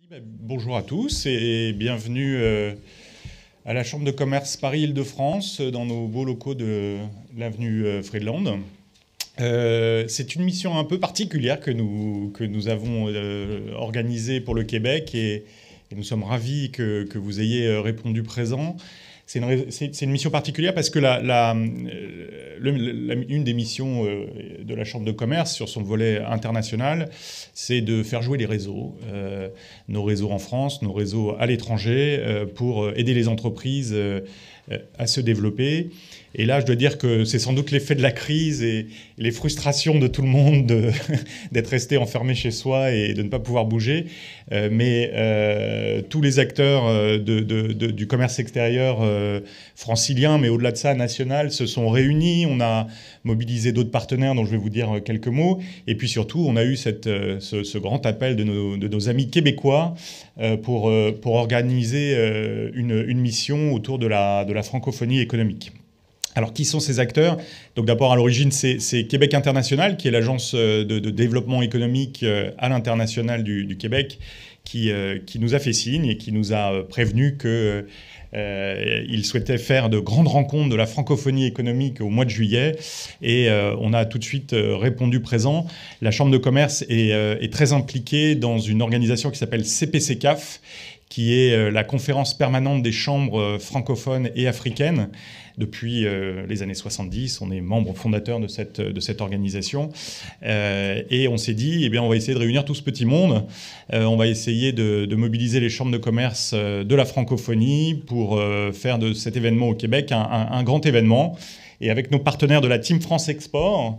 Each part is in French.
Bonjour à tous et bienvenue à la Chambre de commerce Paris-Île-de-France dans nos beaux locaux de l'avenue Friedland. C'est une mission un peu particulière que nous avons organisée pour le Québec et nous sommes ravis que vous ayez répondu présent. C'est une mission particulière parce que une des missions de la Chambre de commerce sur son volet international, c'est de faire jouer les réseaux, nos réseaux en France, nos réseaux à l'étranger, pour aider les entreprises à se développer. Et là, je dois dire que c'est sans doute l'effet de la crise et les frustrations de tout le monde d'être resté enfermé chez soi et de ne pas pouvoir bouger. Mais tous les acteurs du commerce extérieur francilien, mais au-delà de ça, national, se sont réunis. On a mobilisé d'autres partenaires dont je vais vous dire quelques mots. Et puis surtout, on a eu ce grand appel de nos amis québécois pour organiser une mission autour de la francophonie économique. Alors, qui sont ces acteurs? Donc d'abord, à l'origine, c'est Québec International, qui est l'agence de développement économique à l'international du Québec, qui nous a fait signe et qui nous a prévenu qu'il souhaitait faire de grandes rencontres de la francophonie économique au mois de juillet. Et on a tout de suite répondu présent. La Chambre de commerce est très impliquée dans une organisation qui s'appelle CPCCAF, qui est la conférence permanente des chambres francophones et africaines. Depuis les années 70, on est membre fondateur de cette organisation. Et on s'est dit, eh bien, on va essayer de réunir tout ce petit monde. On va essayer de mobiliser les chambres de commerce de la francophonie pour faire de cet événement au Québec un grand événement. Et avec nos partenaires de la Team France Export,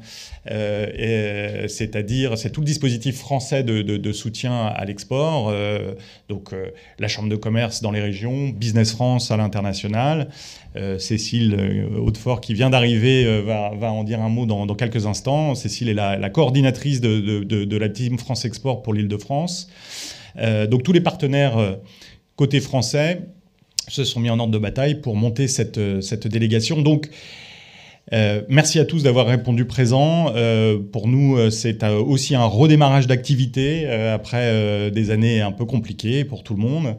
c'est-à-dire c'est tout le dispositif français de soutien à l'export, donc la Chambre de commerce dans les régions, Business France à l'international. Cécile Hautefort, qui vient d'arriver, va en dire un mot dans quelques instants. Cécile est la coordinatrice de la Team France Export pour l'Île-de-France. Donc tous les partenaires côté français se sont mis en ordre de bataille pour monter cette délégation. Donc, merci à tous d'avoir répondu présent. Pour nous, c'est aussi un redémarrage d'activité après des années un peu compliquées pour tout le monde.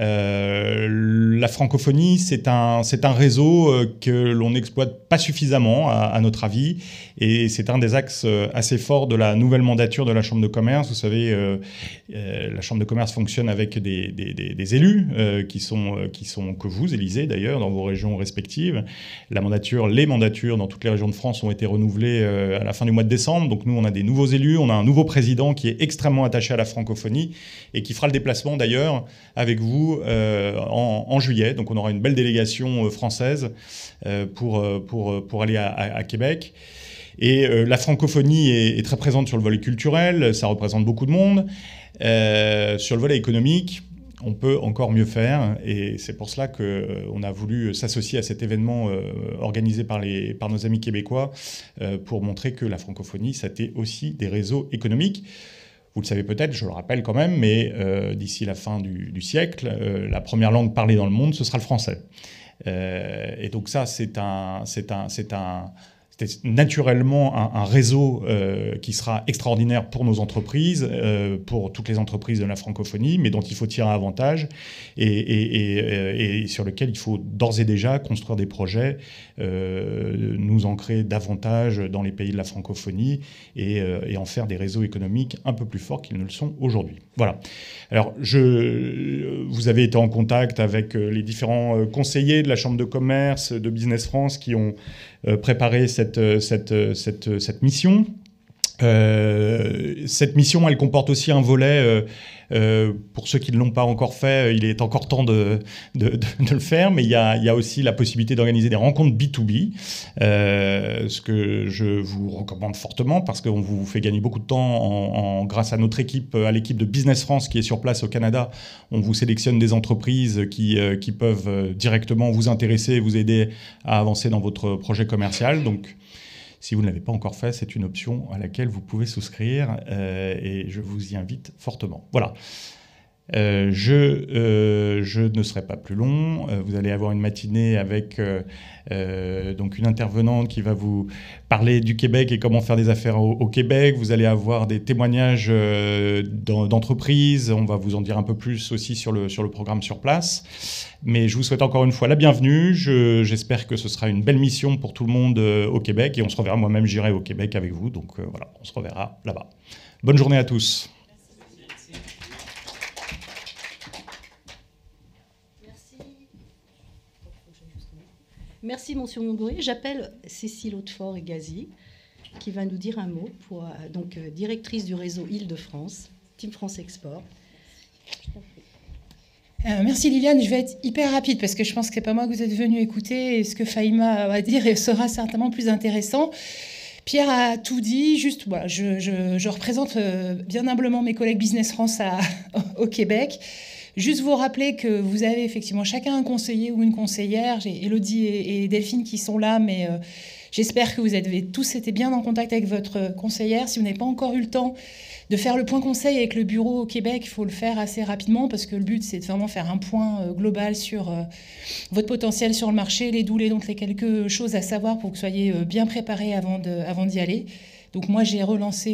La francophonie, c'est un réseau que l'on n'exploite pas suffisamment, à notre avis, et c'est un des axes assez forts de la nouvelle mandature de la Chambre de commerce. Vous savez, la Chambre de commerce fonctionne avec des élus que vous élisez d'ailleurs dans vos régions respectives. Les mandatures dans toutes les régions de France ont été renouvelées à la fin du mois de décembre. Donc nous, on a des nouveaux élus, on a un nouveau président qui est extrêmement attaché à la francophonie et qui fera le déplacement d'ailleurs avec vous en juillet. Donc on aura une belle délégation française pour aller à Québec. Et la francophonie est très présente sur le volet culturel, ça représente beaucoup de monde. Sur le volet économique, on peut encore mieux faire, et c'est pour cela qu'on a voulu s'associer à cet événement organisé par nos amis québécois pour montrer que la francophonie, c'était aussi des réseaux économiques. Vous le savez peut-être, je le rappelle quand même, mais d'ici la fin du siècle, la première langue parlée dans le monde, ce sera le français. Et donc ça, c'est naturellement un réseau qui sera extraordinaire pour nos entreprises, pour toutes les entreprises de la francophonie, mais dont il faut tirer avantage et sur lequel il faut d'ores et déjà construire des projets, nous ancrer davantage dans les pays de la francophonie et en faire des réseaux économiques un peu plus forts qu'ils ne le sont aujourd'hui. Voilà. Alors, vous avez été en contact avec les différents conseillers de la Chambre de commerce, de Business France qui ont préparé cette mission. Cette mission, elle comporte aussi un volet, pour ceux qui ne l'ont pas encore fait, il est encore temps de le faire, mais il y a aussi la possibilité d'organiser des rencontres B2B, ce que je vous recommande fortement parce qu'on vous fait gagner beaucoup de temps grâce à notre équipe, à l'équipe de Business France qui est sur place au Canada. On vous sélectionne des entreprises qui peuvent directement vous intéresser et vous aider à avancer dans votre projet commercial. Donc, si vous ne l'avez pas encore fait, c'est une option à laquelle vous pouvez souscrire et je vous y invite fortement. Voilà. Je ne serai pas plus long. Vous allez avoir une matinée avec donc une intervenante qui va vous parler du Québec et comment faire des affaires au Québec. Vous allez avoir des témoignages d'entreprises. On va vous en dire un peu plus aussi sur le programme sur place. Mais je vous souhaite encore une fois la bienvenue. J'espère que ce sera une belle mission pour tout le monde au Québec. Et on se reverra, moi-même j'irai au Québec avec vous. Donc voilà, on se reverra là-bas. Bonne journée à tous. Merci, monsieur Mongoé. J'appelle Cécile Hautefort-Gazi, qui va nous dire un mot, directrice du réseau Île-de-France, Team France Export. Merci Liliane, je vais être hyper rapide parce que je pense que c'est pas moi que vous êtes venu écouter et ce que Fahima va dire sera certainement plus intéressant. Pierre a tout dit, juste voilà, je représente bien humblement mes collègues Business France au Québec. Juste vous rappeler que vous avez effectivement chacun un conseiller ou une conseillère. J'ai Élodie et Delphine qui sont là, mais j'espère que vous avez tous été bien en contact avec votre conseillère. Si vous n'avez pas encore eu le temps de faire le point conseil avec le bureau au Québec, il faut le faire assez rapidement parce que le but, c'est de vraiment faire un point global sur votre potentiel sur le marché, les doules et donc les quelques choses à savoir pour que vous soyez bien préparés avant d'y aller. Donc moi, j'ai relancé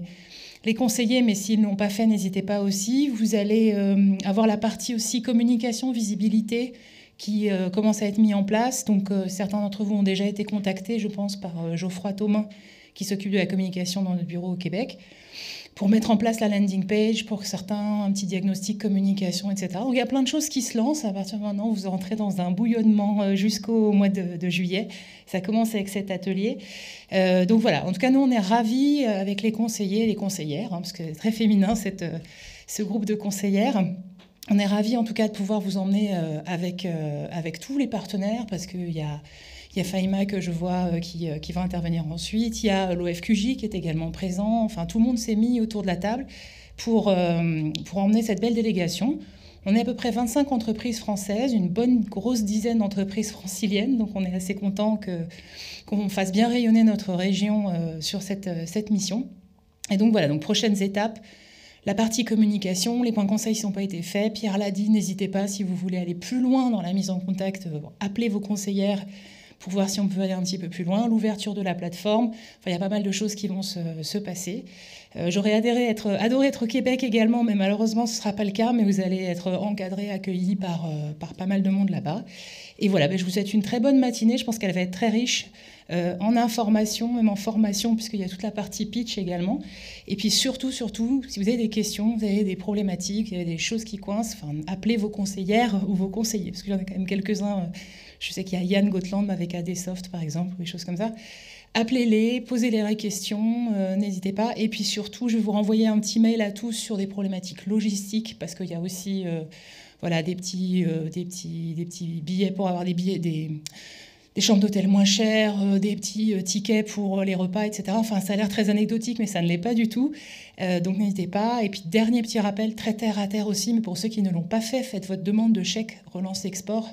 les conseillers, mais s'ils ne l'ont pas fait, n'hésitez pas aussi. Vous allez avoir la partie aussi communication, visibilité qui commence à être mis en place. Donc certains d'entre vous ont déjà été contactés, je pense, par Geoffroy Thomain, qui s'occupe de la communication dans notre bureau au Québec, pour mettre en place la landing page, pour certains, un petit diagnostic communication, etc. Donc il y a plein de choses qui se lancent. À partir de maintenant, vous entrez dans un bouillonnement jusqu'au mois de juillet. Ça commence avec cet atelier. Donc voilà, en tout cas, nous, on est ravis avec les conseillers et les conseillères, parce que c'est très féminin, ce groupe de conseillères. On est ravis, en tout cas, de pouvoir vous emmener avec tous les partenaires, parce qu'il y a Fahima que je vois qui va intervenir ensuite. Il y a l'OFQJ qui est également présent. Enfin, tout le monde s'est mis autour de la table pour emmener cette belle délégation. On est à peu près 25 entreprises françaises, une bonne grosse dizaine d'entreprises franciliennes. Donc, on est assez content qu'on fasse bien rayonner notre région sur cette mission. Et donc, voilà, donc prochaines étapes. La partie communication, les points conseils n'ont pas été faits. Pierre l'a dit, n'hésitez pas si vous voulez aller plus loin dans la mise en contact, appelez vos conseillères pour voir si on peut aller un petit peu plus loin, l'ouverture de la plateforme. Enfin, il y a pas mal de choses qui vont se passer. J'aurais adoré être au Québec également, mais malheureusement, ce ne sera pas le cas, mais vous allez être encadrés, accueillis par pas mal de monde là-bas. Et voilà, je vous souhaite une très bonne matinée. Je pense qu'elle va être très riche en information, même en formation, puisqu'il y a toute la partie pitch également. Et puis surtout, si vous avez des questions, vous avez des problématiques, vous avez des choses qui coincent, appelez vos conseillères ou vos conseillers, parce qu'il y en a quand même quelques-uns. Je sais qu'il y a Yann Gotland avec ADSoft, par exemple, ou des choses comme ça. Appelez-les, posez les vraies questions, n'hésitez pas. Et puis surtout, je vais vous renvoyer un petit mail à tous sur des problématiques logistiques, parce qu'il y a aussi des petits billets pour avoir des chambres d'hôtel moins chères, des petits tickets pour les repas, etc. Enfin, ça a l'air très anecdotique, mais ça ne l'est pas du tout. Donc n'hésitez pas. Et puis, dernier petit rappel, très terre à terre aussi, mais pour ceux qui ne l'ont pas fait, faites votre demande de chèque relance export.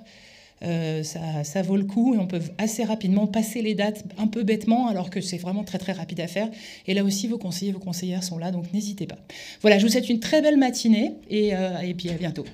Ça vaut le coup et on peut assez rapidement passer les dates un peu bêtement alors que c'est vraiment très très rapide à faire. Et là aussi, vos conseillers, vos conseillères sont là, donc n'hésitez pas. Voilà, je vous souhaite une très belle matinée et puis à bientôt.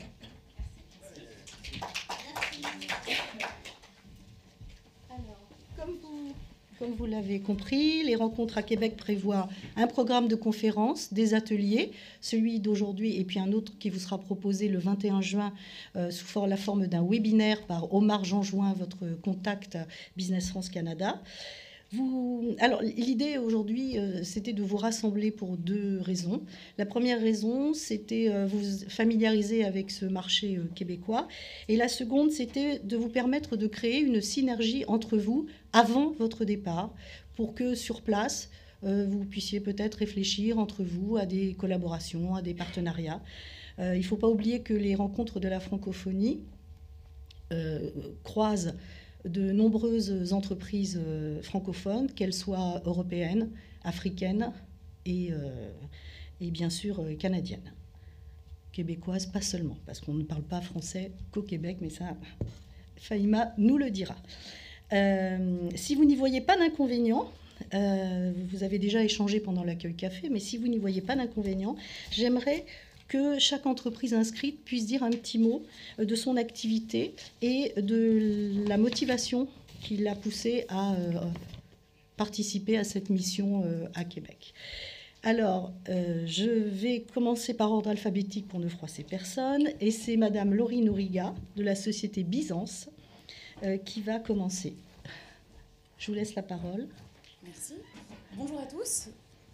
Comme vous l'avez compris, les rencontres à Québec prévoient un programme de conférences, des ateliers, celui d'aujourd'hui et puis un autre qui vous sera proposé le 21 juin sous la forme d'un webinaire par Omar Jean-Join, votre contact Business France Canada. Alors, l'idée aujourd'hui, c'était de vous rassembler pour deux raisons. La première raison, c'était vous familiariser avec ce marché québécois. Et la seconde, c'était de vous permettre de créer une synergie entre vous avant votre départ pour que sur place, vous puissiez peut-être réfléchir entre vous à des collaborations, à des partenariats. Il ne faut pas oublier que les rencontres de la francophonie croisent de nombreuses entreprises francophones, qu'elles soient européennes, africaines et bien sûr canadiennes. Québécoises, pas seulement, parce qu'on ne parle pas français qu'au Québec, mais ça, Fahima nous le dira. Si vous n'y voyez pas d'inconvénient, vous avez déjà échangé pendant l'accueil café, mais si vous n'y voyez pas d'inconvénient, j'aimerais que chaque entreprise inscrite puisse dire un petit mot de son activité et de la motivation qui l'a poussé à participer à cette mission à Québec. Alors, je vais commencer par ordre alphabétique pour ne froisser personne, et c'est Madame Laurie Nouriga de la société Byzance qui va commencer. Je vous laisse la parole. Merci. Bonjour à tous.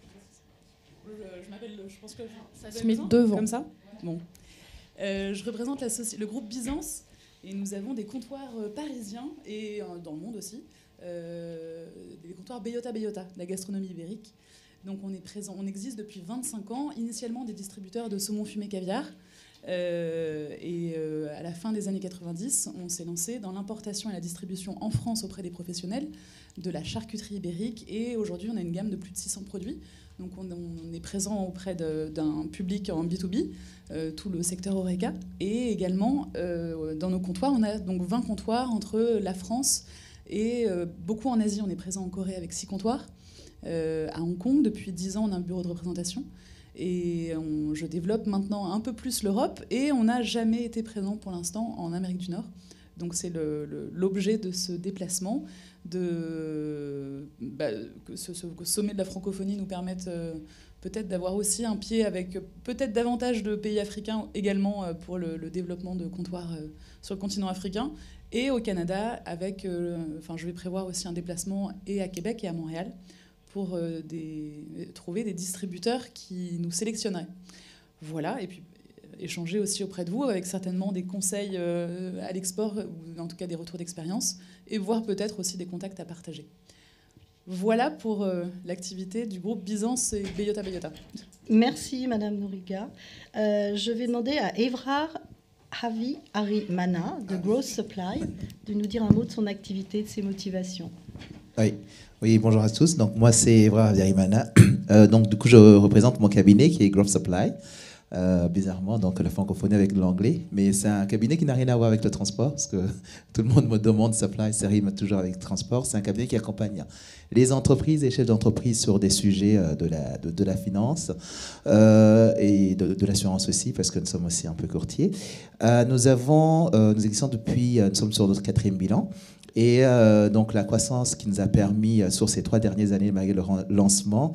Je m'appelle, je pense que ça se met devant. Comme ça. Bon. Je représente le groupe Byzance et nous avons des comptoirs parisiens et dans le monde aussi, des comptoirs Beyota, de la gastronomie ibérique. Donc on est présent, on existe depuis 25 ans, initialement des distributeurs de saumon fumé caviar. À la fin des années 90, on s'est lancé dans l'importation et la distribution en France auprès des professionnels de la charcuterie ibérique. Et aujourd'hui, on a une gamme de plus de 600 produits. Donc on est présent auprès d'un public en B2B, tout le secteur Horeca. Et également, dans nos comptoirs, on a donc 20 comptoirs entre la France et beaucoup en Asie. On est présent en Corée avec 6 comptoirs. À Hong Kong, depuis 10 ans, on a un bureau de représentation. Et je développe maintenant un peu plus l'Europe. Et on n'a jamais été présent pour l'instant en Amérique du Nord. Donc c'est l'objet de ce déplacement, que ce sommet de la francophonie nous permette peut-être d'avoir aussi un pied avec peut-être davantage de pays africains également pour le développement de comptoirs sur le continent africain. Et au Canada, je vais prévoir aussi un déplacement et à Québec et à Montréal pour trouver des distributeurs qui nous sélectionneraient. Voilà, et puis échanger aussi auprès de vous avec certainement des conseils à l'export, ou en tout cas des retours d'expérience, et voir peut-être aussi des contacts à partager. Voilà pour l'activité du groupe Byzance et Beyota. Merci Madame Nouriga. Je vais demander à Evrar Harimana de Growth Supply de nous dire un mot de son activité et de ses motivations. Oui, bonjour à tous. Donc moi c'est Evrar Harimana. Donc du coup je représente mon cabinet qui est Growth Supply. Bizarrement, donc la francophonie avec l'anglais, mais c'est un cabinet qui n'a rien à voir avec le transport, parce que tout le monde me demande supply, ça rime toujours avec transport. C'est un cabinet qui accompagne les entreprises et chefs d'entreprise sur des sujets de la finance et de l'assurance aussi, parce que nous sommes aussi un peu courtiers. Nous existons depuis, nous sommes sur notre 4e bilan. Et donc la croissance qui nous a permis sur ces 3 dernières années, malgré le lancement,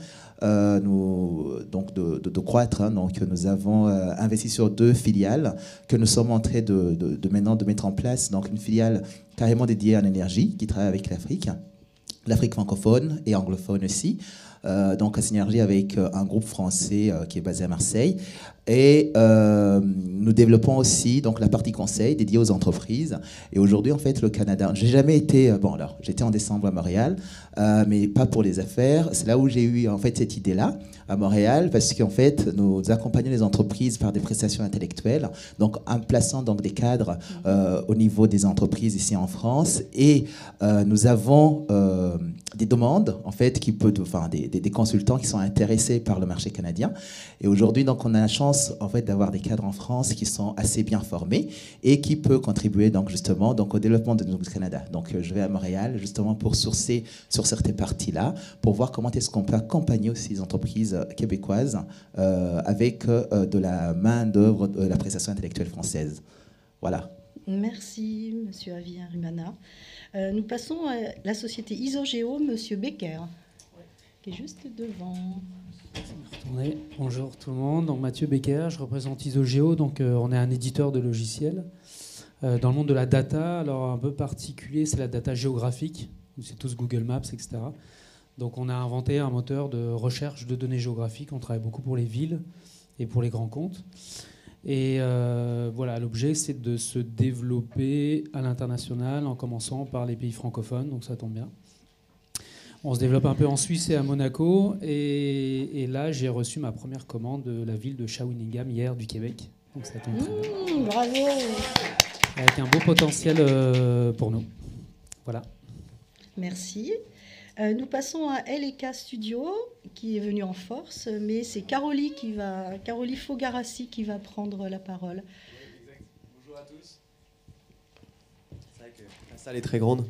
de croître. Hein, donc nous avons investi sur 2 filiales que nous sommes en train maintenant de mettre en place. Donc une filiale carrément dédiée à l'énergie qui travaille avec l'Afrique francophone et anglophone aussi. Donc en synergie avec un groupe français qui est basé à Marseille. Et nous développons aussi donc, la partie conseil dédiée aux entreprises. Et aujourd'hui, en fait, le Canada, j'ai jamais été... j'étais en décembre à Montréal, mais pas pour les affaires. C'est là où j'ai eu en fait cette idée-là, à Montréal, parce qu'en fait, nous accompagnons les entreprises par des prestations intellectuelles, donc en plaçant donc, des cadres au niveau des entreprises ici en France. Et nous avons des demandes, en fait, des consultants qui sont intéressés par le marché canadien. Et aujourd'hui, donc, on a la chance en fait, d'avoir des cadres en France qui sont assez bien formés et qui peuvent contribuer donc, justement donc, au développement de notre Canada. Donc je vais à Montréal justement pour sourcer sur certaines parties-là, pour voir comment est-ce qu'on peut accompagner aussi les entreprises québécoises avec de la main-d'œuvre de la prestation intellectuelle française. Voilà. Merci, Monsieur Avi Harimana. Nous passons à la société Isogeo, Monsieur Becker, qui est juste devant. Bonjour tout le monde, donc Mathieu Becker, je représente Isogeo, donc on est un éditeur de logiciels dans le monde de la data. Alors un peu particulier, c'est la data géographique, c'est tous Google Maps, etc. Donc on a inventé un moteur de recherche de données géographiques, on travaille beaucoup pour les villes et pour les grands comptes. Et voilà, l'objet c'est de se développer à l'international en commençant par les pays francophones, donc ça tombe bien. On se développe un peu en Suisse et à Monaco. Et là, j'ai reçu ma première commande de la ville de Shawinigan hier du Québec. Donc ça tombe très bien. Bravo. Avec un beau potentiel pour nous. Voilà. Merci. Nous passons à LK Studio, qui est venu en force, mais c'est Carolie Fogarassi qui va prendre la parole. Bonjour à tous. C'est vrai que la salle est très grande.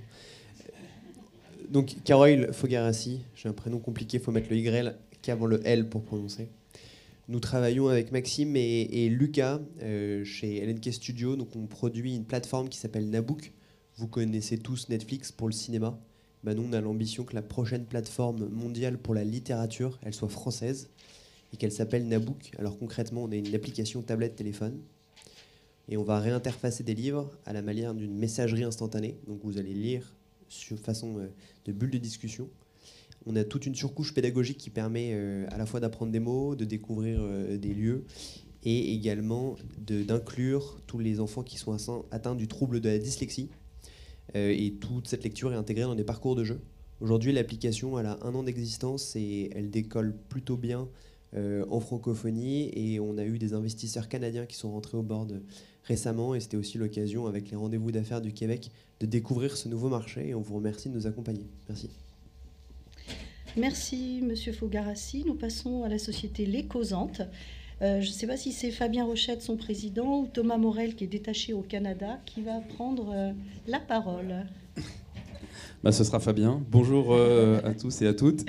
Donc, Carole Fogarassi, j'ai un prénom compliqué, il faut mettre le Y avant le L pour prononcer. Nous travaillons avec Maxime et Lucas chez LNK Studio. Donc on produit une plateforme qui s'appelle Nabook. Vous connaissez tous Netflix pour le cinéma. Nous, on a l'ambition que la prochaine plateforme mondiale pour la littérature, elle soit française et qu'elle s'appelle Nabook. Alors concrètement, on a une application tablette-téléphone et on va réinterfacer des livres à la manière d'une messagerie instantanée. Donc vous allez lire sur façon de bulle de discussion. On a toute une surcouche pédagogique qui permet à la fois d'apprendre des mots, de découvrir des lieux et également d'inclure tous les enfants qui sont atteints du trouble de la dyslexie. Et toute cette lecture est intégrée dans des parcours de jeu. Aujourd'hui, l'application elle a 1 an d'existence et elle décolle plutôt bien en francophonie. Et on a eu des investisseurs canadiens qui sont rentrés au board récemment. Et c'était aussi l'occasion, avec les rendez-vous d'affaires du Québec, de découvrir ce nouveau marché. Et on vous remercie de nous accompagner. Merci. Merci, Monsieur Fogarassi. Nous passons à la société Les Causantes. Je ne sais pas si c'est Fabien Rochette, son président, ou Thomas Morel, qui est détaché au Canada, qui va prendre la parole. Ce sera Fabien. Bonjour à tous et à toutes.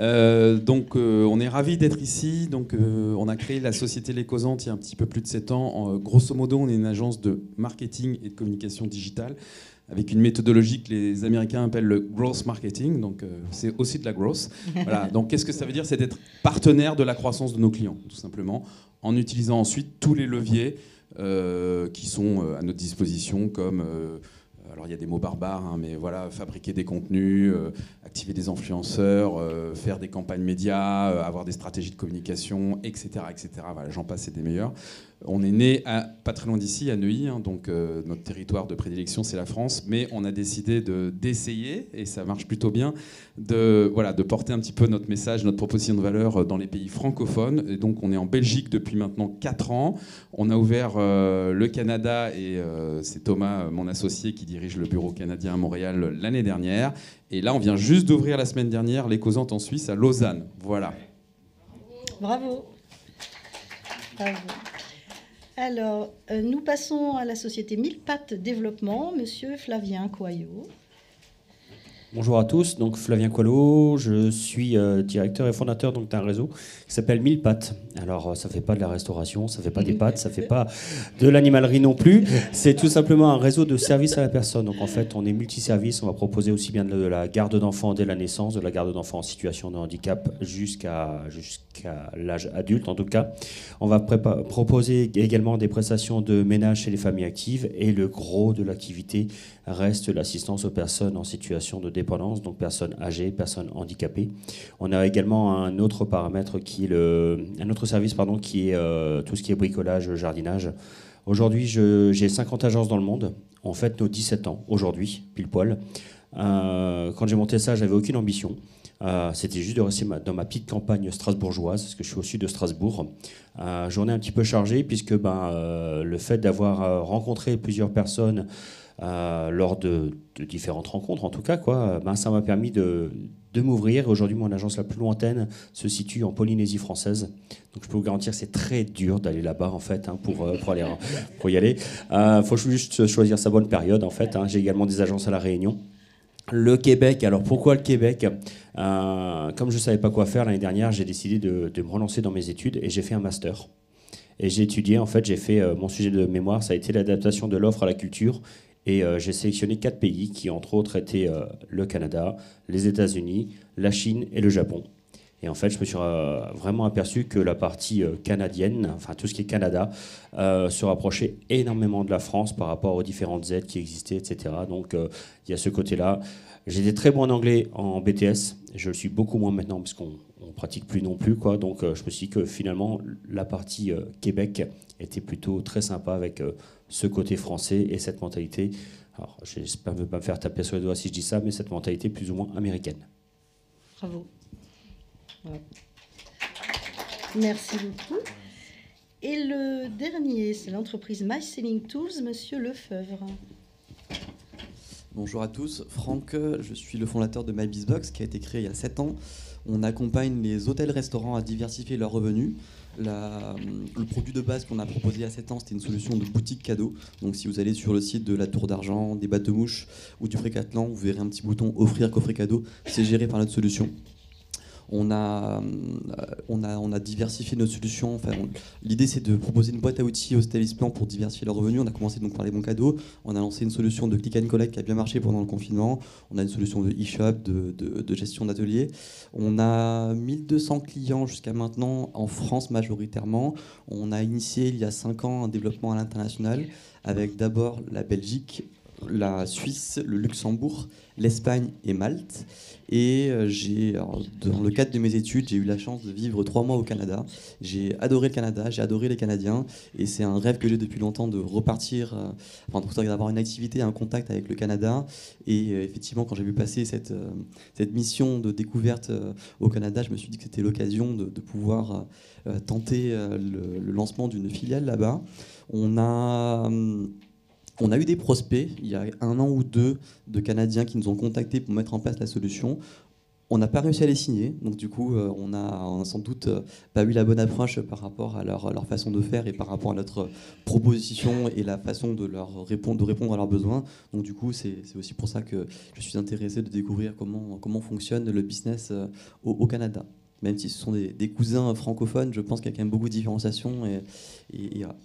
On est ravis d'être ici. On a créé la société Les Causantes il y a un petit peu plus de 7 ans. Grosso modo, on est une agence de marketing et de communication digitale avec une méthodologie que les Américains appellent le growth marketing. Donc, c'est aussi de la growth. Voilà. Donc, qu'est-ce que ça veut dire? C'est d'être partenaire de la croissance de nos clients, tout simplement, en utilisant ensuite tous les leviers qui sont à notre disposition, comme... alors il y a des mots barbares, mais voilà, fabriquer des contenus, activer des influenceurs, faire des campagnes médias, avoir des stratégies de communication, etc. etc. Voilà, j'en passe, c'est des meilleurs. On est né pas très loin d'ici, à Neuilly, donc notre territoire de prédilection, c'est la France, mais on a décidé d'essayer, et ça marche plutôt bien, de porter un petit peu notre message, notre proposition de valeur dans les pays francophones. Et donc on est en Belgique depuis maintenant 4 ans. On a ouvert le Canada, et c'est Thomas, mon associé, qui dirige le bureau canadien à Montréal l'année dernière. Et là, on vient juste d'ouvrir la semaine dernière Les Causantes en Suisse, à Lausanne. Voilà. Bravo. Bravo. Alors, nous passons à la société Mille Pattes Développement, Monsieur Flavien Coyot. Bonjour à tous, donc Flavien Coyot, je suis directeur et fondateur d'un réseau qui s'appelle Mille Pattes. Alors ça ne fait pas de la restauration, ça ne fait pas des pâtes, ça ne fait pas de l'animalerie non plus, c'est tout simplement un réseau de services à la personne. Donc en fait on est multiservice, on va proposer aussi bien de la garde d'enfants dès la naissance, de la garde d'enfants en situation de handicap jusqu'à l'âge adulte en tout cas. On va proposer également des prestations de ménage chez les familles actives et le gros de l'activité reste l'assistance aux personnes en situation de dépendance, donc personnes âgées, personnes handicapées. On a également un autre paramètre qui est un autre service qui est tout ce qui est bricolage, jardinage. Aujourd'hui, j'ai 50 agences dans le monde. On fête nos 17 ans aujourd'hui, pile poil. Quand j'ai monté ça, j'avais aucune ambition. C'était juste de rester dans ma petite campagne strasbourgeoise, parce que je suis au sud de Strasbourg. Journée un petit peu chargée, puisque le fait d'avoir rencontré plusieurs personnes lors de différentes rencontres, en tout cas, ça m'a permis de m'ouvrir. Aujourd'hui, mon agence la plus lointaine se situe en Polynésie française. Donc, je peux vous garantir que c'est très dur d'aller là-bas, en fait, pour y aller. Faut juste choisir sa bonne période, en fait. J'ai également des agences à La Réunion. Le Québec, alors pourquoi le Québec? Comme je ne savais pas quoi faire l'année dernière, j'ai décidé de me relancer dans mes études et j'ai fait un master. Et j'ai étudié, en fait, j'ai fait mon sujet de mémoire, ça a été l'adaptation de l'offre à la culture. Et j'ai sélectionné 4 pays qui, entre autres, étaient le Canada, les États-Unis, la Chine et le Japon. Et en fait, je me suis vraiment aperçu que la partie canadienne, enfin tout ce qui est Canada, se rapprochait énormément de la France par rapport aux différentes aides qui existaient, etc. Donc il y a ce côté-là. J'étais très bon en anglais en BTS. Je le suis beaucoup moins maintenant parce qu'on ne pratique plus non plus, Donc je me suis dit que finalement, la partie Québec était plutôt très sympa avec ce côté français et cette mentalité. Alors, j'espère ne pas me faire taper sur les doigts si je dis ça, mais cette mentalité plus ou moins américaine. Bravo. Voilà. Merci beaucoup. Et le dernier, c'est l'entreprise My Selling Tools, Monsieur Lefebvre. Bonjour à tous, Franck, je suis le fondateur de MyBizBox qui a été créé il y a 7 ans. On accompagne les hôtels-restaurants à diversifier leurs revenus. Le produit de base qu'on a proposé il y a 7 ans, c'était une solution de boutique cadeau. Donc si vous allez sur le site de la Tour d'Argent, des Bateaux Mouches ou du Frécatlan, vous verrez un petit bouton offrir coffret cadeau. C'est géré par notre solution. On a diversifié nos solutions. Enfin, l'idée, c'est de proposer une boîte à outils aux établissements pour diversifier leurs revenus. On a commencé donc par les bons cadeaux. On a lancé une solution de click and collect qui a bien marché pendant le confinement. On a une solution de e-shop, de gestion d'atelier. On a 1200 clients jusqu'à maintenant en France majoritairement. On a initié il y a 5 ans un développement à l'international avec d'abord la Belgique, la Suisse, le Luxembourg, l'Espagne et Malte. Et dans le cadre de mes études, j'ai eu la chance de vivre 3 mois au Canada. J'ai adoré le Canada, j'ai adoré les Canadiens. Et c'est un rêve que j'ai depuis longtemps de repartir, d'avoir une activité, un contact avec le Canada. Et effectivement, quand j'ai vu passer cette mission de découverte au Canada, je me suis dit que c'était l'occasion de pouvoir tenter le lancement d'une filiale là-bas. On a eu des prospects, il y a 1 an ou 2, de Canadiens qui nous ont contactés pour mettre en place la solution. On n'a pas réussi à les signer, donc du coup, on a sans doute pas eu la bonne approche par rapport à leur façon de faire et par rapport à notre proposition et la façon de répondre à leurs besoins. Donc du coup, c'est aussi pour ça que je suis intéressé de découvrir comment fonctionne le business au Canada. Même si ce sont des cousins francophones, je pense qu'il y a quand même beaucoup de différenciation. Et voilà.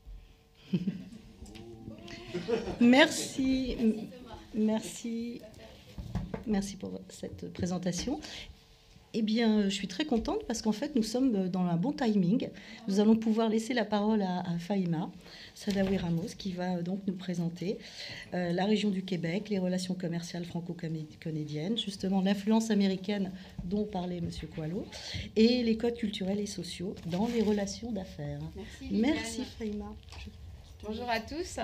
Merci pour cette présentation. Eh bien, je suis très contente parce qu'en fait, nous sommes dans un bon timing. Nous allons pouvoir laisser la parole à Fahima Sadawi Ramos, qui va donc nous présenter la région du Québec, les relations commerciales franco-canadiennes, justement l'influence américaine dont parlait M. Coilot, et les codes culturels et sociaux dans les relations d'affaires. Merci Fahima. Bonjour à tous.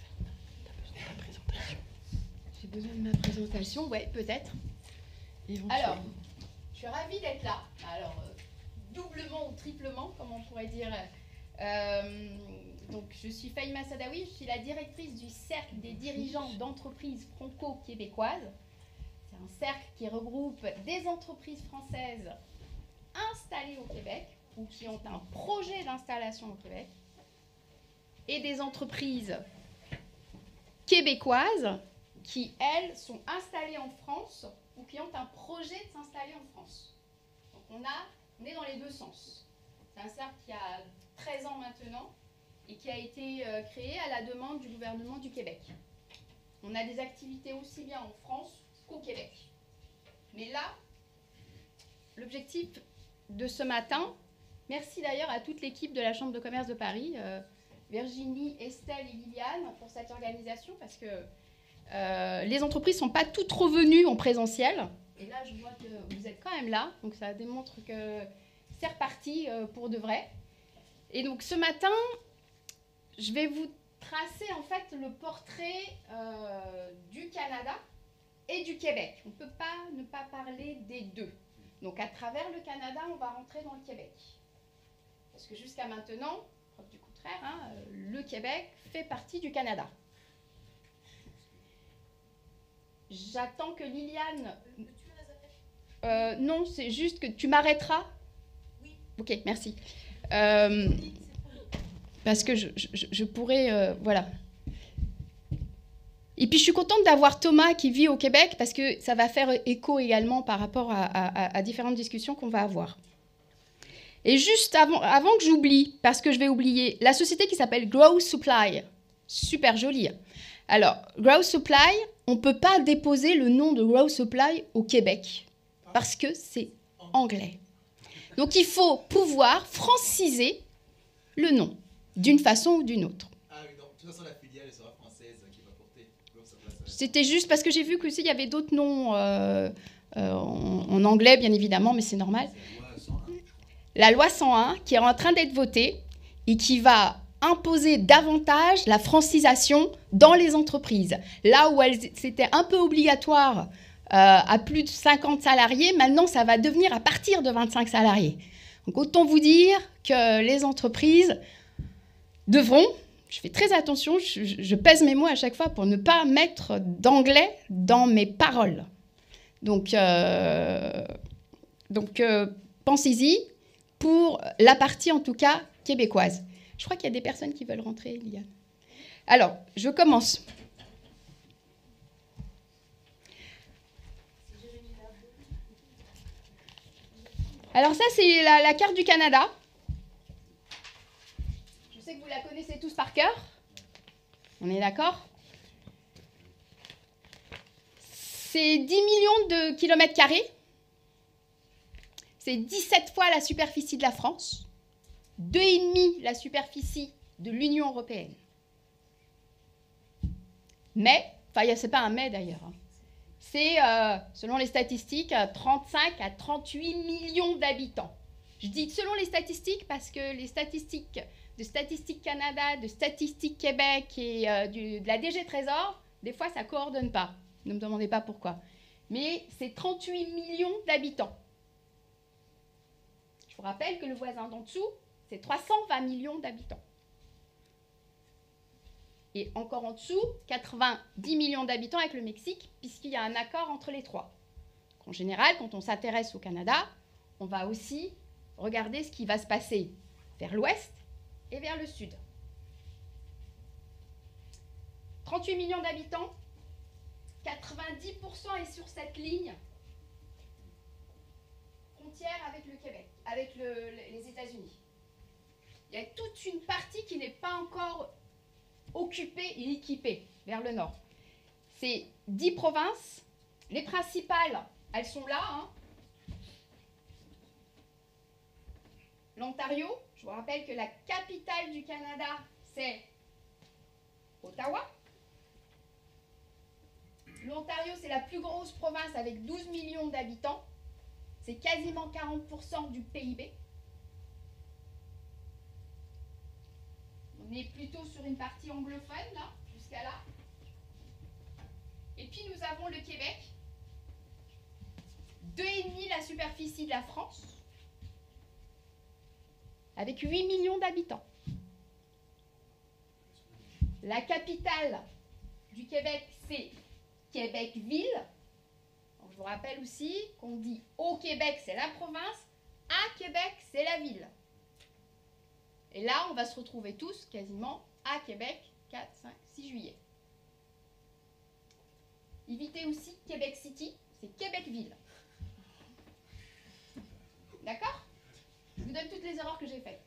J'ai besoin de ma présentation, ouais, peut-être. Alors, je suis ravie d'être là. Alors, doublement ou triplement, comme on pourrait dire. Donc, je suis Fahima Sadawi, je suis la directrice du Cercle des dirigeants d'entreprises franco-québécoises. C'est un cercle qui regroupe des entreprises françaises installées au Québec ou qui ont un projet d'installation au Québec et des entreprises québécoises qui, elles, sont installées en France ou qui ont un projet de s'installer en France. Donc on est dans les deux sens. C'est un cercle qui a 13 ans maintenant et qui a été créé à la demande du gouvernement du Québec. On a des activités aussi bien en France qu'au Québec. Mais là, l'objectif de ce matin, merci d'ailleurs à toute l'équipe de la Chambre de commerce de Paris, Virginie, Estelle et Liliane, pour cette organisation, parce que les entreprises ne sont pas toutes revenues en présentiel. Et là, je vois que vous êtes quand même là, donc ça démontre que c'est reparti pour de vrai. Et donc ce matin, je vais vous tracer en fait le portrait du Canada et du Québec. On ne peut pas ne pas parler des deux. Donc à travers le Canada, on va rentrer dans le Québec. Parce que jusqu'à maintenant, preuve du contraire, le Québec fait partie du Canada. J'attends que Liliane... non, c'est juste que tu m'arrêteras. Oui. Ok, merci. Parce que je pourrais... voilà. Et puis, je suis contente d'avoir Thomas qui vit au Québec parce que ça va faire écho également par rapport à différentes discussions qu'on va avoir. Et juste avant que j'oublie, parce que je vais oublier, la société qui s'appelle Grow Supply, super jolie. Alors, Grow Supply, on ne peut pas déposer le nom de Grow Supply au Québec parce que c'est anglais. Donc, il faut pouvoir franciser le nom d'une façon ou d'une autre. Ah oui, donc, de toute façon, la filiale sera française qui va porter Grow Supply. C'était juste parce que j'ai vu qu'il y avait d'autres noms en anglais, bien évidemment, mais c'est normal. La loi 101 qui est en train d'être votée et qui va imposer davantage la francisation dans les entreprises. Là où c'était un peu obligatoire à plus de 50 salariés, maintenant ça va devenir à partir de 25 salariés. Donc autant vous dire que les entreprises devront, je fais très attention, je pèse mes mots à chaque fois pour ne pas mettre d'anglais dans mes paroles. Donc pensez-y pour la partie en tout cas québécoise. Je crois qu'il y a des personnes qui veulent rentrer, Liliane. Alors, je commence. Alors ça, c'est la carte du Canada. Je sais que vous la connaissez tous par cœur. On est d'accord? C'est 10 millions de kilomètres carrés. C'est 17 fois la superficie de la France. 2,5 la superficie de l'Union européenne. Mais, enfin, c'est pas un mais d'ailleurs. Hein. C'est, selon les statistiques, 35 à 38 millions d'habitants. Je dis selon les statistiques parce que les statistiques de Statistique Canada, de Statistique Québec et de la DG Trésor, des fois, ça ne coordonne pas. Ne me demandez pas pourquoi. Mais c'est 38 millions d'habitants. Je vous rappelle que le voisin d'en dessous, c'est 320 millions d'habitants. Et encore en dessous, 90 millions d'habitants avec le Mexique, puisqu'il y a un accord entre les trois. En général, quand on s'intéresse au Canada, on va aussi regarder ce qui va se passer vers l'ouest et vers le sud. 38 millions d'habitants, 90% est sur cette ligne frontière avec le Québec, avec les États-Unis. Il y a toute une partie qui n'est pas encore occupée et équipée vers le nord. C'est 10 provinces. Les principales, elles sont là. Hein. L'Ontario, je vous rappelle que la capitale du Canada, c'est Ottawa. L'Ontario, c'est la plus grosse province avec 12 millions d'habitants. C'est quasiment 40% du PIB. On est plutôt sur une partie anglophone, là, jusqu'à là. Et puis nous avons le Québec, 2,5 la superficie de la France, avec 8 millions d'habitants. La capitale du Québec, c'est Québec-Ville. Je vous rappelle aussi qu'on dit au Québec, c'est la province, à Québec, c'est la ville. Et là, on va se retrouver tous quasiment à Québec, 4, 5, 6 juillet. Évitez aussi Québec City, c'est Québec-Ville. D'accord? Je vous donne toutes les erreurs que j'ai faites.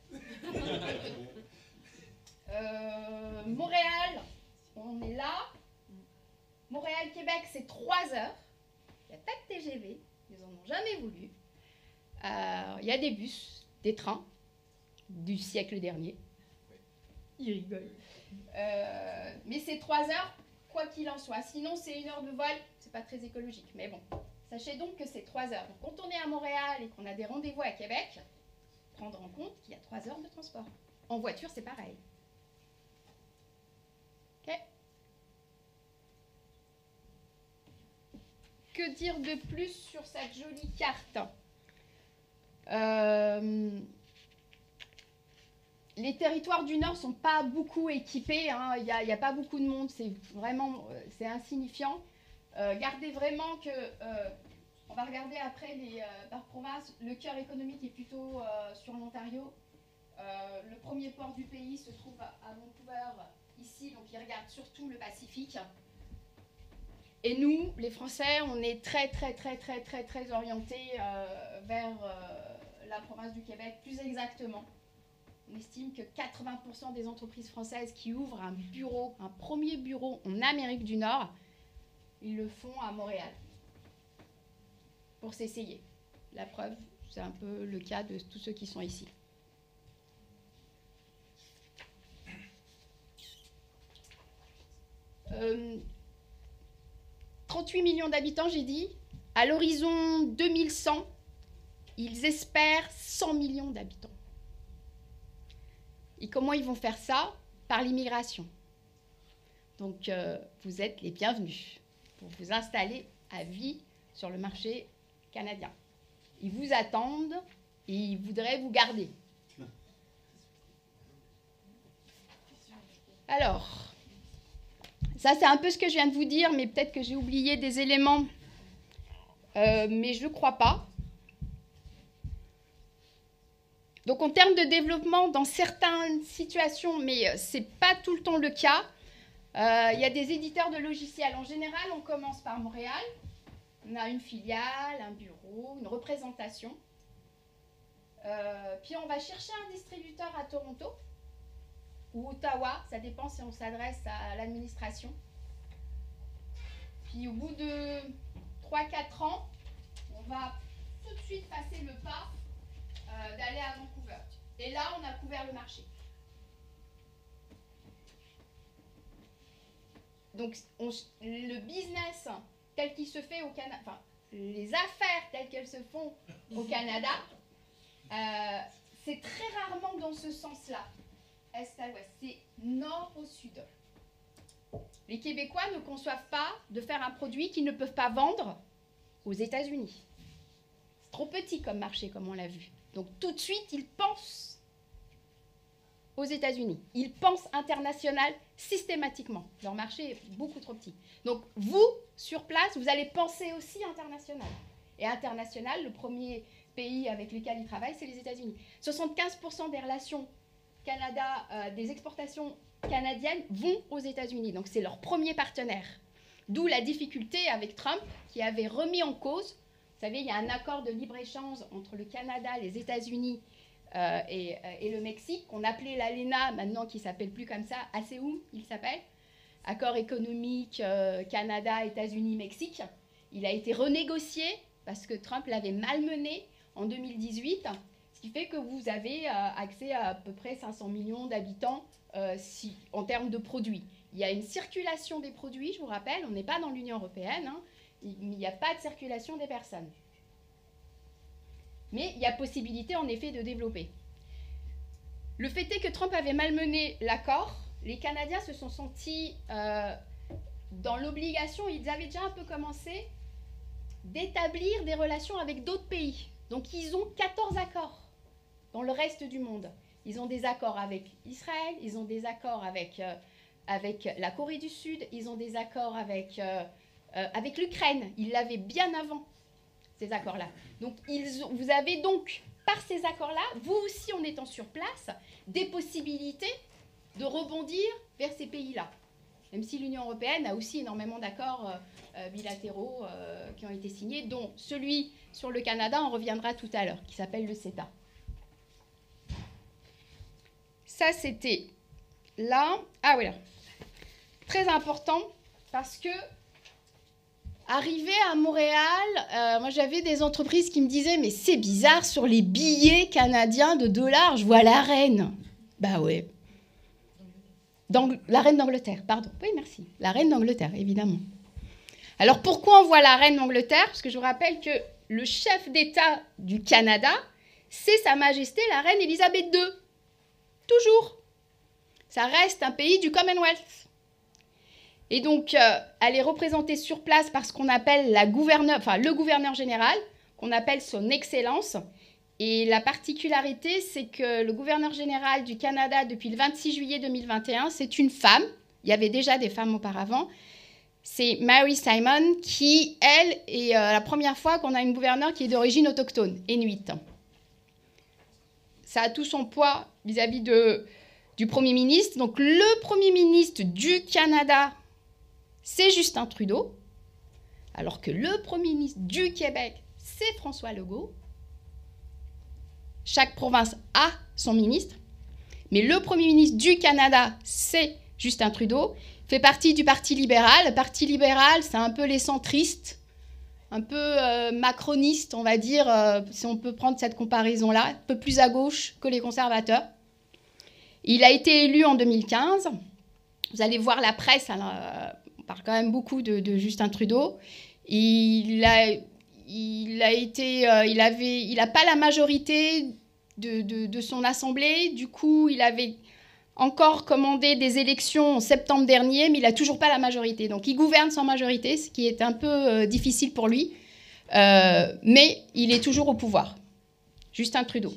Montréal, on est là. Montréal-Québec, c'est 3 heures. Il n'y a pas de TGV, ils n'en ont jamais voulu. Il y a des bus, des trains du siècle dernier. Ils rigolent. Mais c'est 3 heures, quoi qu'il en soit. Sinon, c'est 1 heure de vol, c'est pas très écologique. Mais bon, sachez donc que c'est 3 heures. Donc, quand on est à Montréal et qu'on a des rendez-vous à Québec, prendre en compte qu'il y a 3 heures de transport. En voiture, c'est pareil. Ok? Que dire de plus sur cette jolie carte? Les territoires du Nord ne sont pas beaucoup équipés. Hein. Il n'y a pas beaucoup de monde. C'est vraiment insignifiant. Gardez vraiment que... on va regarder après par province. Le cœur économique est plutôt sur l'Ontario. Le premier port du pays se trouve à Vancouver, ici. Donc, ils regardent surtout le Pacifique. Et nous, les Français, on est très orientés vers la province du Québec. Plus exactement, on estime que 80% des entreprises françaises qui ouvrent un bureau, un premier bureau en Amérique du Nord, ils le font à Montréal pour s'essayer. La preuve, c'est un peu le cas de tous ceux qui sont ici. Euh, 38 millions d'habitants, j'ai dit. À l'horizon 2100, ils espèrent 100 millions d'habitants. Et comment ils vont faire ça? Par l'immigration. Donc, vous êtes les bienvenus pour vous installer à vie sur le marché canadien. Ils vous attendent et ils voudraient vous garder. Alors... ça, c'est un peu ce que je viens de vous dire, mais peut-être que j'ai oublié des éléments. Mais je ne crois pas. Donc, en termes de développement, dans certaines situations, mais ce n'est pas tout le temps le cas, il y a des éditeurs de logiciels. En général, on commence par Montréal. On a une filiale, un bureau, une représentation. Puis on va chercher un distributeur à Toronto ou Ottawa, ça dépend si on s'adresse à l'administration. Puis au bout de 3-4 ans, on va tout de suite passer le pas d'aller à Vancouver. Et là, on a couvert le marché. Donc le business tel qu'il se fait au Canada, enfin les affaires telles qu'elles se font au Canada, c'est très rarement dans ce sens-là, est à ouest, c'est nord au sud. Les Québécois ne conçoivent pas de faire un produit qu'ils ne peuvent pas vendre aux États-Unis. C'est trop petit comme marché, comme on l'a vu. Donc tout de suite, ils pensent aux États-Unis. Ils pensent international systématiquement. Leur marché est beaucoup trop petit. Donc vous, sur place, vous allez penser aussi international. Et international, le premier pays avec lequel ils travaillent, c'est les États-Unis. 75% des relations Canada, des exportations canadiennes vont aux États-Unis. Donc c'est leur premier partenaire. D'où la difficulté avec Trump, qui avait remis en cause, vous savez, il y a un accord de libre-échange entre le Canada, les États-Unis et le Mexique, qu'on appelait l'ALENA, maintenant qui ne s'appelle plus comme ça, ASEUM, il s'appelle, Accord économique Canada, États-Unis, Mexique. Il a été renégocié parce que Trump l'avait malmené en 2018, ce qui fait que vous avez accès à peu près 500 millions d'habitants en termes de produits. Il y a une circulation des produits, je vous rappelle, on n'est pas dans l'Union européenne, hein, il n'y a pas de circulation des personnes. Mais il y a possibilité, en effet, de développer. Le fait est que Trump avait malmené l'accord. Les Canadiens se sont sentis dans l'obligation, ils avaient déjà un peu commencé, d'établir des relations avec d'autres pays. Donc, ils ont 14 accords dans le reste du monde. Ils ont des accords avec Israël, ils ont des accords avec la Corée du Sud, ils ont des accords avec l'Ukraine. Ils l'avaient bien avant, ces accords-là. Donc, vous avez donc, par ces accords-là, vous aussi en étant sur place, des possibilités de rebondir vers ces pays-là. Même si l'Union européenne a aussi énormément d'accords bilatéraux qui ont été signés, dont celui sur le Canada, on reviendra tout à l'heure, qui s'appelle le CETA. Ça, c'était là. Ah oui, là. Très important, parce que arrivé à Montréal, moi j'avais des entreprises qui me disaient « Mais c'est bizarre, sur les billets canadiens de $, je vois la reine. » Bah ouais. La reine d'Angleterre, pardon. Oui, merci. La reine d'Angleterre, évidemment. Alors pourquoi on voit la reine d'Angleterre? Parce que je vous rappelle que le chef d'État du Canada, c'est Sa Majesté la reine Elisabeth II. Toujours. Ça reste un pays du Commonwealth. Et donc, elle est représentée sur place par ce qu'on appelle le gouverneur général, qu'on appelle son Excellence. Et la particularité, c'est que le gouverneur général du Canada, depuis le 26 juillet 2021, c'est une femme. Il y avait déjà des femmes auparavant. C'est Mary Simon qui, elle, est la première fois qu'on a une gouverneure qui est d'origine autochtone, inuit. Ça a tout son poids vis-à-vis du Premier ministre. Donc, le Premier ministre du Canada, c'est Justin Trudeau, alors que le Premier ministre du Québec, c'est François Legault. Chaque province a son ministre, mais le Premier ministre du Canada, c'est Justin Trudeau, fait partie du Parti libéral. Le Parti libéral, c'est un peu les centristes, un peu macronistes, on va dire, si on peut prendre cette comparaison-là, un peu plus à gauche que les conservateurs. Il a été élu en 2015. Vous allez voir la presse, on parle quand même beaucoup de Justin Trudeau. Il n'a pas la majorité de son assemblée. Du coup, il avait encore commandé des élections en septembre dernier, mais il n'a toujours pas la majorité. Donc, il gouverne sans majorité, ce qui est un peu difficile pour lui. Mais il est toujours au pouvoir. Justin Trudeau.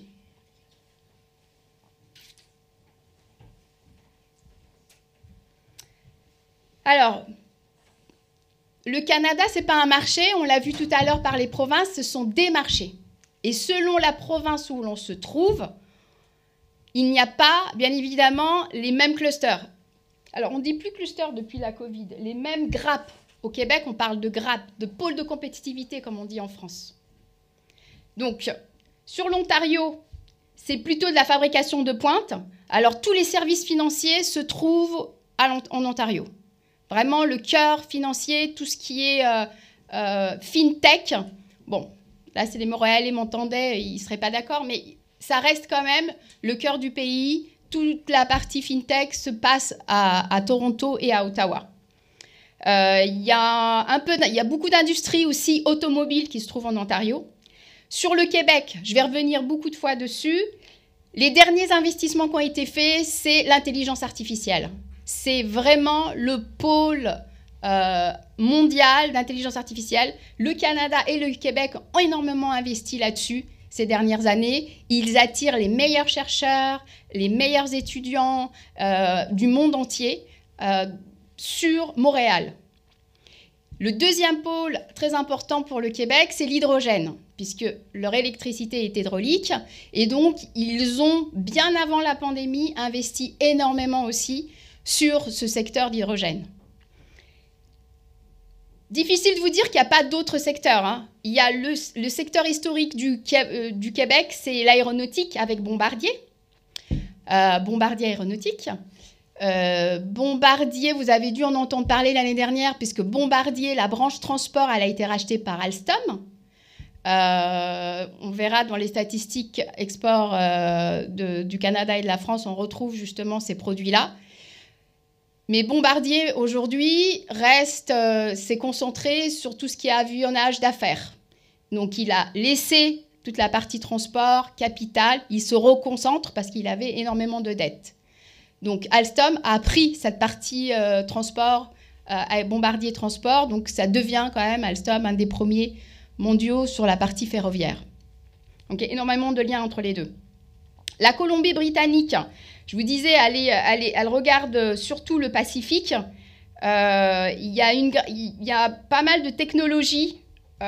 Alors, le Canada, ce n'est pas un marché, on l'a vu tout à l'heure par les provinces, ce sont des marchés. Et selon la province où l'on se trouve, il n'y a pas, bien évidemment, les mêmes clusters. Alors, on ne dit plus cluster depuis la Covid, les mêmes grappes. Au Québec, on parle de grappes, de pôles de compétitivité, comme on dit en France. Donc, sur l'Ontario, c'est plutôt de la fabrication de pointe. Alors, tous les services financiers se trouvent en Ontario. Vraiment, le cœur financier, tout ce qui est fintech. Bon, là, c'est les Montréalais m'entendaient, ils ne seraient pas d'accord, mais ça reste quand même le cœur du pays. Toute la partie fintech se passe à Toronto et à Ottawa. Il y a beaucoup d'industries aussi automobiles qui se trouvent en Ontario. Sur le Québec, je vais revenir beaucoup de fois dessus. Les derniers investissements qui ont été faits, c'est l'intelligence artificielle. C'est vraiment le pôle mondial d'intelligence artificielle. Le Canada et le Québec ont énormément investi là-dessus ces dernières années. Ils attirent les meilleurs chercheurs, les meilleurs étudiants du monde entier sur Montréal. Le deuxième pôle très important pour le Québec, c'est l'hydrogène, puisque leur électricité est hydraulique. Et donc, ils ont, bien avant la pandémie, investi énormément aussi sur ce secteur d'hydrogène. Difficile de vous dire qu'il n'y a pas d'autres secteurs, hein. Il y a le secteur historique du Québec, c'est l'aéronautique avec Bombardier. Bombardier aéronautique. Bombardier, vous avez dû en entendre parler l'année dernière, puisque Bombardier, la branche transport, elle a été rachetée par Alstom. On verra dans les statistiques export du Canada et de la France, on retrouve justement ces produits-là. Mais Bombardier, aujourd'hui, s'est concentré sur tout ce qui est avionnage d'affaires. Donc, il a laissé toute la partie transport, capital. Il se reconcentre parce qu'il avait énormément de dettes. Donc, Alstom a pris cette partie transport, Bombardier Transport. Donc, ça devient quand même, Alstom, un des premiers mondiaux sur la partie ferroviaire. Donc, il y a énormément de liens entre les deux. La Colombie-Britannique, je vous disais, elle regarde surtout le Pacifique. Il y a pas mal de technologies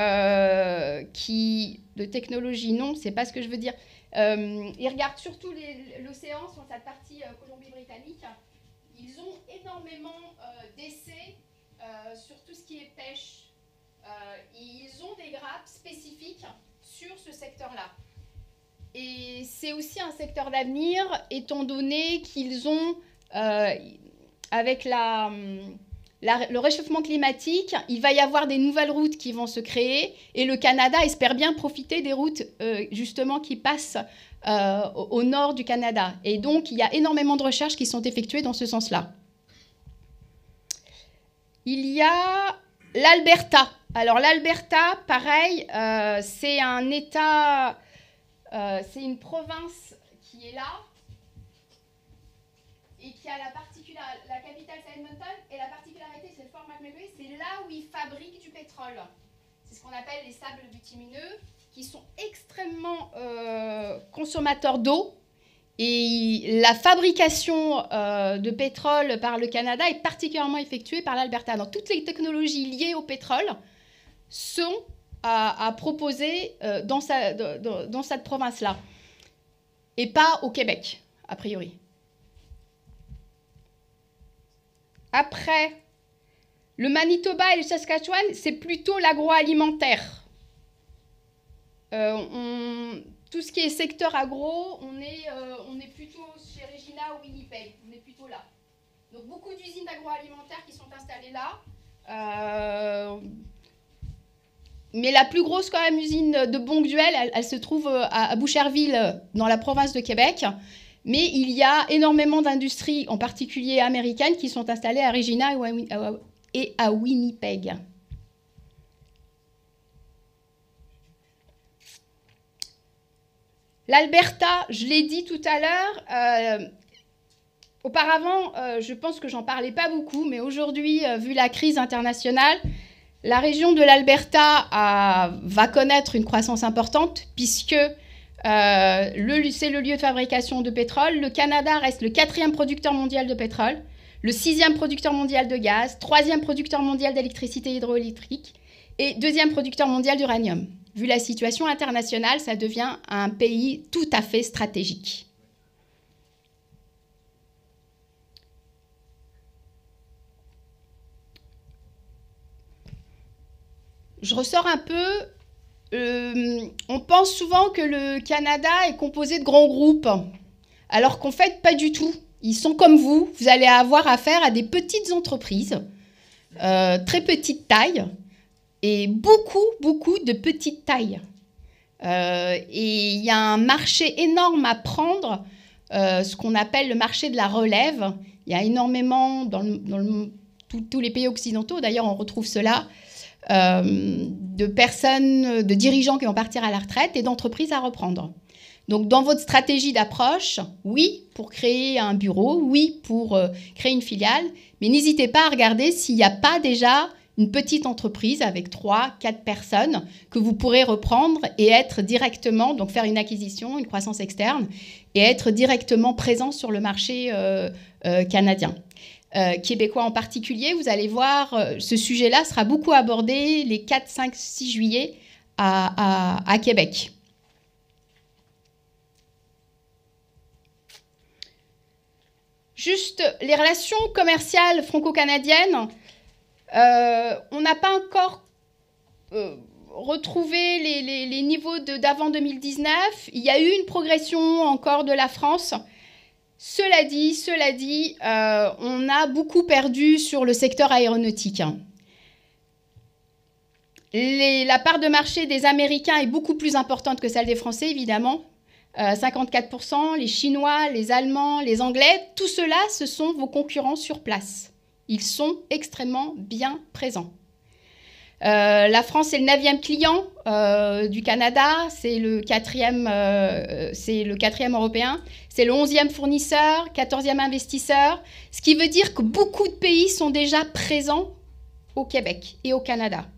non, c'est pas ce que je veux dire. Ils regardent surtout l'océan sur cette partie Colombie-Britannique. Ils ont énormément d'essais sur tout ce qui est pêche. Ils ont des grappes spécifiques sur ce secteur-là. Et c'est aussi un secteur d'avenir, étant donné qu'ils ont, avec le réchauffement climatique, il va y avoir des nouvelles routes qui vont se créer, et le Canada espère bien profiter des routes justement qui passent au nord du Canada. Et donc, il y a énormément de recherches qui sont effectuées dans ce sens-là. Il y a l'Alberta. Alors, l'Alberta, pareil, c'est un État... c'est une province qui est là et qui a la capitale c'est Edmonton, et la particularité c'est Fort McMurray, c'est là où ils fabriquent du pétrole. C'est ce qu'on appelle les sables bitumineux, qui sont extrêmement consommateurs d'eau, et la fabrication de pétrole par le Canada est particulièrement effectuée par l'Alberta. Donc toutes les technologies liées au pétrole sont à proposer dans cette province-là, et pas au Québec, a priori. Après, le Manitoba et le Saskatchewan, c'est plutôt l'agroalimentaire. Tout ce qui est secteur agro, on est plutôt chez Regina ou Winnipeg, on est plutôt là. Donc beaucoup d'usines agroalimentaires qui sont installées là. Mais la plus grosse quand même usine de Bonduel, elle se trouve à Boucherville, dans la province de Québec. Mais il y a énormément d'industries, en particulier américaines, qui sont installées à Regina et à Winnipeg. L'Alberta, je l'ai dit tout à l'heure, auparavant, je pense que j'en parlais pas beaucoup, mais aujourd'hui, vu la crise internationale, la région de l'Alberta va connaître une croissance importante, puisque c'est le lieu de fabrication de pétrole. Le Canada reste le 4e producteur mondial de pétrole, le 6e producteur mondial de gaz, 3e producteur mondial d'électricité hydroélectrique et 2e producteur mondial d'uranium. Vu la situation internationale, ça devient un pays tout à fait stratégique. Je ressors un peu on pense souvent que le Canada est composé de grands groupes, alors qu'en fait, pas du tout. Ils sont comme vous. Vous allez avoir affaire à des petites entreprises, très petite taille, et beaucoup de petites tailles. Et il y a un marché énorme à prendre, ce qu'on appelle le marché de la relève. Il y a énormément, dans tous les pays occidentaux, d'ailleurs on retrouve cela, de personnes, de dirigeants qui vont partir à la retraite et d'entreprises à reprendre. Donc dans votre stratégie d'approche, oui, pour créer un bureau, oui, pour créer une filiale, mais n'hésitez pas à regarder s'il n'y a pas déjà une petite entreprise avec 3-4 personnes que vous pourrez reprendre et être directement, donc faire une acquisition, une croissance externe, et être directement présent sur le marché canadien. Québécois en particulier, vous allez voir, ce sujet-là sera beaucoup abordé les 4, 5, 6 juillet à Québec. Juste les relations commerciales franco-canadiennes, on n'a pas encore retrouvé les niveaux d'avant 2019. Il y a eu une progression encore de la France. Cela dit, on a beaucoup perdu sur le secteur aéronautique. La part de marché des Américains est beaucoup plus importante que celle des Français, évidemment. 54%, les Chinois, les Allemands, les Anglais, tout cela, ce sont vos concurrents sur place. Ils sont extrêmement bien présents. La France est le 9e client du Canada, c'est le 4e européen, c'est le 11e fournisseur, 14e investisseur, ce qui veut dire que beaucoup de pays sont déjà présents au Québec et au Canada.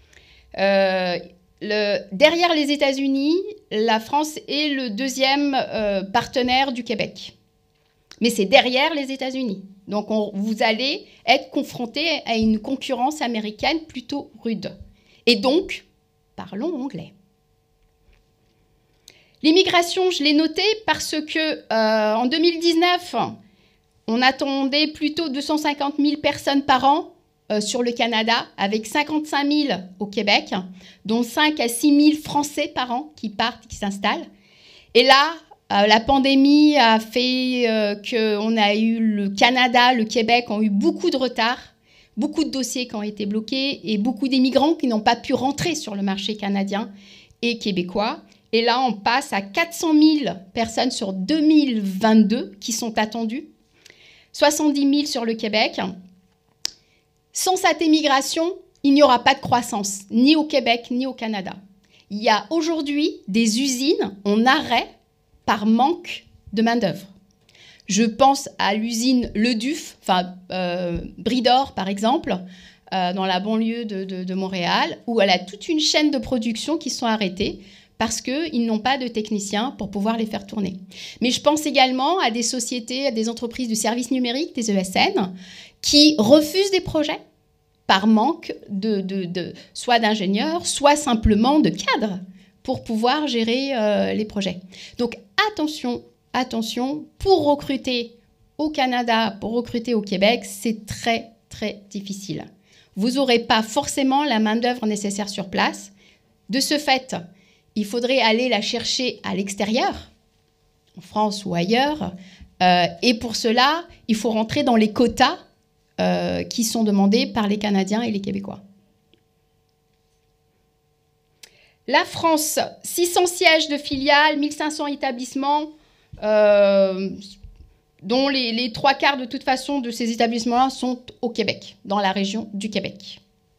Derrière les États-Unis, la France est le 2e partenaire du Québec. Mais c'est derrière les États-Unis. Donc, vous allez être confronté à une concurrence américaine plutôt rude. Et donc, parlons anglais. L'immigration, je l'ai noté parce que en 2019, on attendait plutôt 250 000 personnes par an sur le Canada, avec 55 000 au Québec, dont 5 à 6 000 Français par an qui partent, qui s'installent. Et là, la pandémie a fait qu'on a eu le Canada, le Québec ont eu beaucoup de retard, beaucoup de dossiers qui ont été bloqués et beaucoup d'immigrants qui n'ont pas pu rentrer sur le marché canadien et québécois. Et là, on passe à 400 000 personnes sur 2022 qui sont attendues, 70 000 sur le Québec. Sans cette immigration, il n'y aura pas de croissance, ni au Québec, ni au Canada. Il y a aujourd'hui des usines en arrêt par manque de main-d'œuvre. Je pense à l'usine Leduf, Bridor par exemple, dans la banlieue de Montréal, où elle a toute une chaîne de production qui sont arrêtées parce qu'ils n'ont pas de techniciens pour pouvoir les faire tourner. Mais je pense également à des sociétés, à des entreprises de services numériques, des ESN, qui refusent des projets par manque soit d'ingénieurs, soit simplement de cadres pour pouvoir gérer les projets. Donc attention, pour recruter au Canada, pour recruter au Québec, c'est très, très difficile. Vous n'aurez pas forcément la main-d'œuvre nécessaire sur place. De ce fait, il faudrait aller la chercher à l'extérieur, en France ou ailleurs. Et pour cela, il faut rentrer dans les quotas qui sont demandés par les Canadiens et les Québécois. La France, 600 sièges de filiales, 1500 établissements, dont les 3/4 de toute façon de ces établissements-là sont au Québec, dans la région du Québec.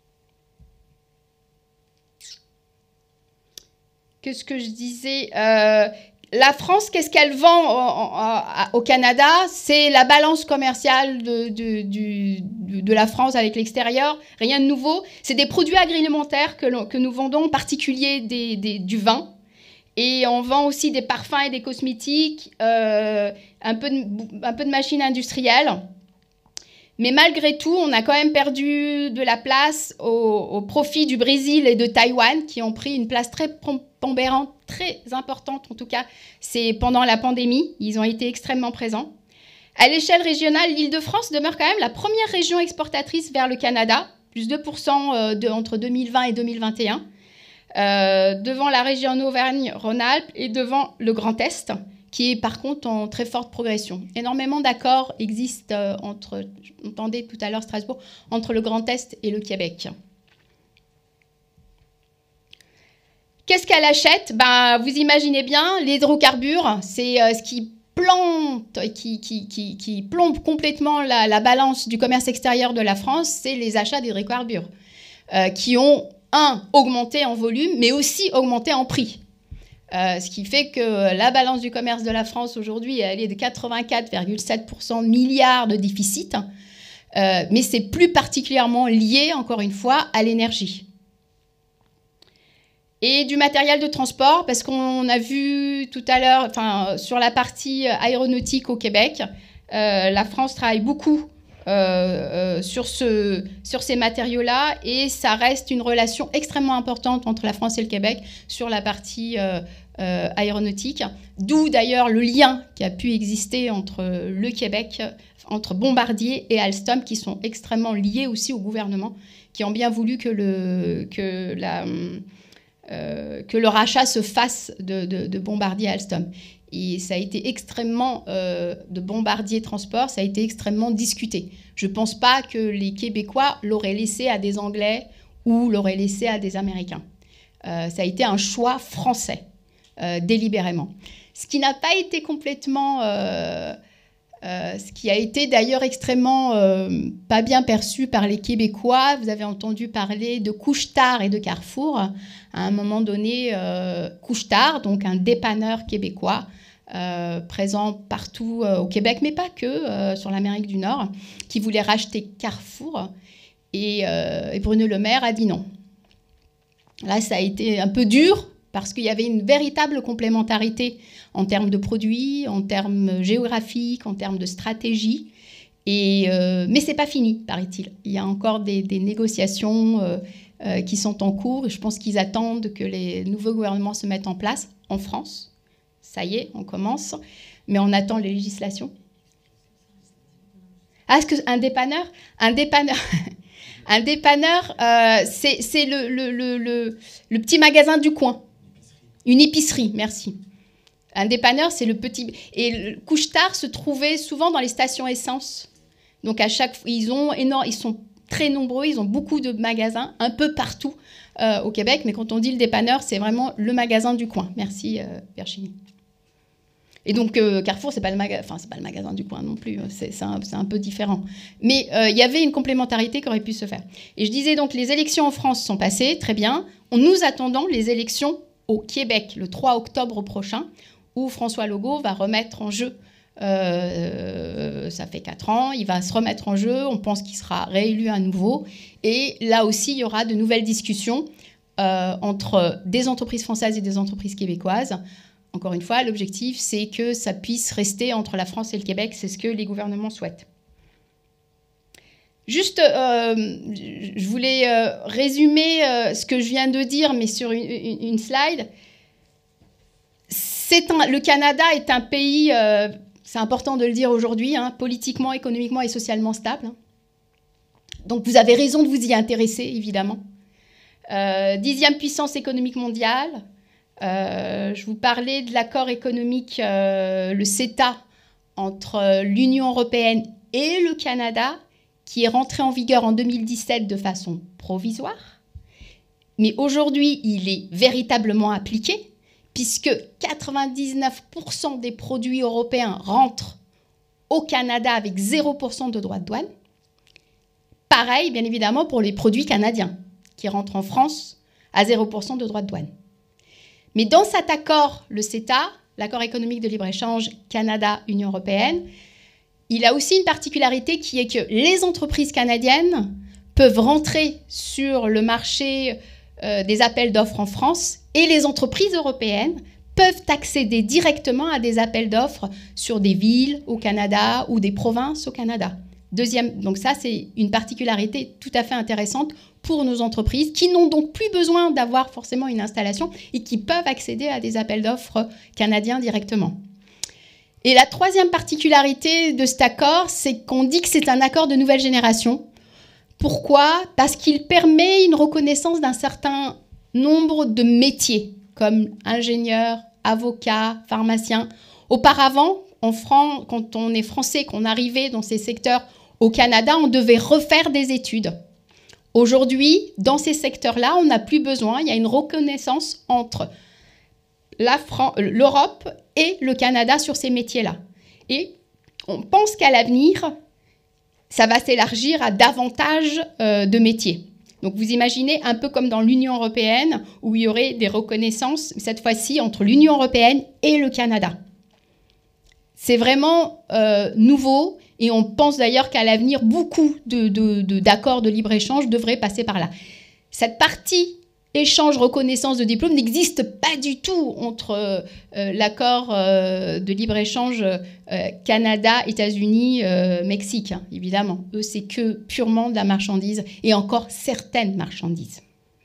Qu'est-ce que je disais la France, qu'est-ce qu'elle vend au Canada? C'est la balance commerciale de la France avec l'extérieur. Rien de nouveau. C'est des produits agroalimentaires que nous vendons, en particulier du vin. Et on vend aussi des parfums et des cosmétiques, un peu de machines industrielles. Mais malgré tout, on a quand même perdu de la place au profit du Brésil et de Taïwan, qui ont pris une place très prépondérante, très importante en tout cas. C'est pendant la pandémie, ils ont été extrêmement présents. À l'échelle régionale, l'Île-de-France demeure quand même la première région exportatrice vers le Canada, plus 2% entre 2020 et 2021. devant la région Auvergne-Rhône-Alpes et devant le Grand Est, qui est par contre en très forte progression. Énormément d'accords existent entre, on entendait tout à l'heure Strasbourg, entre le Grand Est et le Québec. Qu'est-ce qu'elle achète? Vous imaginez bien, les hydrocarbures, c'est ce qui plante, qui plombe complètement la balance du commerce extérieur de la France, c'est les achats d'hydrocarbures, qui ont, augmenté en volume, mais aussi augmenté en prix. Ce qui fait que la balance du commerce de la France aujourd'hui, elle est de 84,7% de milliards de déficit, mais c'est plus particulièrement lié, encore une fois, à l'énergie. Et du matériel de transport, parce qu'on a vu tout à l'heure, sur la partie aéronautique au Québec, la France travaille beaucoup sur ces matériaux-là, et ça reste une relation extrêmement importante entre la France et le Québec sur la partie aéronautique, d'où d'ailleurs le lien qui a pu exister entre le Québec, entre Bombardier et Alstom, qui sont extrêmement liés aussi au gouvernement, qui ont bien voulu que le rachat se fasse de Bombardier à Alstom. Et ça a été extrêmement, de Bombardier Transport, ça a été extrêmement discuté. Je ne pense pas que les Québécois l'auraient laissé à des Anglais ou l'auraient laissé à des Américains. Ça a été un choix français, délibérément. Ce qui n'a pas été complètement... ce qui a été d'ailleurs extrêmement pas bien perçu par les Québécois. Vous avez entendu parler de Couche-Tard et de Carrefour. À un moment donné, Couche-Tard, donc un dépanneur québécois, présent partout au Québec, mais pas que, sur l'Amérique du Nord, qui voulait racheter Carrefour. Et Bruno Le Maire a dit non. Là, ça a été un peu dur, parce qu'il y avait une véritable complémentarité en termes de produits, en termes géographiques, en termes de stratégie. Mais ce n'est pas fini, paraît-il. Il y a encore des négociations qui sont en cours, et je pense qu'ils attendent que les nouveaux gouvernements se mettent en place en France. Ça y est, on commence, mais on attend les législations. Ah, est-ce qu'un dépanneur un dépanneur, c'est le petit magasin du coin. Une épicerie, merci. Un dépanneur, c'est le petit... Et le Couche-Tard se trouvait souvent dans les stations essence. Donc, à chaque fois, ils sont très nombreux, ils ont beaucoup de magasins, un peu partout au Québec. Mais quand on dit le dépanneur, c'est vraiment le magasin du coin. Merci, Virginie. Et donc, Carrefour, c'est pas le magasin du coin non plus. C'est un peu différent. Mais il y avait une complémentarité qui aurait pu se faire. Et je disais donc, les élections en France sont passées, très bien. Nous attendons les élections au Québec, le 3 octobre prochain, où François Legault va remettre en jeu, ça fait 4 ans, il va se remettre en jeu, on pense qu'il sera réélu à nouveau, et là aussi, il y aura de nouvelles discussions entre des entreprises françaises et des entreprises québécoises. Encore une fois, l'objectif, c'est que ça puisse rester entre la France et le Québec, c'est ce que les gouvernements souhaitent. Juste, je voulais résumer ce que je viens de dire, mais sur une slide. Le Canada est un pays, c'est important de le dire aujourd'hui, politiquement, économiquement et socialement stable. Donc vous avez raison de vous y intéresser, évidemment. 10e puissance économique mondiale. Je vous parlais de l'accord économique, le CETA, entre l'Union européenne et le Canada, qui est rentré en vigueur en 2017 de façon provisoire. Mais aujourd'hui, il est véritablement appliqué, puisque 99% des produits européens rentrent au Canada avec 0% de droits de douane. Pareil, bien évidemment, pour les produits canadiens, qui rentrent en France à 0% de droits de douane. Mais dans cet accord, le CETA, l'accord économique de libre-échange Canada-Union européenne, il a aussi une particularité qui est que les entreprises canadiennes peuvent rentrer sur le marché des appels d'offres en France, et les entreprises européennes peuvent accéder directement à des appels d'offres sur des villes au Canada ou des provinces au Canada. Donc ça, c'est une particularité tout à fait intéressante pour nos entreprises qui n'ont donc plus besoin d'avoir forcément une installation et qui peuvent accéder à des appels d'offres canadiens directement. Et la troisième particularité de cet accord, c'est qu'on dit que c'est un accord de nouvelle génération. Pourquoi ? Parce qu'il permet une reconnaissance d'un certain nombre de métiers, comme ingénieur, avocat, pharmacien. Auparavant, en France, quand on est français, qu'on arrivait dans ces secteurs au Canada, on devait refaire des études. Aujourd'hui, dans ces secteurs-là, on n'a plus besoin. Il y a une reconnaissance entre l'Europe et le Canada sur ces métiers-là. Et on pense qu'à l'avenir, ça va s'élargir à davantage de métiers. Donc vous imaginez un peu comme dans l'Union européenne, où il y aurait des reconnaissances, cette fois-ci, entre l'Union européenne et le Canada. C'est vraiment nouveau, et on pense d'ailleurs qu'à l'avenir, beaucoup d'accords de libre-échange devraient passer par là. Cette partie échange, reconnaissance de diplôme n'existe pas du tout entre l'accord de libre-échange Canada, États-Unis, Mexique, hein, évidemment. Eux, c'est que purement de la marchandise et encore certaines marchandises.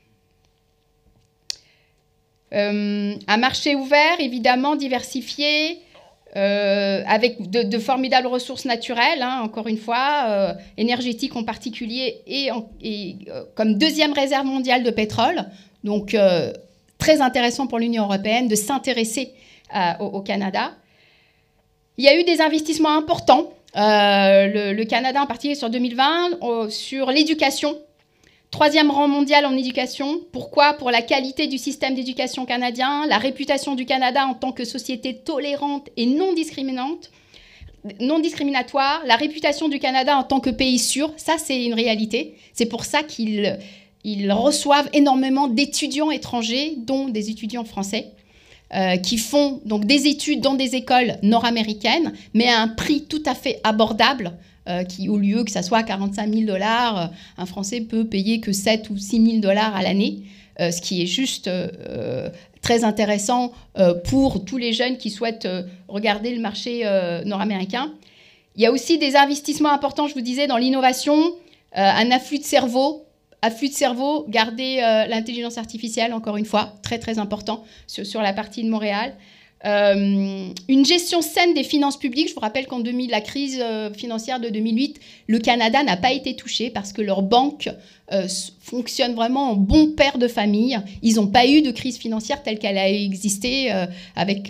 Un marché ouvert, évidemment, diversifié, avec de formidables ressources naturelles, hein, encore une fois, énergétiques en particulier, et comme deuxième réserve mondiale de pétrole. Donc, très intéressant pour l'Union européenne de s'intéresser au Canada. Il y a eu des investissements importants, le Canada en particulier sur 2020, sur l'éducation. 3e rang mondial en éducation. Pourquoi? Pour la qualité du système d'éducation canadien, la réputation du Canada en tant que société tolérante et non discriminatoire, la réputation du Canada en tant que pays sûr. Ça, c'est une réalité. C'est pour ça qu'ils reçoivent énormément d'étudiants étrangers, dont des étudiants français, qui font donc des études dans des écoles nord-américaines, mais à un prix tout à fait abordable, qui, au lieu que ça soit 45 000 $, un Français peut payer que 7 ou 6 000 $ à l'année, ce qui est juste très intéressant pour tous les jeunes qui souhaitent regarder le marché nord-américain. Il y a aussi des investissements importants, je vous disais, dans l'innovation, un afflux de cerveau, garder l'intelligence artificielle, encore une fois, très très important sur la partie de Montréal. Une gestion saine des finances publiques. Je vous rappelle qu'en la crise financière de 2008, le Canada n'a pas été touché parce que leurs banques fonctionnent vraiment en bon père de famille. Ils n'ont pas eu de crise financière telle qu'elle a existé avec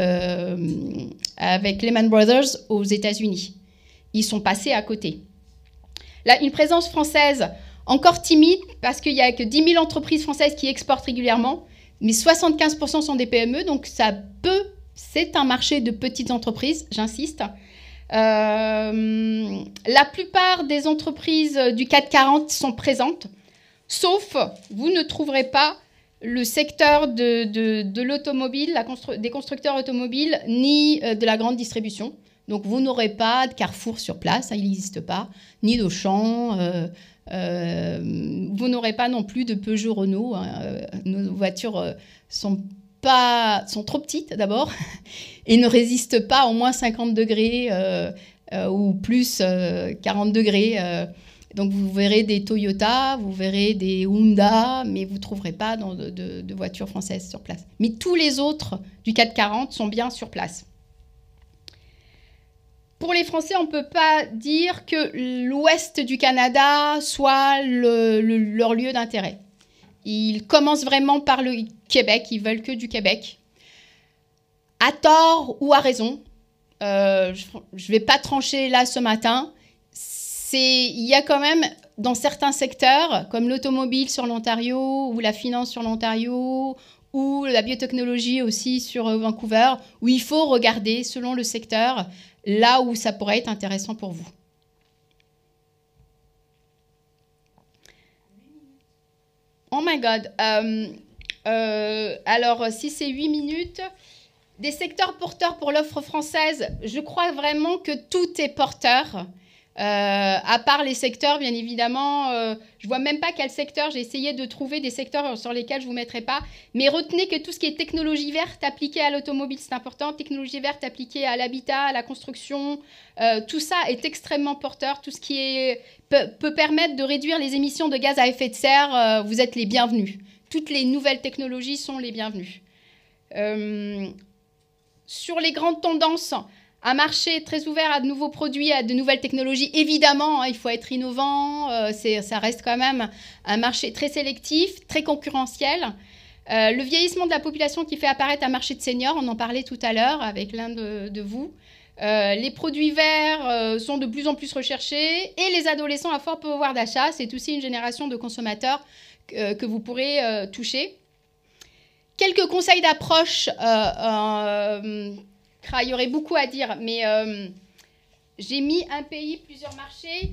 Lehman Brothers aux États-Unis. Ils sont passés à côté. Là, une présence française encore timide parce qu'il n'y a que 10 000 entreprises françaises qui exportent régulièrement. Mais 75% sont des PME, donc c'est un marché de petites entreprises, j'insiste. La plupart des entreprises du CAC 40 sont présentes, sauf, vous ne trouverez pas le secteur de l'automobile, des constructeurs automobiles, ni de la grande distribution. Donc vous n'aurez pas de Carrefour sur place, il n'existe pas, ni d'Auchan. Vous n'aurez pas non plus de Peugeot Renault. Nos voitures sont trop petites d'abord et ne résistent pas au moins 50 degrés ou plus 40 degrés. Donc vous verrez des Toyota, vous verrez des Honda, mais vous ne trouverez pas de voitures françaises sur place. Mais tous les autres du CAC 40 sont bien sur place. Pour les Français, on ne peut pas dire que l'ouest du Canada soit leur lieu d'intérêt. Ils commencent vraiment par le Québec, ils veulent que du Québec. À tort ou à raison, je ne vais pas trancher là ce matin, il y a quand même dans certains secteurs, comme l'automobile sur l'Ontario, ou la finance sur l'Ontario, ou la biotechnologie aussi sur Vancouver, où il faut regarder, selon le secteur, là où ça pourrait être intéressant pour vous. Oh my God. Alors, si c'est 8 minutes, des secteurs porteurs pour l'offre française, je crois vraiment que tout est porteur. À part les secteurs, bien évidemment, je vois même pas quel secteur. J'ai essayé de trouver des secteurs sur lesquels je vous mettrai pas. Mais retenez que tout ce qui est technologie verte appliquée à l'automobile, c'est important. Technologie verte appliquée à l'habitat, à la construction, tout ça est extrêmement porteur. Tout ce qui peut permettre de réduire les émissions de gaz à effet de serre, vous êtes les bienvenus. Toutes les nouvelles technologies sont les bienvenues. Sur les grandes tendances, Un marché très ouvert à de nouveaux produits, à de nouvelles technologies. Évidemment, il faut être innovant. Ça reste quand même un marché très sélectif, très concurrentiel. Le vieillissement de la population qui fait apparaître un marché de seniors, on en parlait tout à l'heure avec l'un de vous. Les produits verts sont de plus en plus recherchés. Et les adolescents à fort pouvoir d'achat, c'est aussi une génération de consommateurs que vous pourrez toucher. Quelques conseils d'approche. Il y aurait beaucoup à dire, mais j'ai mis un pays, plusieurs marchés.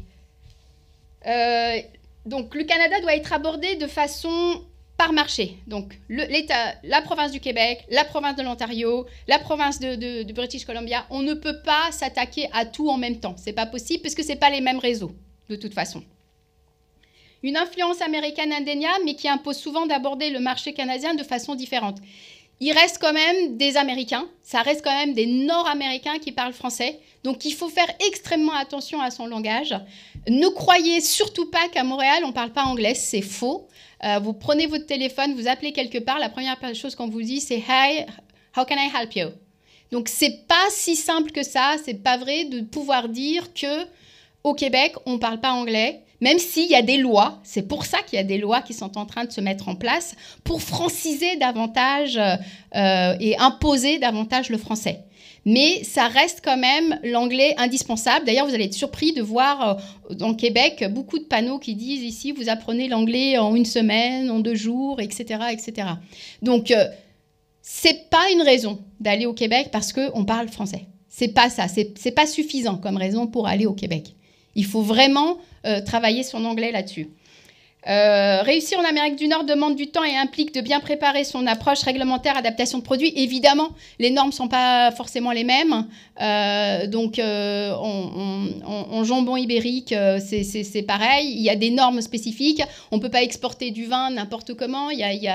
Donc, le Canada doit être abordé de façon par marché. Donc, l'État, la province du Québec, la province de l'Ontario, la province de British Columbia, on ne peut pas s'attaquer à tout en même temps. C'est pas possible parce que c'est pas les mêmes réseaux, de toute façon. Une influence américaine indéniable, mais qui impose souvent d'aborder le marché canadien de façon différente. Il reste quand même des Américains, ça reste quand même des Nord-Américains qui parlent français. Donc, il faut faire extrêmement attention à son langage. Ne croyez surtout pas qu'à Montréal, on ne parle pas anglais, c'est faux. Vous prenez votre téléphone, vous appelez quelque part, la première chose qu'on vous dit, c'est « Hi, how can I help you ?» Donc, ce n'est pas si simple que ça, ce n'est pas vrai de pouvoir dire qu'au Québec, on ne parle pas anglais. Même s'il y a des lois, c'est pour ça qu'il y a des lois qui sont en train de se mettre en place pour franciser davantage et imposer davantage le français. Mais ça reste quand même l'anglais indispensable. D'ailleurs, vous allez être surpris de voir dans Québec beaucoup de panneaux qui disent ici, vous apprenez l'anglais en 1 semaine, en 2 jours, etc., etc. Donc, c'est pas une raison d'aller au Québec parce qu'on parle français. C'est pas ça. C'est pas suffisant comme raison pour aller au Québec. Il faut vraiment travailler son anglais là-dessus. Réussir en Amérique du Nord demande du temps et implique de bien préparer son approche réglementaire, adaptation de produits. Évidemment, les normes ne sont pas forcément les mêmes. Donc, en jambon ibérique, c'est pareil. Il y a des normes spécifiques. On ne peut pas exporter du vin n'importe comment. Il y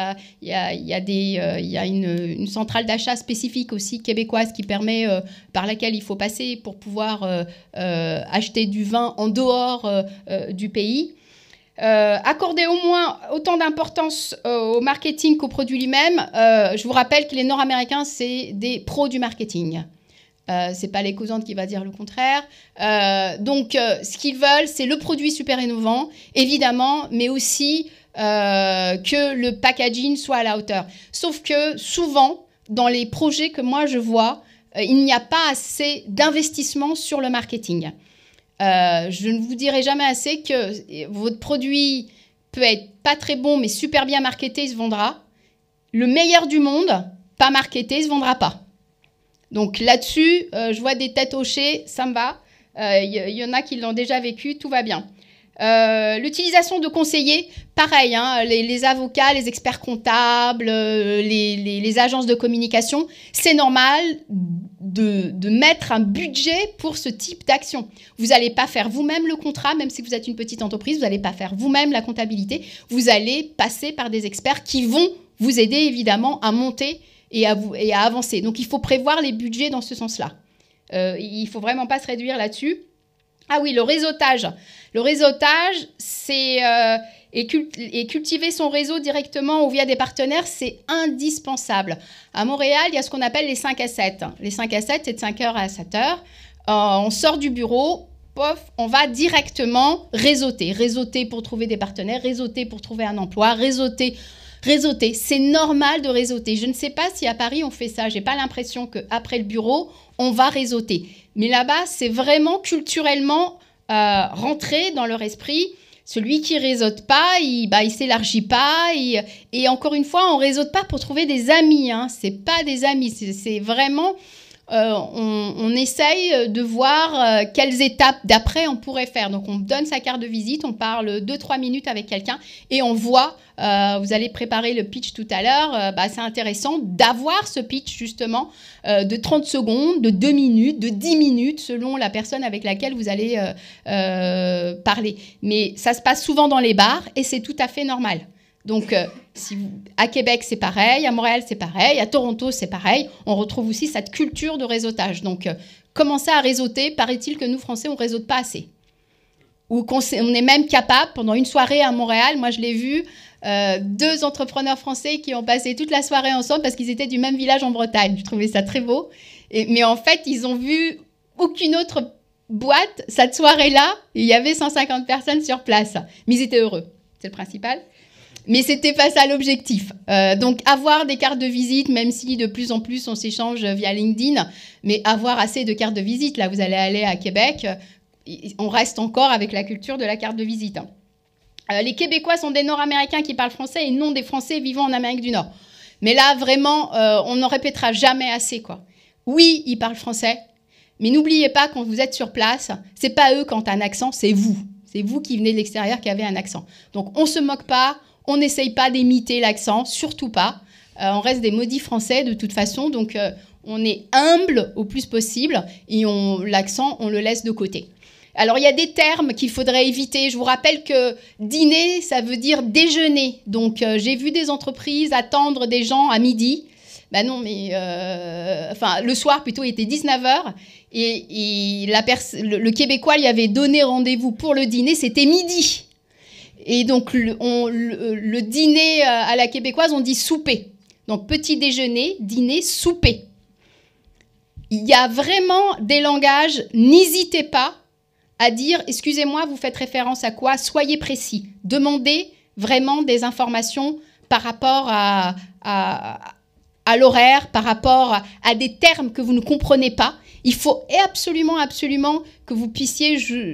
a une centrale d'achat spécifique aussi québécoise qui permet, par laquelle il faut passer pour pouvoir acheter du vin en dehors du pays. Accorder au moins autant d'importance au marketing qu'au produit lui-même. Je vous rappelle que les Nord-Américains, c'est des pros du marketing. C'est pas les causantes qui va dire le contraire. Donc, ce qu'ils veulent, c'est le produit super innovant, évidemment, mais aussi que le packaging soit à la hauteur. Sauf que souvent, dans les projets que moi je vois, il n'y a pas assez d'investissement sur le marketing. Je ne vous dirai jamais assez que votre produit peut être pas très bon, mais super bien marketé, il se vendra. Le meilleur du monde, pas marketé, il se vendra pas. Donc là-dessus, je vois des têtes hochées, ça me va. Il y en a qui l'ont déjà vécu, tout va bien. L'utilisation de conseillers, pareil, hein, les avocats, les experts comptables, les agences de communication, c'est normal de mettre un budget pour ce type d'action. Vous n'allez pas faire vous-même le contrat, même si vous êtes une petite entreprise, vous n'allez pas faire vous-même la comptabilité, vous allez passer par des experts qui vont vous aider évidemment à monter et à avancer. Donc il faut prévoir les budgets dans ce sens-là. Il ne faut vraiment pas se réduire là-dessus. Ah oui, le réseautage. Le réseautage, c'est et cultiver son réseau directement ou via des partenaires, c'est indispensable. À Montréal, il y a ce qu'on appelle les 5 à 7. Les 5 à 7, c'est de 5h à 7h. On sort du bureau, pof, on va directement réseauter. Réseauter pour trouver des partenaires, réseauter pour trouver un emploi, réseauter. C'est normal de réseauter. Je ne sais pas si à Paris on fait ça. Je n'ai pas l'impression qu'après le bureau, on va réseauter. Mais là-bas, c'est vraiment culturellement rentré dans leur esprit. Celui qui réseaute pas, il s'élargit pas. Et encore une fois, on réseaute pas pour trouver des amis. Hein. C'est pas des amis. C'est vraiment... on essaye de voir quelles étapes d'après on pourrait faire. Donc, on donne sa carte de visite, on parle 2-3 minutes avec quelqu'un et on voit, vous allez préparer le pitch tout à l'heure, c'est intéressant d'avoir ce pitch justement de 30 secondes, de 2 minutes, de 10 minutes selon la personne avec laquelle vous allez parler. Mais ça se passe souvent dans les bars et c'est tout à fait normal. Donc, à Québec, c'est pareil, à Montréal, c'est pareil, à Toronto, c'est pareil. On retrouve aussi cette culture de réseautage. Donc, commencer à réseauter, paraît-il que nous, Français, on ne réseaute pas assez. Ou on est même capable, pendant une soirée à Montréal, moi je l'ai vu, 2 entrepreneurs français qui ont passé toute la soirée ensemble parce qu'ils étaient du même village en Bretagne. Je trouvais ça très beau. Mais en fait, ils ont vu aucune autre boîte cette soirée-là. Il y avait 150 personnes sur place. Mais ils étaient heureux. C'est le principal. Mais c'était pas ça l'objectif. Donc, avoir des cartes de visite, même si de plus en plus on s'échange via LinkedIn, mais avoir assez de cartes de visite. Là, vous allez aller à Québec, on reste encore avec la culture de la carte de visite. Les Québécois sont des Nord-Américains qui parlent français et non des Français vivant en Amérique du Nord. Mais là, vraiment, on n'en répétera jamais assez, quoi. Oui, ils parlent français, mais n'oubliez pas, quand vous êtes sur place, c'est pas eux qui ont un accent, c'est vous. C'est vous qui venez de l'extérieur qui avez un accent. Donc, on se moque pas, on n'essaye pas d'imiter l'accent, surtout pas. On reste des maudits français de toute façon, donc on est humble au plus possible et l'accent, on le laisse de côté. Alors, il y a des termes qu'il faudrait éviter. Je vous rappelle que dîner, ça veut dire déjeuner. Donc, j'ai vu des entreprises attendre des gens à midi. Ben non, mais le soir plutôt, il était 19h. Et le Québécois lui avait donné rendez-vous pour le dîner, c'était midi. Et donc, le dîner à la québécoise, on dit souper. Donc, petit déjeuner, dîner, souper. Il y a vraiment des langages, n'hésitez pas à dire, excusez-moi, vous faites référence à quoi? Soyez précis. Demandez vraiment des informations par rapport à l'horaire, par rapport à des termes que vous ne comprenez pas. Il faut absolument que vous puissiez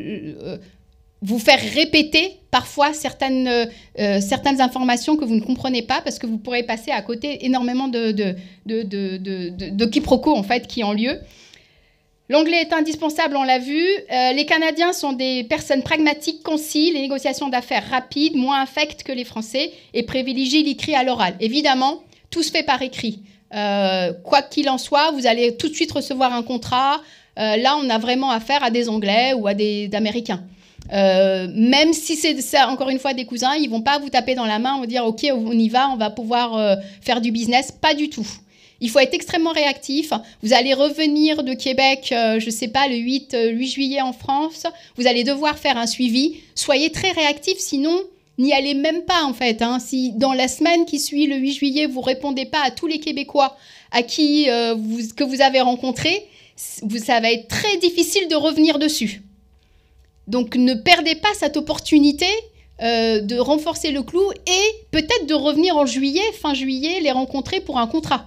vous faire répéter parfois certaines informations que vous ne comprenez pas parce que vous pourrez passer à côté énormément de quiproquos en fait qui ont lieu. L'anglais est indispensable, on l'a vu. Les Canadiens sont des personnes pragmatiques, concis, les négociations d'affaires rapides, moins affectes que les Français et privilégient l'écrit à l'oral. Évidemment, tout se fait par écrit. Quoi qu'il en soit, vous allez tout de suite recevoir un contrat. Là, on a vraiment affaire à des Anglais ou à des Américains. Même si c'est ça, encore une fois des cousins, ils vont pas vous taper dans la main, vous dire ok, on y va, on va pouvoir faire du business. Pas du tout. Il faut être extrêmement réactif. Vous allez revenir de Québec, je sais pas, le 8 juillet en France. Vous allez devoir faire un suivi. Soyez très réactif, sinon n'y allez même pas en fait. Si dans la semaine qui suit le 8 juillet, vous répondez pas à tous les Québécois à qui que vous avez rencontrés, ça va être très difficile de revenir dessus. Donc ne perdez pas cette opportunité de renforcer le clou et peut-être de revenir en juillet, fin juillet, les rencontrer pour un contrat.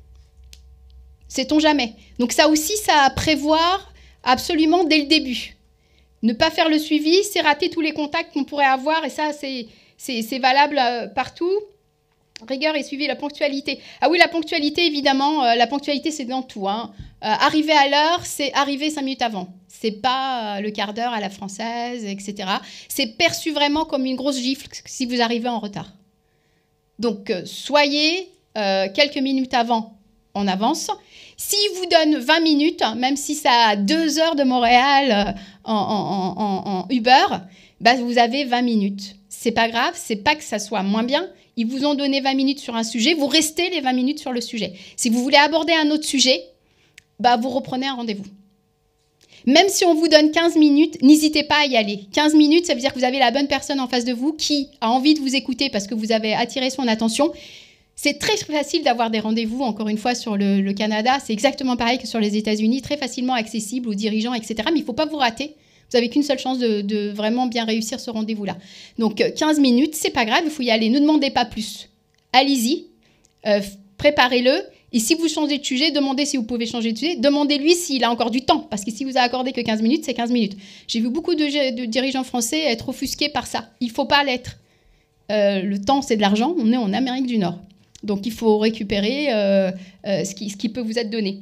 Sait-on jamais. Donc ça aussi, ça à prévoir absolument dès le début. Ne pas faire le suivi, c'est rater tous les contacts qu'on pourrait avoir et ça, c'est valable partout. Rigueur et suivi, la ponctualité. Ah oui, la ponctualité, évidemment, la ponctualité, c'est dans tout. Arriver à l'heure, c'est arriver 5 minutes avant. C'est pas le quart d'heure à la française, etc. C'est perçu vraiment comme une grosse gifle si vous arrivez en retard. Donc, soyez quelques minutes avant en avance. S'il vous donne 20 minutes, même si ça a 2 heures de Montréal en Uber, bah, vous avez 20 minutes. C'est pas grave, c'est pas que ça soit moins bien. Ils vous ont donné 20 minutes sur un sujet, vous restez les 20 minutes sur le sujet. Si vous voulez aborder un autre sujet, bah, vous reprenez un rendez-vous. Même si on vous donne 15 minutes, n'hésitez pas à y aller. 15 minutes, ça veut dire que vous avez la bonne personne en face de vous qui a envie de vous écouter parce que vous avez attiré son attention. C'est très facile d'avoir des rendez-vous, encore une fois, sur le Canada. C'est exactement pareil que sur les États-Unis, très facilement accessible aux dirigeants, etc. Mais il ne faut pas vous rater. Vous n'avez qu'une seule chance de vraiment bien réussir ce rendez-vous-là. Donc, 15 minutes, c'est pas grave, il faut y aller. Ne demandez pas plus. Allez-y, préparez-le. Et si vous changez de sujet, demandez si vous pouvez changer de sujet. Demandez-lui s'il a encore du temps. Parce que si vous a accordé que 15 minutes, c'est 15 minutes. J'ai vu beaucoup de dirigeants français être offusqués par ça. Il ne faut pas l'être. Le temps, c'est de l'argent. On est en Amérique du Nord. Donc, il faut récupérer ce qui peut vous être donné.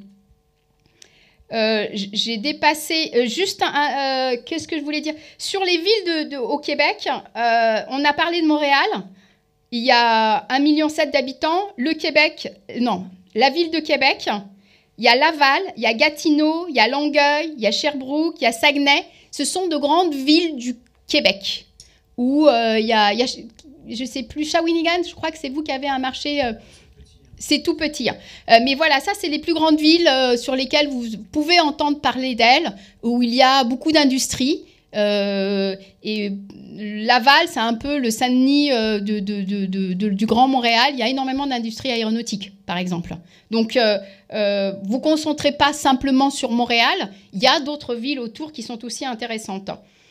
J'ai dépassé juste qu'est-ce que je voulais dire? Sur les villes au Québec, on a parlé de Montréal. Il y a 1,7 million d'habitants. Le Québec, non, la ville de Québec. Il y a Laval, il y a Gatineau, il y a Longueuil, il y a Sherbrooke, il y a Saguenay. Ce sont de grandes villes du Québec. Où il y a je ne sais plus, Shawinigan, je crois que c'est vous qui avez un marché... c'est tout petit. Mais voilà, ça, c'est les plus grandes villes sur lesquelles vous pouvez entendre parler d'elles, où il y a beaucoup d'industries. Et Laval, c'est un peu le Saint-Denis du Grand Montréal. Il y a énormément d'industrie aéronautique, par exemple. Donc, vous concentrez pas simplement sur Montréal. Il y a d'autres villes autour qui sont aussi intéressantes.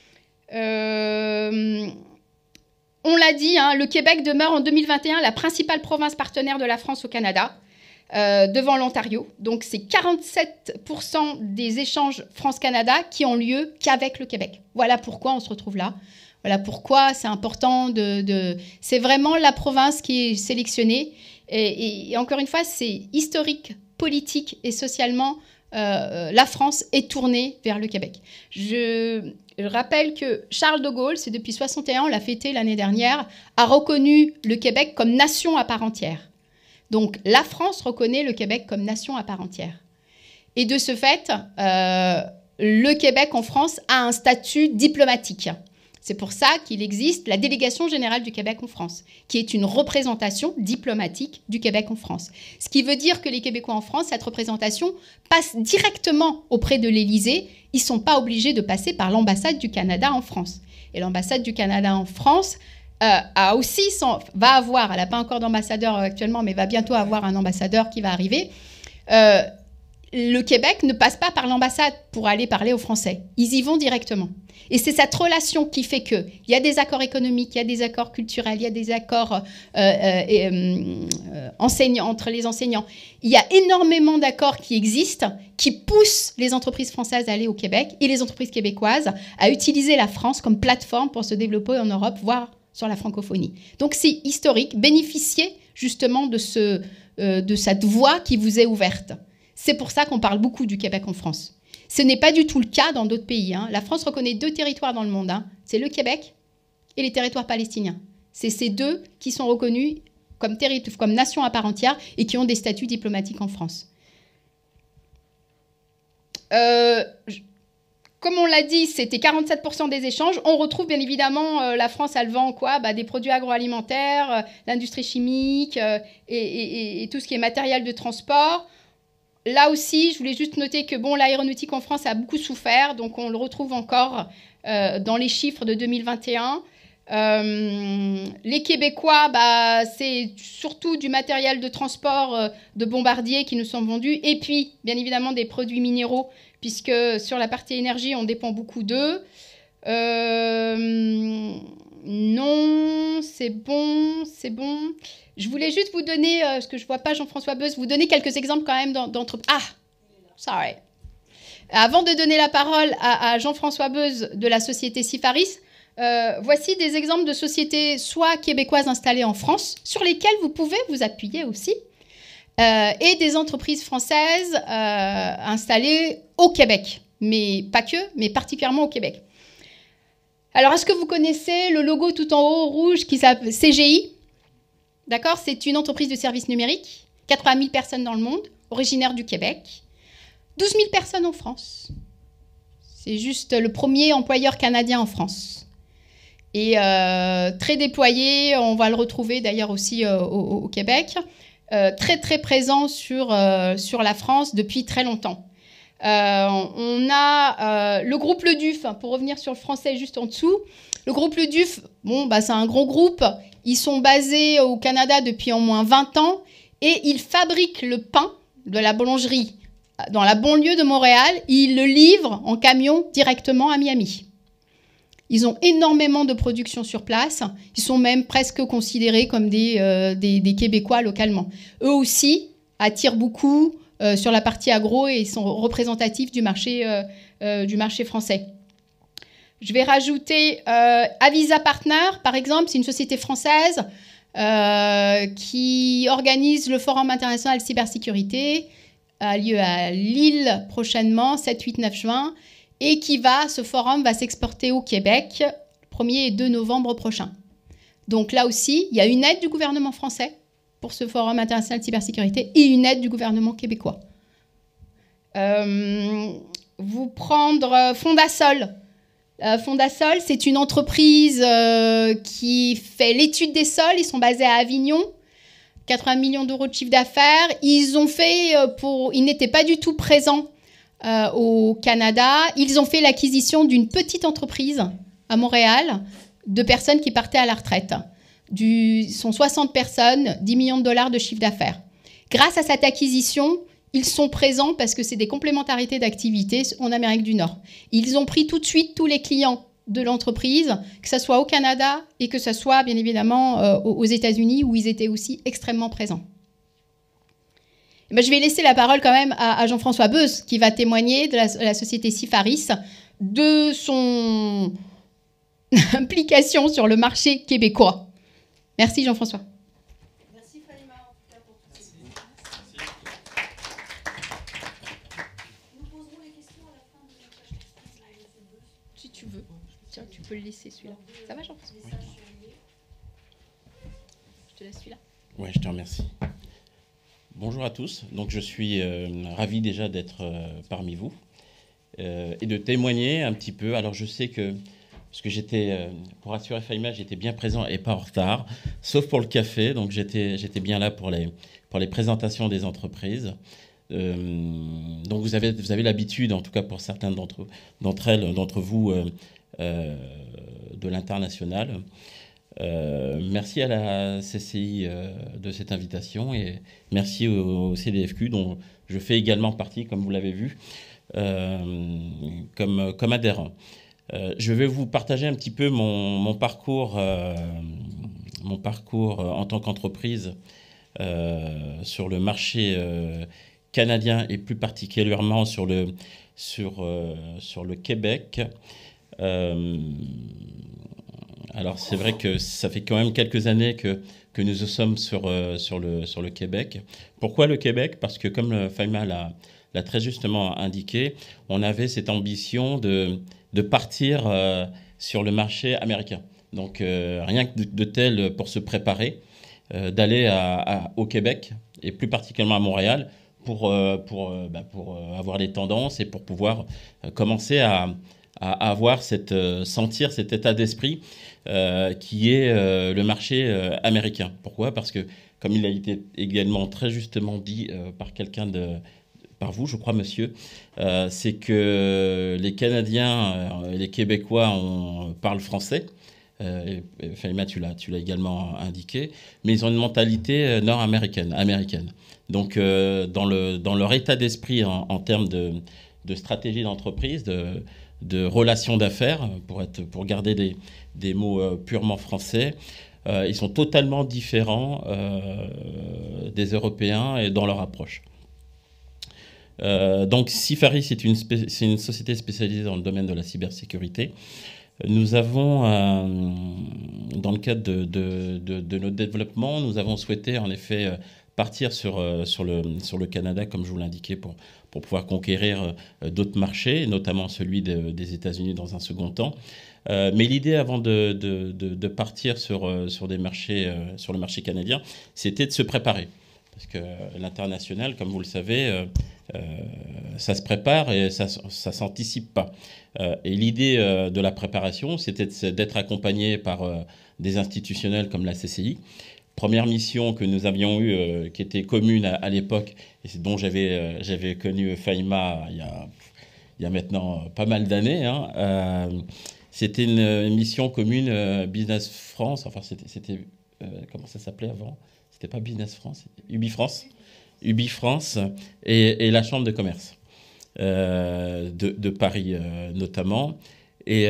On l'a dit, hein, le Québec demeure en 2021 la principale province partenaire de la France au Canada, devant l'Ontario. Donc, c'est 47% des échanges France-Canada qui ont lieu qu'avec le Québec. Voilà pourquoi on se retrouve là. Voilà pourquoi c'est important c'est vraiment la province qui est sélectionnée. Et encore une fois, c'est historique, politique et socialement, la France est tournée vers le Québec. Je rappelle que Charles de Gaulle, c'est depuis 61, on l'a fêté l'année dernière, a reconnu le Québec comme nation à part entière. Donc la France reconnaît le Québec comme nation à part entière. Et de ce fait, le Québec en France a un statut diplomatique. C'est pour ça qu'il existe la délégation générale du Québec en France, qui est une représentation diplomatique du Québec en France. Ce qui veut dire que les Québécois en France, cette représentation passe directement auprès de l'Élysée. Ils ne sont pas obligés de passer par l'ambassade du Canada en France. Et l'ambassade du Canada en France a aussi elle n'a pas encore d'ambassadeur actuellement, mais va bientôt avoir un ambassadeur qui va arriver. Le Québec ne passe pas par l'ambassade pour aller parler aux Français. Ils y vont directement. Et c'est cette relation qui fait qu'il y a des accords économiques, il y a des accords culturels, il y a des accords enseignants, entre les enseignants. Il y a énormément d'accords qui existent, qui poussent les entreprises françaises à aller au Québec et les entreprises québécoises à utiliser la France comme plateforme pour se développer en Europe, voire sur la francophonie. Donc c'est historique, bénéficiez justement de cette voie qui vous est ouverte. C'est pour ça qu'on parle beaucoup du Québec en France. Ce n'est pas du tout le cas dans d'autres pays. Hein. La France reconnaît 2 territoires dans le monde. Hein. C'est le Québec et les territoires palestiniens. C'est ces 2 qui sont reconnus comme nation à part entière et qui ont des statuts diplomatiques en France. Comme on l'a dit, c'était 47% des échanges. On retrouve bien évidemment, la France, elle vend quoi ? Des produits agroalimentaires, l'industrie chimique et tout ce qui est matériel de transport. Là aussi, je voulais juste noter que l'aéronautique en France a beaucoup souffert, donc on le retrouve encore dans les chiffres de 2021. Les Québécois, c'est surtout du matériel de transport de bombardiers qui nous sont vendus, et puis, bien évidemment, des produits minéraux, puisque sur la partie énergie, on dépend beaucoup d'eux. Non, c'est bon. Je voulais juste vous donner, parce que je ne vois pas Jean-François Beuz, vous donner quelques exemples quand même d'entreprises. Ah, sorry. Avant de donner la parole à Jean-François Beuz de la société Sifaris, voici des exemples de sociétés soit québécoises installées en France, sur lesquelles vous pouvez vous appuyer aussi, et des entreprises françaises installées au Québec. Mais pas que, mais particulièrement au Québec. Alors, est-ce que vous connaissez le logo tout en haut, rouge, qui s'appelle CGI ? D'accord ? C'est une entreprise de services numériques, 80 000 personnes dans le monde, originaire du Québec, 12 000 personnes en France. C'est juste le premier employeur canadien en France. Et très déployé, on va le retrouver d'ailleurs aussi au Québec, très très présent sur la France depuis très longtemps. On a le groupe Le Duf, pour revenir sur le français juste en dessous. Le groupe Le Duf, c'est un gros groupe. Ils sont basés au Canada depuis au moins 20 ans et ils fabriquent le pain de la boulangerie dans la banlieue de Montréal. Ils le livrent en camion directement à Miami. Ils ont énormément de production sur place. Ils sont même presque considérés comme des Québécois localement. Eux aussi attirent beaucoup sur la partie agro et ils sont représentatifs du marché français. Je vais rajouter Avisa Partner, par exemple, c'est une société française qui organise le Forum international cybersécurité, a lieu à Lille prochainement, 7, 8, 9 juin, et ce forum va s'exporter au Québec le 1er et 2 novembre prochain. Donc là aussi, il y a une aide du gouvernement français pour ce Forum international de cybersécurité et une aide du gouvernement québécois. Vous prendre Fondasol. Fondasol, c'est une entreprise qui fait l'étude des sols. Ils sont basés à Avignon, 80 millions d'euros de chiffre d'affaires. Ils n'étaient pas du tout présents au Canada. Ils ont fait l'acquisition d'une petite entreprise à Montréal de personnes qui partaient à la retraite. Sont 60 personnes, 10 millions de dollars de chiffre d'affaires. Grâce à cette acquisition, ils sont présents parce que c'est des complémentarités d'activités en Amérique du Nord. Ils ont pris tout de suite tous les clients de l'entreprise, que ce soit au Canada et que ce soit bien évidemment aux États-Unis où ils étaient aussi extrêmement présents. Je vais laisser la parole quand même à Jean-François Beuz qui va témoigner de la société Sifaris, de son implication sur le marché québécois. Merci Jean-François. Merci Faïma en tout cas pour tout ça. Nous poserons les questions à la fin de notre. Si tu veux. Tiens, tu peux le laisser celui-là. Ça va Jean-François? Oui. Je te laisse celui-là. Oui, je te remercie. Bonjour à tous. Donc je suis ravi déjà d'être parmi vous et de témoigner un petit peu. Alors je sais que, parce que j'étais, pour assurer Faïma, j'étais bien présent et pas en retard, sauf pour le café, donc j'étais bien là pour les présentations des entreprises. Donc vous avez l'habitude, en tout cas pour certaines d'entre vous, de l'international. Merci à la CCI de cette invitation et merci au CDFQ dont je fais également partie, comme vous l'avez vu, comme adhérent. Je vais vous partager un petit peu mon parcours en tant qu'entreprise sur le marché canadien et plus particulièrement sur le Québec. Alors c'est vrai que ça fait quand même quelques années que nous sommes sur le Québec. Pourquoi le Québec? Parce que comme Faïma l'a très justement indiqué, on avait cette ambition de partir sur le marché américain. Donc rien que de tel pour se préparer, d'aller au Québec et plus particulièrement à Montréal pour avoir les tendances et pour pouvoir commencer à sentir cet état d'esprit qui est le marché américain. Pourquoi? Parce que, comme il a été également très justement dit par vous, je crois, monsieur, c'est que les Canadiens et les Québécois parlent français. Faïma, tu l'as également indiqué, mais ils ont une mentalité nord-américaine, américaine. Donc, dans leur état d'esprit en termes de stratégie d'entreprise, de relations d'affaires, pour garder des mots purement français, ils sont totalement différents des Européens et dans leur approche. Donc Sifaris, c'est une société spécialisée dans le domaine de la cybersécurité. Nous avons, dans le cadre de notre développement, nous avons souhaité en effet partir sur le Canada, comme je vous l'indiquais, pour pouvoir conquérir d'autres marchés, notamment celui des États-Unis dans un second temps. Mais l'idée avant de partir sur des marchés, sur le marché canadien, c'était de se préparer. Parce que l'international, comme vous le savez, ça se prépare et ça ne s'anticipe pas. Et l'idée de la préparation, c'était d'être accompagné par des institutionnels comme la CCI. Première mission que nous avions eue, qui était commune à l'époque, et dont j'avais connu Faïma il y a maintenant pas mal d'années. C'était une mission commune Business France. Enfin, c'était comment ça s'appelait avant? C'était pas Business France, Ubi France et la Chambre de commerce de Paris notamment. Et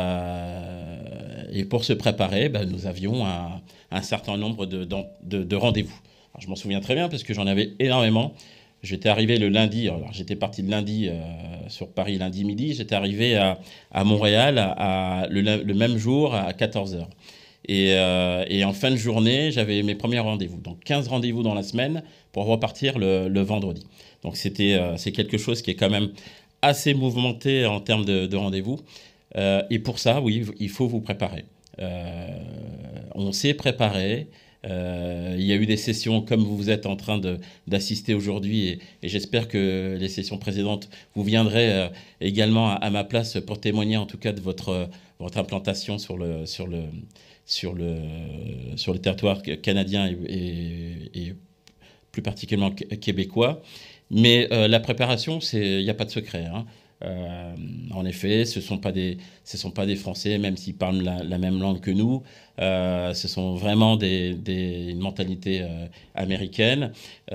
pour se préparer, nous avions un certain nombre de rendez-vous. Alors, je m'en souviens très bien parce que j'en avais énormément. J'étais arrivé le lundi, alors j'étais parti de lundi sur Paris lundi midi, j'étais arrivé à Montréal le même jour à 14h. Et en fin de journée, j'avais mes premiers rendez-vous. Donc 15 rendez-vous dans la semaine pour repartir le vendredi. Donc c'est quelque chose qui est quand même assez mouvementé en termes de rendez-vous. Et pour ça, oui, il faut vous préparer. On s'est préparé. Il y a eu des sessions comme vous êtes en train d'assister aujourd'hui et j'espère que les sessions précédentes, vous viendrez également à ma place pour témoigner en tout cas de votre implantation sur le territoire canadien et plus particulièrement québécois. Mais la préparation, il n'y a pas de secret, hein. En effet, ce ne sont pas des Français, même s'ils parlent la même langue que nous. Ce sont vraiment une mentalité américaine.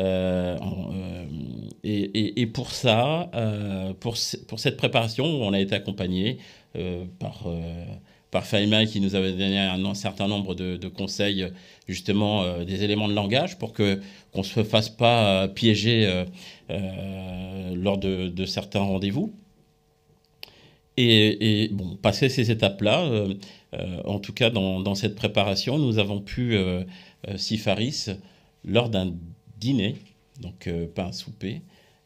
Et pour ça, pour cette préparation, on a été accompagné par Fahima, qui nous avait donné un certain nombre de conseils, justement des éléments de langage, pour qu'on ne se fasse pas piéger lors de certains rendez-vous. Et bon, passer ces étapes-là, en tout cas dans cette préparation, nous avons pu, Sifaris, lors d'un dîner, donc pas un souper,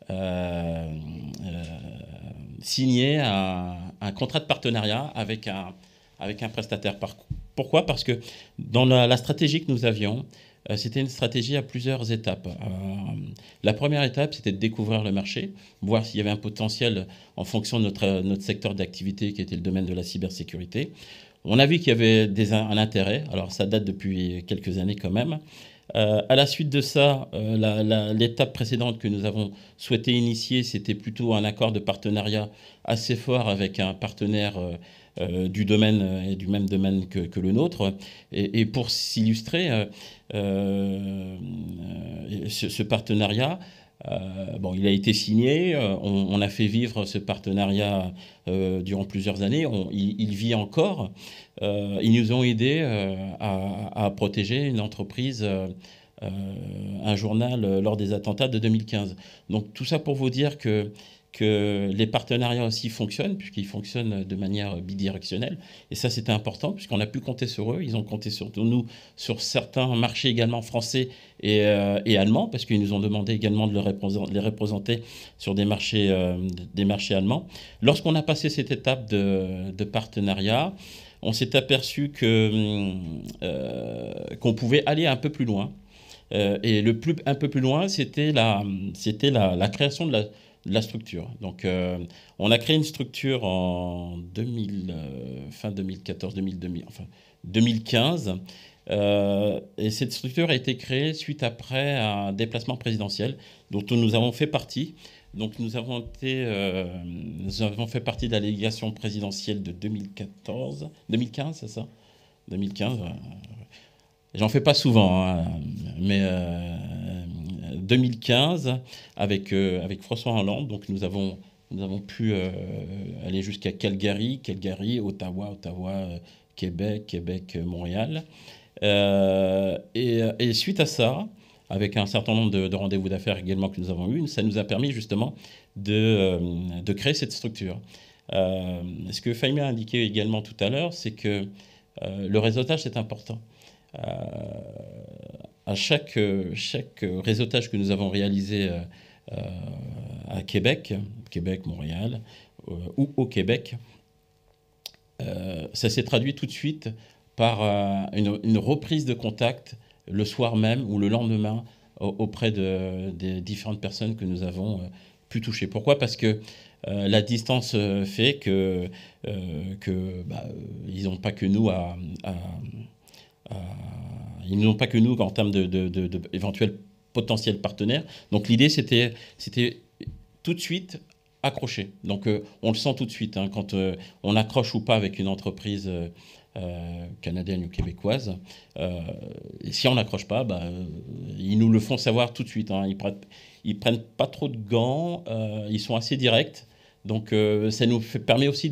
signer un contrat de partenariat avec un prestataire. Pourquoi ? Parce que dans la stratégie que nous avions, c'était une stratégie à plusieurs étapes. La première étape, c'était de découvrir le marché, voir s'il y avait un potentiel en fonction de notre secteur d'activité qui était le domaine de la cybersécurité. On a vu qu'il y avait un intérêt, alors ça date depuis quelques années quand même. À la suite de ça, l'étape précédente que nous avons souhaité initier, c'était plutôt un accord de partenariat assez fort avec un partenaire du domaine et du même domaine que le nôtre. Et pour s'illustrer, ce partenariat, il a été signé, on a fait vivre ce partenariat durant plusieurs années, il vit encore. Ils nous ont aidés à protéger une entreprise, un journal, lors des attentats de 2015. Donc tout ça pour vous dire que les partenariats aussi fonctionnent, puisqu'ils fonctionnent de manière bidirectionnelle. Et ça, c'était important, puisqu'on a pu compter sur eux. Ils ont compté sur nous, sur certains marchés également français et allemands, parce qu'ils nous ont demandé également de les représenter sur des marchés allemands. Lorsqu'on a passé cette étape de partenariat, on s'est aperçu qu'on pouvait aller un peu plus loin. Et un peu plus loin, c'était la création de la structure. Donc, on a créé une structure en fin 2014, 2015. Et cette structure a été créée suite après un déplacement présidentiel dont nous avons fait partie. Donc, nous avons fait partie de la délégation présidentielle de 2015, c'est ça ? 2015. J'en fais pas souvent, hein, mais 2015 avec François Hollande. Donc nous avons pu aller jusqu'à Calgary, Ottawa, Québec, Montréal. Et suite à ça, avec un certain nombre de rendez-vous d'affaires également que nous avons eus, ça nous a permis justement de créer cette structure. Ce que Fahima a indiqué également tout à l'heure, c'est que le réseautage, c'est important. À chaque réseautage que nous avons réalisé à Québec, Montréal, ou au Québec, ça s'est traduit tout de suite par une reprise de contact le soir même ou le lendemain auprès des différentes personnes que nous avons pu toucher. Pourquoi ? Parce que la distance fait qu'ils n'ont pas que nous ils n'ont pas que nous en termes d'éventuels potentiels partenaires. Donc l'idée, c'était tout de suite accrocher. Donc on le sent tout de suite, hein, quand on accroche ou pas avec une entreprise canadienne ou québécoise. Et si on n'accroche pas, ils nous le font savoir tout de suite, hein. Ils prennent pas trop de gants, ils sont assez directs. Donc ça nous permet aussi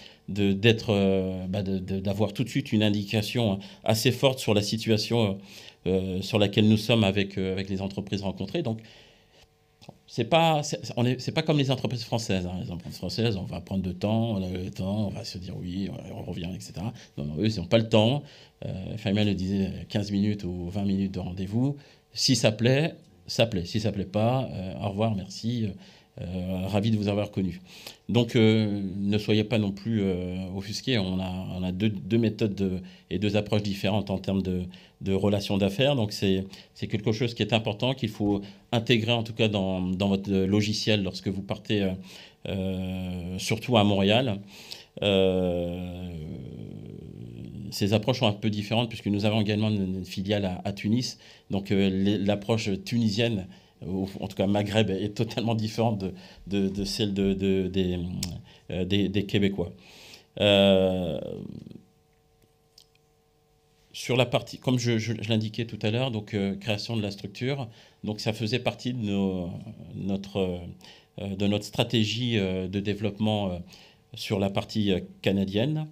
d'avoir tout de suite une indication assez forte sur la situation sur laquelle nous sommes avec les entreprises rencontrées. Donc, c'est pas comme les entreprises françaises, hein. Les entreprises françaises, on va prendre de temps, on a le temps, on va se dire oui, on revient, etc. Non, eux, ils n'ont pas le temps. Fahima le disait, 15 minutes ou 20 minutes de rendez-vous. Si ça plaît, ça plaît. Si ça plaît pas, au revoir, merci. Ravi de vous avoir connu. Donc, ne soyez pas non plus offusqués. On a deux méthodes et deux approches différentes en termes de relations d'affaires. Donc, c'est quelque chose qui est important, qu'il faut intégrer en tout cas dans votre logiciel lorsque vous partez, surtout à Montréal. Ces approches sont un peu différentes puisque nous avons également une filiale à Tunis. Donc, l'approche tunisienne en tout cas Maghreb, est totalement différente de celle des Québécois. Sur la partie, comme je l'indiquais tout à l'heure, donc création de la structure, donc ça faisait partie de notre stratégie de développement sur la partie canadienne.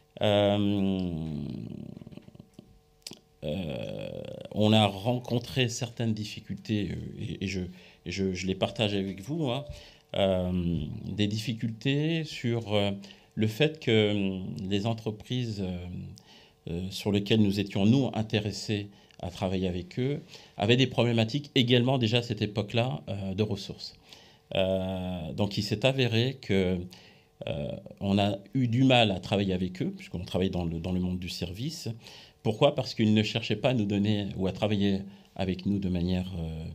On a rencontré certaines difficultés, et je les partage avec vous, hein, des difficultés sur le fait que les entreprises sur lesquelles nous étions, nous, intéressés à travailler avec eux, avaient des problématiques également déjà à cette époque-là de ressources. Donc il s'est avéré que on a eu du mal à travailler avec eux, puisqu'on travaille dans le monde du service. Pourquoi ? Parce qu'ils ne cherchaient pas à nous donner ou à travailler avec nous de manière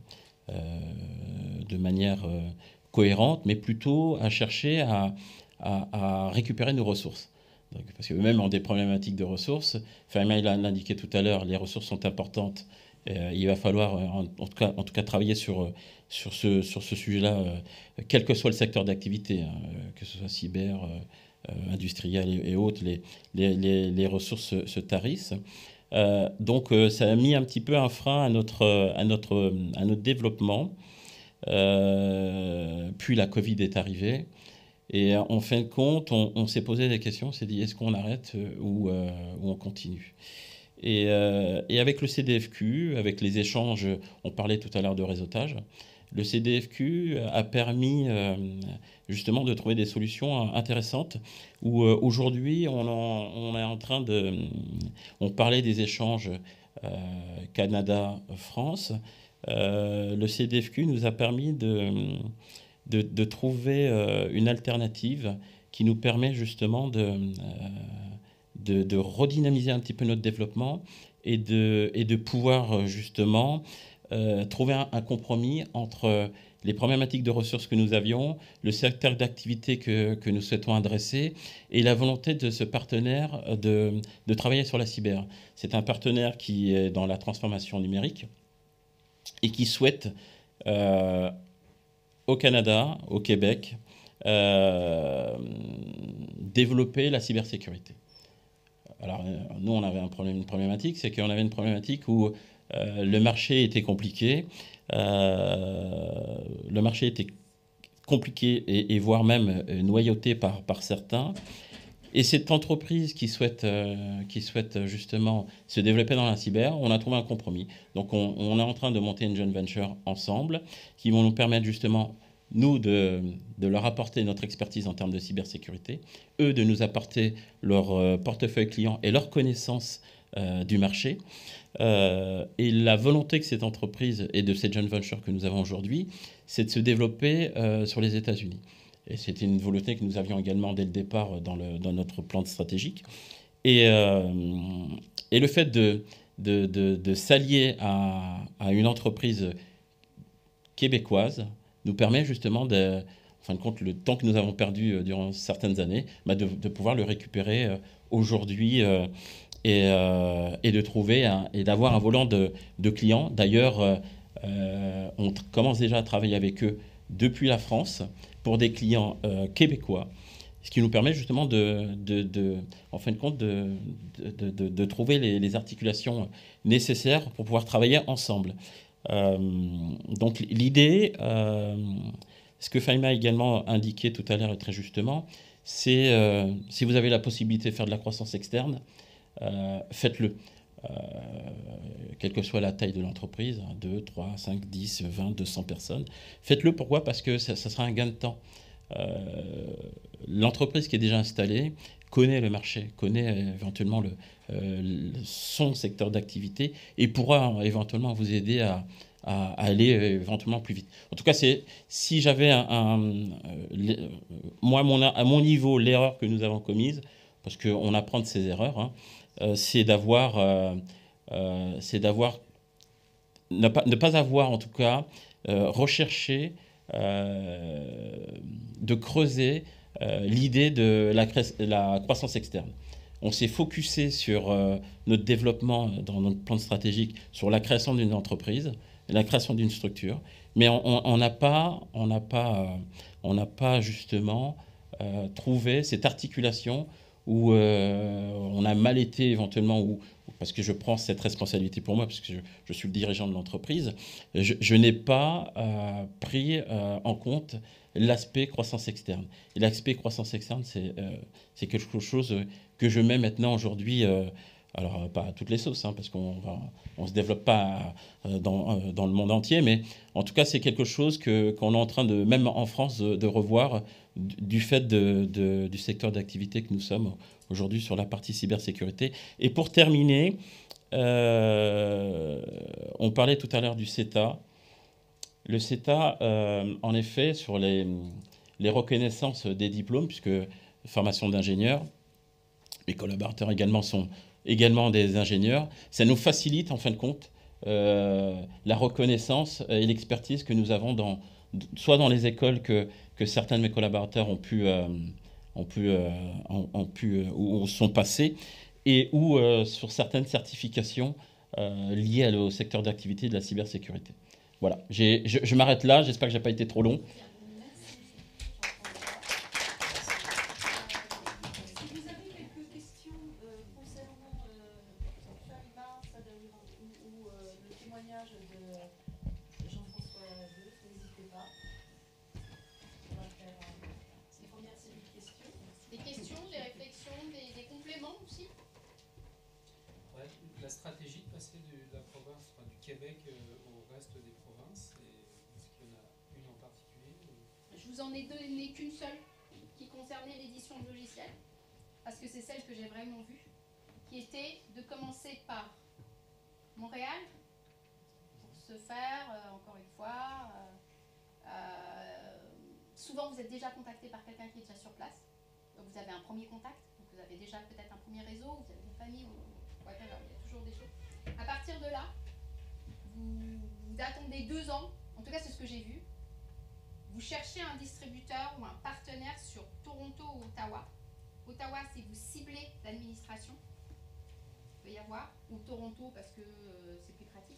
cohérente, mais plutôt à chercher à récupérer nos ressources. Donc, parce que eux-mêmes ont des problématiques de ressources. Fahima l'a indiqué tout à l'heure, les ressources sont importantes. Il va falloir en tout cas travailler sur ce sujet-là, quel que soit le secteur d'activité, hein, que ce soit cyber, industriel et autres, les ressources se tarissent. Donc ça a mis un petit peu un frein à notre développement. Puis la Covid est arrivée. Et en fin de compte, on s'est posé des questions, on s'est dit est-ce qu'on arrête ou on continue ? Et avec le CDFQ, avec les échanges, on parlait tout à l'heure de réseautage, le CDFQ a permis justement de trouver des solutions intéressantes où aujourd'hui on est en train on parlait des échanges Canada-France. Le CDFQ nous a permis de trouver une alternative qui nous permet justement de redynamiser un petit peu notre développement et de pouvoir justement trouver un compromis entre les problématiques de ressources que nous avions, le secteur d'activité que nous souhaitons adresser et la volonté de ce partenaire de travailler sur la cyber. C'est un partenaire qui est dans la transformation numérique et qui souhaite au Canada, au Québec, développer la cybersécurité. Alors, nous, on avait une problématique, c'est qu'on avait une problématique où le marché était compliqué. Le marché était compliqué et voire même noyauté par certains. Et cette entreprise qui souhaite justement se développer dans la cyber, on a trouvé un compromis. Donc on est en train de monter une joint venture ensemble qui vont nous permettre justement, nous, de leur apporter notre expertise en termes de cybersécurité, eux de nous apporter leur portefeuille client et leur connaissance du marché. Et la volonté que cette entreprise et de cette joint venture que nous avons aujourd'hui, c'est de se développer sur les États-Unis. Et c'était une volonté que nous avions également dès le départ dans notre plan stratégique. Et le fait de s'allier à une entreprise québécoise nous permet justement, en fin de compte, le temps que nous avons perdu durant certaines années, de pouvoir le récupérer aujourd'hui et de trouver et d'avoir un volant de clients. D'ailleurs, on commence déjà à travailler avec eux depuis la France pour des clients québécois, ce qui nous permet justement en fin de compte de trouver les articulations nécessaires pour pouvoir travailler ensemble. Donc l'idée, ce que Fahima a également indiqué tout à l'heure et très justement, c'est si vous avez la possibilité de faire de la croissance externe, faites-le. Quelle que soit la taille de l'entreprise, 2, 3, 5, 10, 20, 200 personnes, faites-le. Pourquoi ? Parce que ça sera un gain de temps. L'entreprise qui est déjà installée connaît le marché, connaît éventuellement son secteur d'activité et pourra éventuellement vous aider à aller éventuellement plus vite. En tout cas, si j'avais moi, à mon niveau, l'erreur que nous avons commise, parce qu'on apprend de ses erreurs, hein, c'est ne pas avoir en tout cas recherché de creuser l'idée de la croissance externe. On s'est focusé sur notre développement dans notre plan stratégique sur la création d'une entreprise, la création d'une structure, mais on n'a pas justement trouvé cette articulation où on a mal été éventuellement, parce que je prends cette responsabilité pour moi, parce que je suis le dirigeant de l'entreprise, je n'ai pas pris en compte l'aspect croissance externe. Et l'aspect croissance externe, c'est quelque chose que je mets maintenant aujourd'hui, alors pas à toutes les sauces, hein, parce qu'on ne se développe pas dans le monde entier, mais en tout cas, c'est quelque chose qu'on est en train de, même en France, de revoir du fait du secteur d'activité que nous sommes aujourd'hui sur la partie cybersécurité. Et pour terminer, on parlait tout à l'heure du CETA. Le CETA, en effet, sur les reconnaissances des diplômes, puisque formation d'ingénieur, mes collaborateurs également sont également des ingénieurs, ça nous facilite en fin de compte la reconnaissance et l'expertise que nous avons soit dans les écoles que certains de mes collaborateurs ont ou sont passés, et ou sur certaines certifications liées au secteur d'activité de la cybersécurité. Voilà, je m'arrête là, j'espère que je n'ai pas été trop long. La stratégie de passer de la province, du Québec au reste des provinces, est-ce qu'il y en a une en particulier Je vous en ai donné qu'une seule qui concernait l'édition de logiciels, parce que c'est celle que j'ai vraiment vue, qui était de commencer par Montréal, pour se faire, encore une fois, souvent vous êtes déjà contacté par quelqu'un qui est déjà sur place, donc vous avez un premier contact, donc vous avez déjà peut-être un premier réseau, vous avez des familles, il y a toujours des choses. À partir de là, vous attendez 2 ans, en tout cas c'est ce que j'ai vu, vous cherchez un distributeur ou un partenaire sur Toronto ou Ottawa. Ottawa, c'est vous ciblez l'administration, il peut y avoir, ou Toronto parce que c'est plus pratique.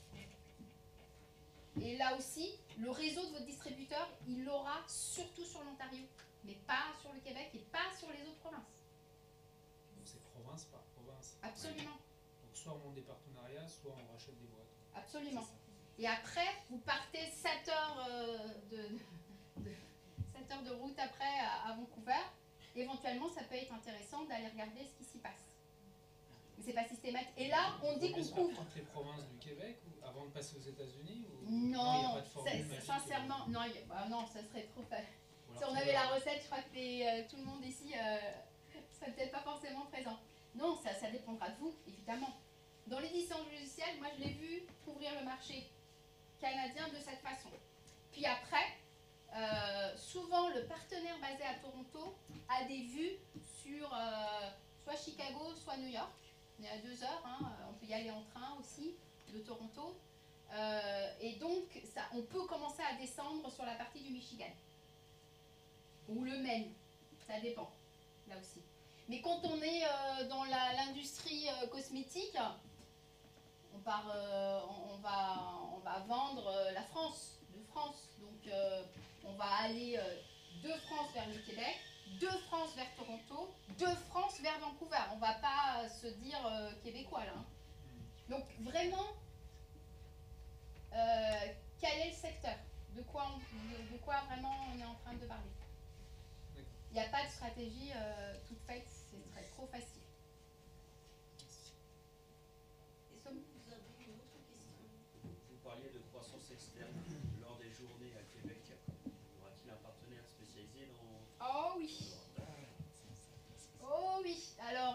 Et là aussi, le réseau de votre distributeur, il l'aura surtout sur l'Ontario, mais pas sur le Québec et pas sur les autres provinces. Donc c'est province par province. Absolument. Donc soit on monte des partenariats, soit on rachète des boîtes. Absolument. Et après, vous partez 7 heures, 7 heures de route après à Vancouver. Éventuellement, ça peut être intéressant d'aller regarder ce qui s'y passe. Mais c'est pas systématique. Et là, on dit qu'on couvre toutes les provinces du Québec avant de passer aux États-Unis ou... Non, non, sincèrement, non, non, ça serait trop facile. Si on avait la recette, je crois que tout le monde ici serait peut-être pas forcément présent. Non, ça dépendra de vous, évidemment. Dans l'édition de logiciel, moi je l'ai vu couvrir le marché canadien de cette façon. Puis après, souvent le partenaire basé à Toronto a des vues sur soit Chicago, soit New York. On est à 2 heures, hein, on peut y aller en train aussi de Toronto. Et donc, on peut commencer à descendre sur la partie du Michigan. Ou le Maine, ça dépend, là aussi. Mais quand on est dans l'industrie cosmétique, on va vendre la France, de France. Donc, on va aller de France vers le Québec, de France vers Toronto, de France vers Vancouver. On ne va pas se dire québécois, là. Hein. Donc, vraiment, quel est le secteur? De quoi vraiment on est en train de parler? Il n'y a pas de stratégie toute faite, ce serait trop facile. Vous avez une autre question? Vous parliez de croissance externe lors des journées à Québec. Y aura-t-il un partenaire spécialisé dans... Oh oui. Oh oui. Alors,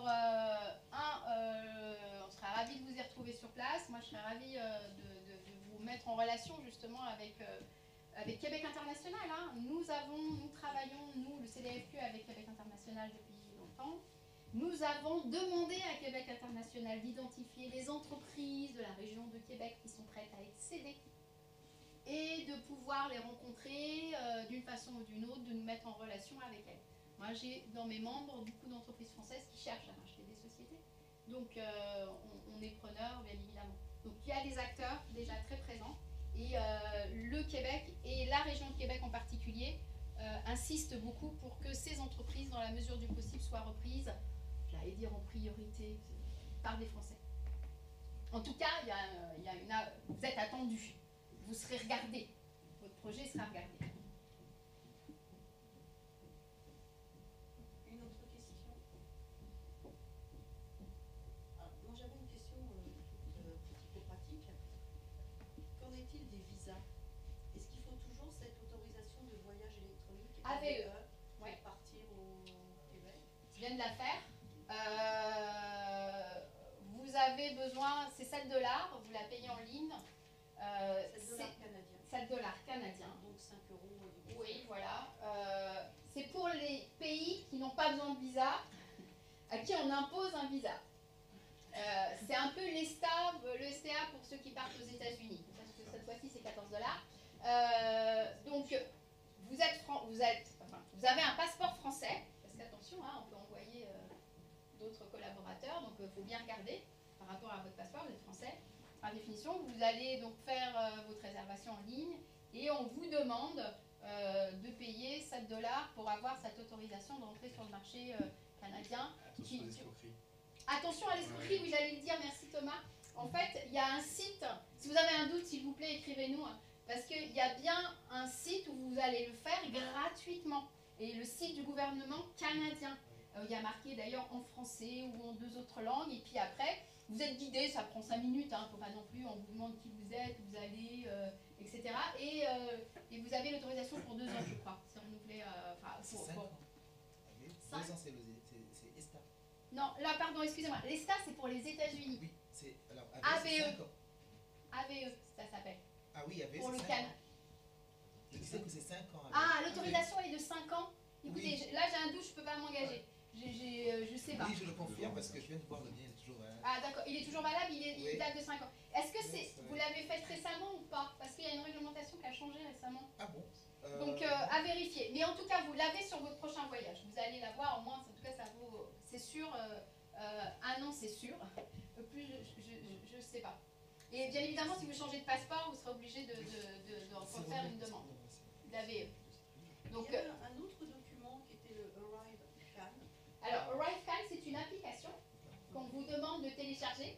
on serait ravis de vous y retrouver sur place. Moi, je serais ravie de vous mettre en relation justement avec Québec International. Hein. Nous travaillons, le CDFQ, avec Québec International depuis longtemps. Nous avons demandé à Québec International d'identifier les entreprises de la région de Québec qui sont prêtes à être cédées et de pouvoir les rencontrer d'une façon ou d'une autre, de nous mettre en relation avec elles. Moi, j'ai dans mes membres beaucoup d'entreprises françaises qui cherchent à racheter des sociétés. Donc, on est preneur, bien évidemment. Donc, il y a des acteurs déjà très présents. Et le Québec, et la région de Québec en particulier, insiste beaucoup pour que ces entreprises, dans la mesure du possible, soient reprises, j'allais dire en priorité, par des Français. En tout cas, vous êtes attendus, vous serez regardés, votre projet sera regardé. Une autre question? Moi j'avais une question pratico-pratique. Qu'en est-il des visas? Est-ce qu'il faut toujours cette autorisation de voyage électronique AVE, pour partir au Québec? Je viens de la faire. Vous avez besoin, c'est 7 $, vous la payez en ligne. 7 $ canadiens. 7 $ canadiens. Donc 5 €. Oui, voilà. C'est pour les pays qui n'ont pas besoin de visa, à qui on impose un visa. C'est un peu l'ESTA, le STA pour ceux qui partent aux États-Unis. Parce que cette fois-ci, c'est 14 $. Donc, vous avez un passeport français, parce qu'attention, on peut envoyer d'autres collaborateurs, donc il faut bien regarder par rapport à votre passeport, vous êtes français. Par définition, vous allez donc faire votre réservation en ligne et on vous demande de payer 7 $ pour avoir cette autorisation d'entrer sur le marché canadien. Attention à l'escroquerie. Attention à l'escroquerie, oui, j'allais le dire, merci Thomas. En fait, il y a un site, si vous avez un doute, s'il vous plaît, écrivez-nous, parce qu'il y a bien un site où vous allez le faire gratuitement. Et le site du gouvernement canadien. Il y a marqué d'ailleurs en français ou en 2 autres langues. Et puis après, vous êtes guidé, ça prend 5 minutes, il ne faut pas non plus, on vous demande qui vous êtes, où vous allez, etc. Et vous avez l'autorisation pour 2 ans, je crois. C'est renouvelé. C'est 5 ans. 2 ans, c'est ESTA. Non, là, pardon, excusez-moi. L'ESTA, c'est pour les États-Unis. Oui, c'est. Alors, AVE. AVE, ça s'appelle. Ah oui, AVE, pour le c'est 5 Canada. Je disais que c'est 5 ans. Ah, l'autorisation est de 5 ans. Écoutez, oui. Là, j'ai un doute, je ne peux pas m'engager. Je sais pas. Oui, je le confirme parce que je viens de voir le mien, il est toujours valable. Ah d'accord, il est toujours valable, il date de 5 ans. Est-ce que vous Oui. l'avez fait récemment ou pas? Parce qu'il y a une réglementation qui a changé récemment. Ah bon? Donc à vérifier. Mais en tout cas, vous l'avez sur votre prochain voyage. Vous allez l'avoir, au moins, en tout cas, ça vaut, c'est sûr, 1 an, c'est sûr. Plus, je ne sais pas. Et bien évidemment, si vous changez de passeport, vous serez obligé de refaire une demande. Vous l'avez. Donc, il y a un autre document qui était le Arrive Can. Alors, Arrive Can, c'est une application qu'on vous demande de télécharger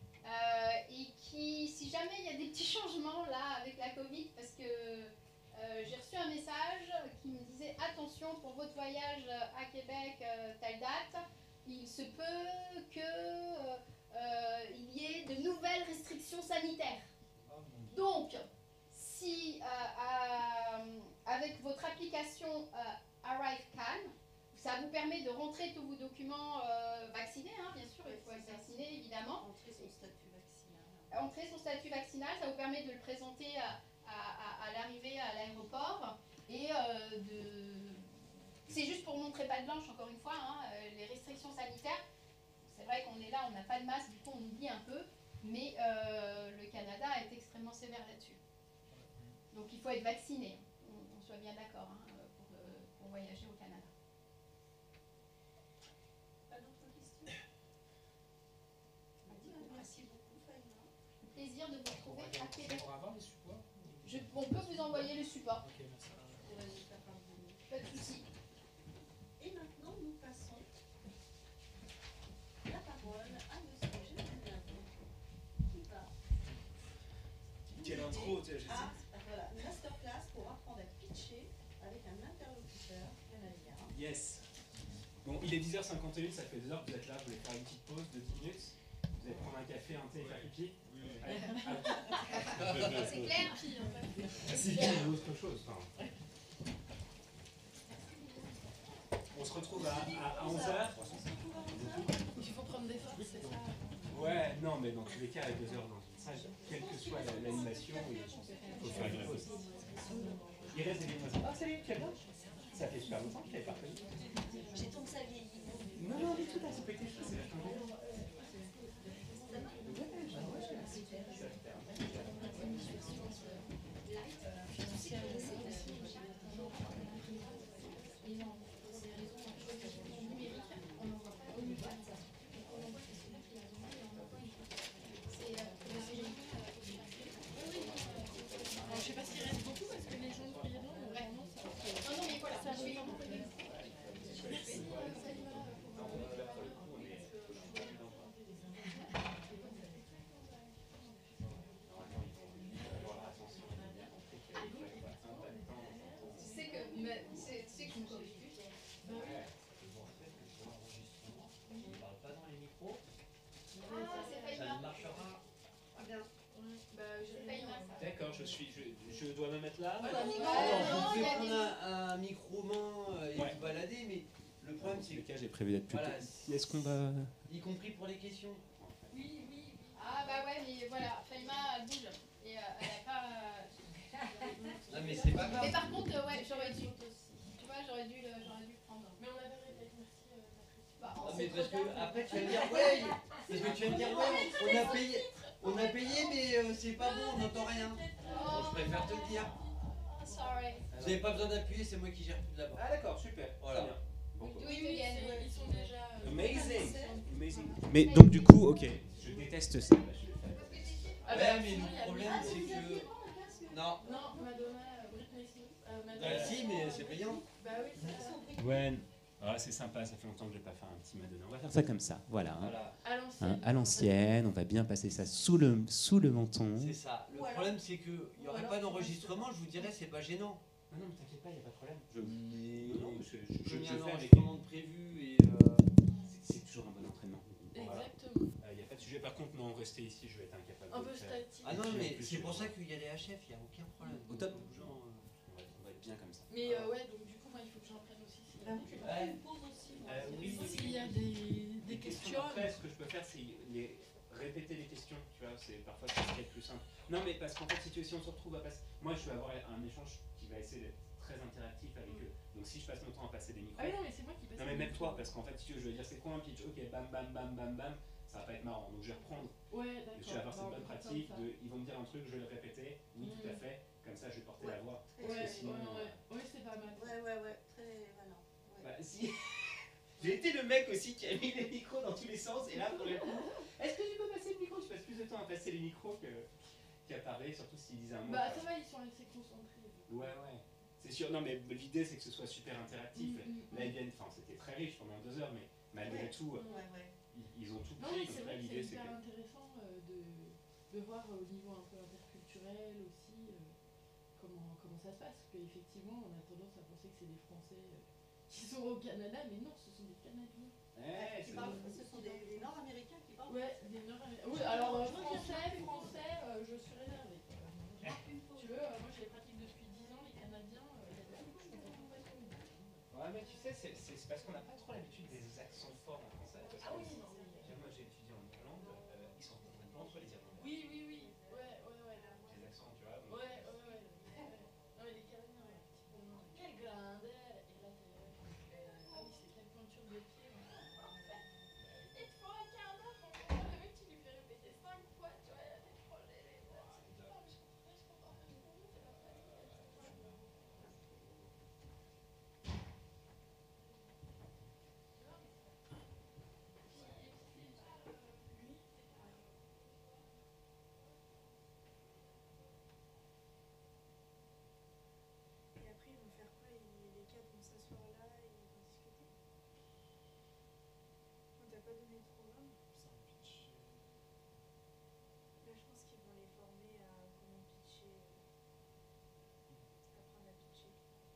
et qui, si jamais il y a des petits changements là avec la Covid, parce que j'ai reçu un message qui me disait attention pour votre voyage à Québec, telle date, il se peut que il y ait de nouvelles restrictions sanitaires. Donc, si avec votre application Arrive Can, ça vous permet de rentrer tous vos documents vaccinés, bien sûr, il faut être vacciné évidemment. Entrer son statut vaccinal. Entrer son statut vaccinal, ça vous permet de le présenter à l'arrivée à l'aéroport et c'est juste pour montrer patte blanche, encore une fois, les restrictions sanitaires. C'est vrai qu'on est là, on n'a pas de masque, du coup on oublie un peu, mais le Canada est extrêmement sévère là-dessus. Donc il faut être vacciné, on soit bien d'accord, pour voyager au Canada. Pas d'autres questions? Merci beaucoup, Faïma. Plaisir de vous retrouver à Québec. On va avoir les supports? On peut vous envoyer le support. Ok, merci. Pas de souci. Et maintenant, nous passons la parole à monsieur Général qui va. Quelle intro, tu sais, voilà, une masterclass pour apprendre à pitcher avec un interlocuteur canadien. Yes. Bon, il est 10h51, ça fait 2 heures que vous êtes là, vous voulez faire une petite pause de 10 minutes. Vous allez prendre un café, un thé et faire pipi. Oui. C'est clair. C'est bien autre chose. On se retrouve à 11h. Il faut prendre des forces, c'est ça? Ouais, non, mais dans tous les cas, à 2 heures dans une salle, quelle que soit l'animation, il faut faire une pause. Il reste des demoiselles. Ah, salut, tu vas bien? Ça fait super longtemps que je t'avais pas reconnu. J'ai tant que ça vieillit. Non, du tout, c'est pas été chaud, c'est vachement bien. D'accord, je dois me mettre là. Alors, vous pouvez prendre un micro-main et Ouais. vous balader, mais le problème c'est que J'ai prévu d'être plus voilà, tôt. Est-ce qu'on va... y compris pour les questions. Oui, oui. Ah bah ouais, mais voilà, Faïma, elle bouge. Et elle a pas... Non mais c'est pas grave. Mais par contre, ouais, j'aurais dû... Tu vois, j'aurais dû le prendre. Mais on avait répété, merci Patrice. Bah, Non, mais parce que après tu vas me dire ouais, parce que tu vas me dire ouais, on a payé mais c'est pas bon, on n'entend rien. Donc, je préfère te le dire. Oh, sorry. Vous n'avez pas besoin d'appuyer, c'est moi qui gère tout de là-bas. Ah d'accord, super. Voilà. Très bien. Bon. Oui, ils sont déjà... Amazing. Amazing. Mais donc du coup, ok, je déteste ça. Ah ouais, mais le problème c'est que... Non. Non, Madonna, Britney Spears. Bah si, mais c'est payant. Bah oui, c'est ça. Ouais, c'est sympa, ça fait longtemps que je n'ai pas fait un petit Madonna. On va faire ça comme ça, voilà. Voilà. À l'ancienne. À l'ancienne, on va bien passer ça sous le menton. C'est ça. Le problème c'est qu'il n'y aurait pas d'enregistrement, je vous dirais c'est pas gênant. Non, mais t'inquiète pas, il n'y a pas de problème. Comme il y a un fais enregistrement de prévu et... C'est toujours un bon entraînement. Exactement. Il n'y a pas de sujet. Par contre, non, rester ici, je vais être incapable Un de peu le faire. statique. Ah non, mais c'est pour ça qu'il y a les HF, il n'y a aucun problème. Au top. On va être bien comme ça. Mais ouais, donc du coup, moi, il faut que j'en prenne aussi. Ouais. Oui, s'il y a des questions. Après, ce que je peux faire, c'est répéter les questions. Tu vois, parfois c'est ce qui est le plus simple. Non, mais parce qu'en fait, si on se retrouve à passer. Moi, je vais avoir un échange qui va essayer d'être très interactif avec eux. Donc, si je passe mon temps à passer des micros. Ah oui, non, mais c'est moi qui passe. Non, mais même toi, parce qu'en fait, si tu veux, je veux dire, c'est quoi un pitch? Ok, bam, bam, bam, bam, bam. Ça va pas être marrant. Donc, je vais reprendre. Ouais, d'accord. Et je vais avoir cette bonne pratique. Ils vont me dire un truc, je vais le répéter. Oui, tout à fait. Comme ça, je vais porter la voix. Ouais, sinon, ouais, c'est pas mal. Ouais, très voilà. Bah, si. J'ai été le mec aussi qui a mis les micros dans tous les sens, et là, pour le coup, est-ce que tu peux passer le micro? Je passe plus de temps à passer les micros qu'à parler, surtout s'ils disent un mot. Bah, ça va, ils sont assez concentrés. Ouais. C'est sûr, non, mais l'idée, c'est que ce soit super interactif. Là, ils viennent, enfin, c'était très riche pendant 2 heures, mais malgré tout, ils ont tout Non, pris. mais c'est Donc là, vrai que l'idée, c'est c'est hyper que. intéressant de voir au niveau un peu interculturel aussi comment ça se passe. Parce qu'effectivement, on a tendance à penser que c'est des Français qui sont au Canada, mais non, ce sont des Canadiens. Ce sont des Nord-Américains qui parlent. Ouais, des Nord-Américains. Oui, alors français, je suis réservée. Tu veux, moi je les pratique depuis 10 ans, les Canadiens, Ouais, mais tu sais, c'est parce qu'on n'a pas trop l'habitude des accents forts en français. Parce que, moi, j'ai étudié en Irlande, ils sont complètement entre les Irlandais. Oui. Ouais. Les accents, tu vois. Ouais. Non, mais les Canadiens, ouais. Quel grandeur! Et là, ah oui, c'est quelle pointure de pied. Il te faut un quart d'heure pour comprendre le mec, tu lui fais répéter 5 fois, tu vois, il a des problèmes. Non, mais je comprends. C'est pas pratique. Et après, ils vont faire quoi? Les quatre vont s'asseoir là et ils vont discuter. On t'a pas donné de programme? Là, je pense qu'ils vont les former à comment pitcher, apprendre à pitcher.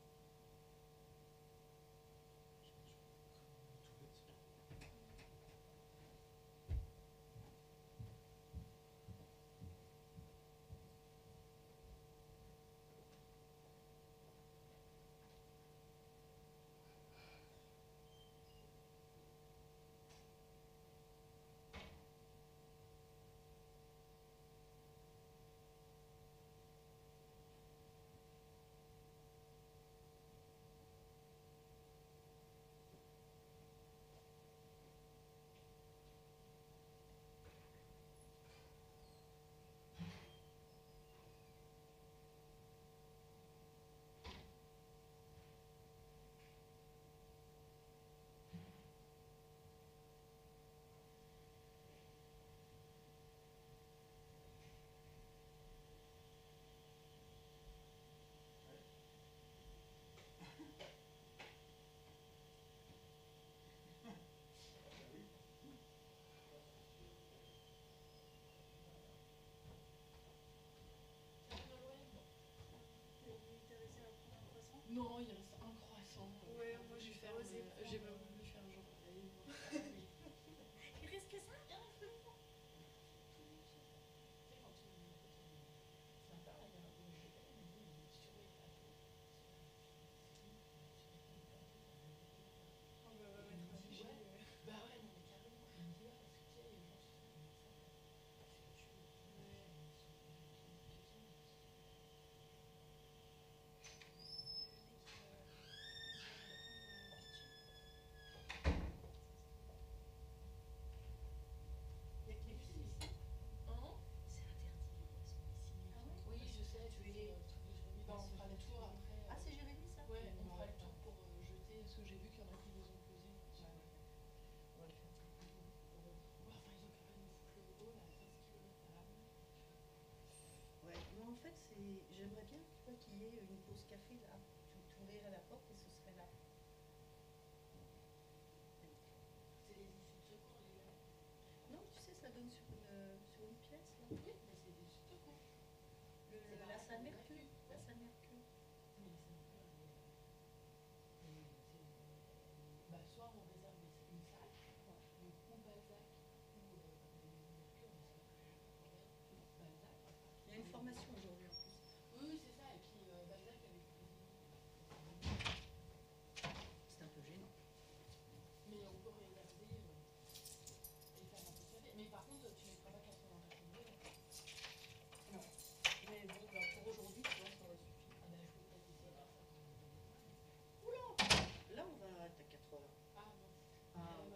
Non, il reste un croissant. Ouais, moi j'ai fait oser. J'ai pas voulu faire genre. Il reste que ça? C'est J'aimerais bien qu'il y ait une pause café là. Tu ouvrirais la porte et ce serait là. C'est les issues de secours, les gars. Non, tu sais, ça donne sur une pièce. Là. Oui, mais c'est des issues de secours. La salle Mercure. La salle Mercure. Mais la salle Mercure, soit on réserve une salle, ou Balzac, ou Mercure, Balzac. Il y a une formation aujourd'hui en plus. Oui, c'est ça. Et puis Balzac avec c'est un peu gênant. Mais on peut réserver et faire un peu de café. Mais par contre, tu ne mettras pas 80 personnes. Non. Mais bon, bah, pour aujourd'hui, tu vois, ça aurait suffi. Ah ben, je peux pas essayer là. Oula! Là, on va être à 80. Ah non. Ah, oui.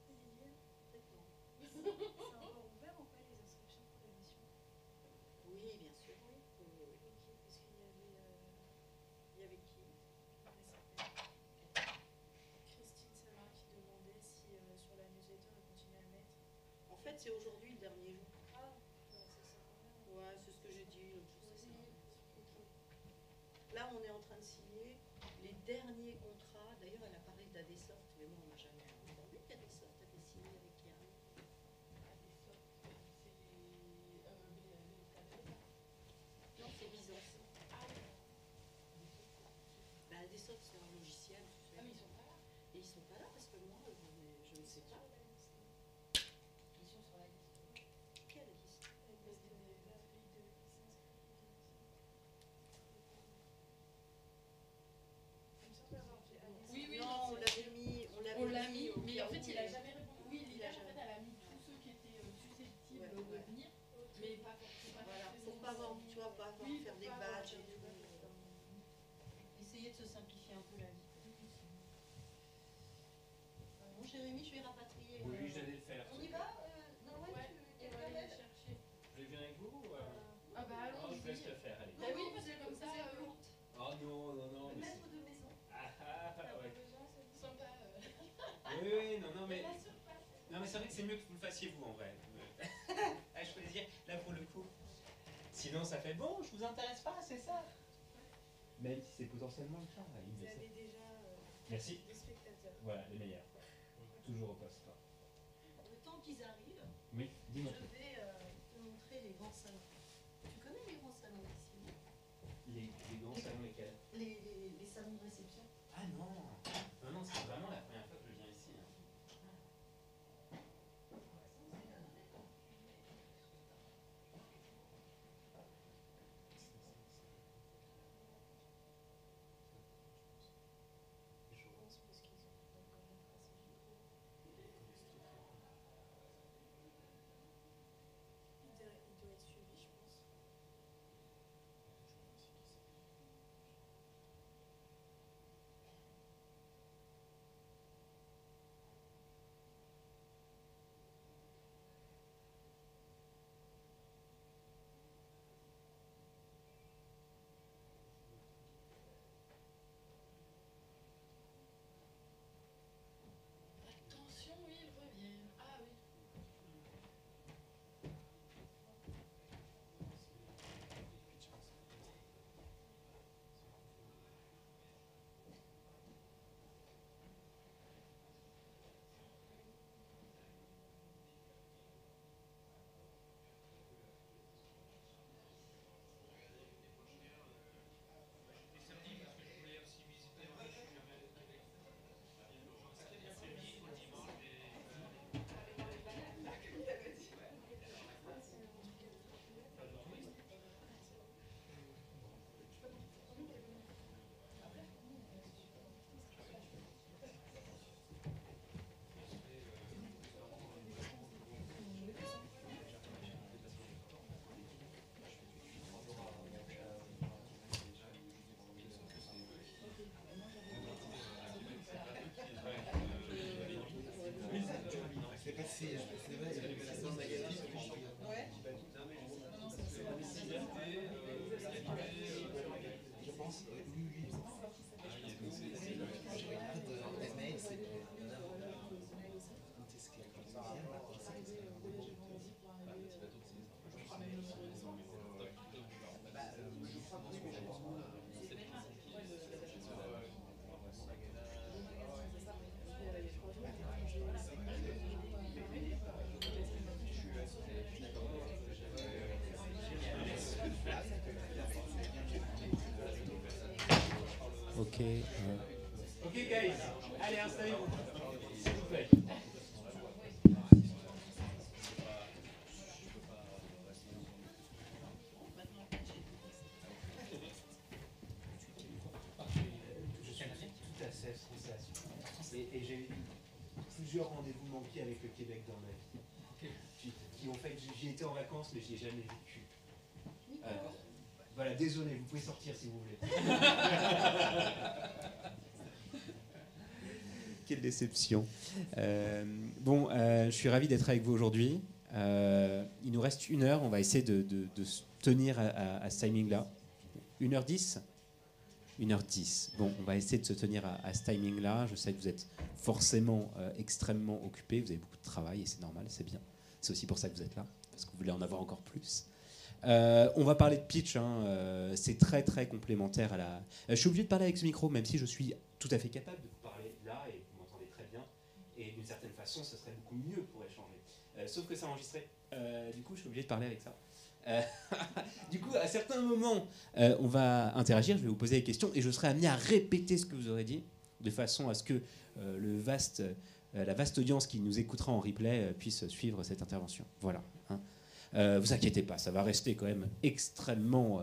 C'est encore ouvert en fait les inscriptions pour l'émission? Oui, bien sûr. Oui. Oui. Ok, parce qu'il y avait qui? Elle s'appelle Christine Savin qui demandait si sur la newsletter on continuait à mettre. En fait, c'est aujourd'hui le dernier jour. Ah, non, ça sert à rien. Ouais, c'est ce que j'ai dit l'autre jour. Oui, ok. Là, on est en train de signer les derniers contrats. D'ailleurs, elle a parlé d'Adesoft, mais moi, on n'a jamais entendu qu'Adesoft avait signé avec Yann. Non, c'est Byzance. Ah oui. Bah, Adesoft, c'est un logiciel. Tu sais. Ah, mais ils sont pas là. Et ils sont pas là parce que moi, je ne sais pas. Ils sont sur la liste. Quelle liste? La liste de l'appli de licence. Il me semble avoir fait Alice. Oui, oui, non, on l'avait mis. On l'a mis, au mais cas en fait, où, il a jamais répondu. Oui, il l'IA, a en fait, jamais- elle a mis tous ceux qui étaient susceptibles Ouais, de ouais. venir, mais pas forcément. Voilà, pour pas avoir, tu vois, pas avoir Oui, faire pour des pas avoir badges faire et des tout. badges. Essayer de se simplifier un peu la vie. Bon, Jérémy, je vais rapatrier. Oui, j'allais le faire. On y va Non, ouais, Ouais, tu on va aller les chercher. Vous voulez venir avec vous ou, Ah bah non, allons-y. je vous laisse le faire, allez. Bah oui, parce que comme ça, Oh non, non, non. Le mais maître c'est- de maison. Ouais. sympa. Oui, oui, non, non, mais. La surface. Non, mais c'est vrai que c'est mieux que vous le fassiez vous en vrai. Ah, je voulais dire, là pour le coup. Sinon, ça fait bon, je vous intéresse pas, c'est ça. Même si c'est potentiellement le cas, là, il Vous me avez sait. déjà Merci. des spectateurs. Voilà, les meilleurs. Toujours au poste. Quoi. Le temps qu'ils arrivent, Oui, dis-moi. je vais te montrer les grands salons. Tu connais les grands salons ici? Les grands salons, lesquels? Les salons de réception. Ah non. Non, non, c'est vraiment la première fois que je viens ici. Hein. Je pense parce qu'ils ont encore une stratégie. Il doit être suivi, je pense. Ok. Ok, guys, allez, installez-vous. S'il vous plaît. Je suis tout à fait français. Et j'ai eu plusieurs rendez-vous manqués avec le Québec dans ma vie. Qui ont fait que j'y étais en vacances, mais je n'y ai jamais vécu. Voilà, désolé, vous pouvez sortir si vous voulez. Quelle déception. Je suis ravi d'être avec vous aujourd'hui. Il nous reste 1 heure, on va essayer de se tenir à ce timing-là. 1h10 1h10. Bon, on va essayer de se tenir à ce timing-là. Je sais que vous êtes forcément extrêmement occupés, vous avez beaucoup de travail et c'est normal, c'est bien. C'est aussi pour ça que vous êtes là, parce que vous voulez en avoir encore plus. On va parler de pitch, c'est très très complémentaire à la... je suis obligé de parler avec ce micro, même si je suis tout à fait capable de vous parler là et vous m'entendez très bien. Et d'une certaine façon, ce serait beaucoup mieux pour échanger. Sauf que c'est enregistré. Du coup, je suis obligé de parler avec ça. Du coup, à certains moments, on va interagir, je vais vous poser des questions et je serai amené à répéter ce que vous aurez dit, de façon à ce que la vaste audience qui nous écoutera en replay puisse suivre cette intervention. Voilà. Vous inquiétez pas, ça va rester quand même extrêmement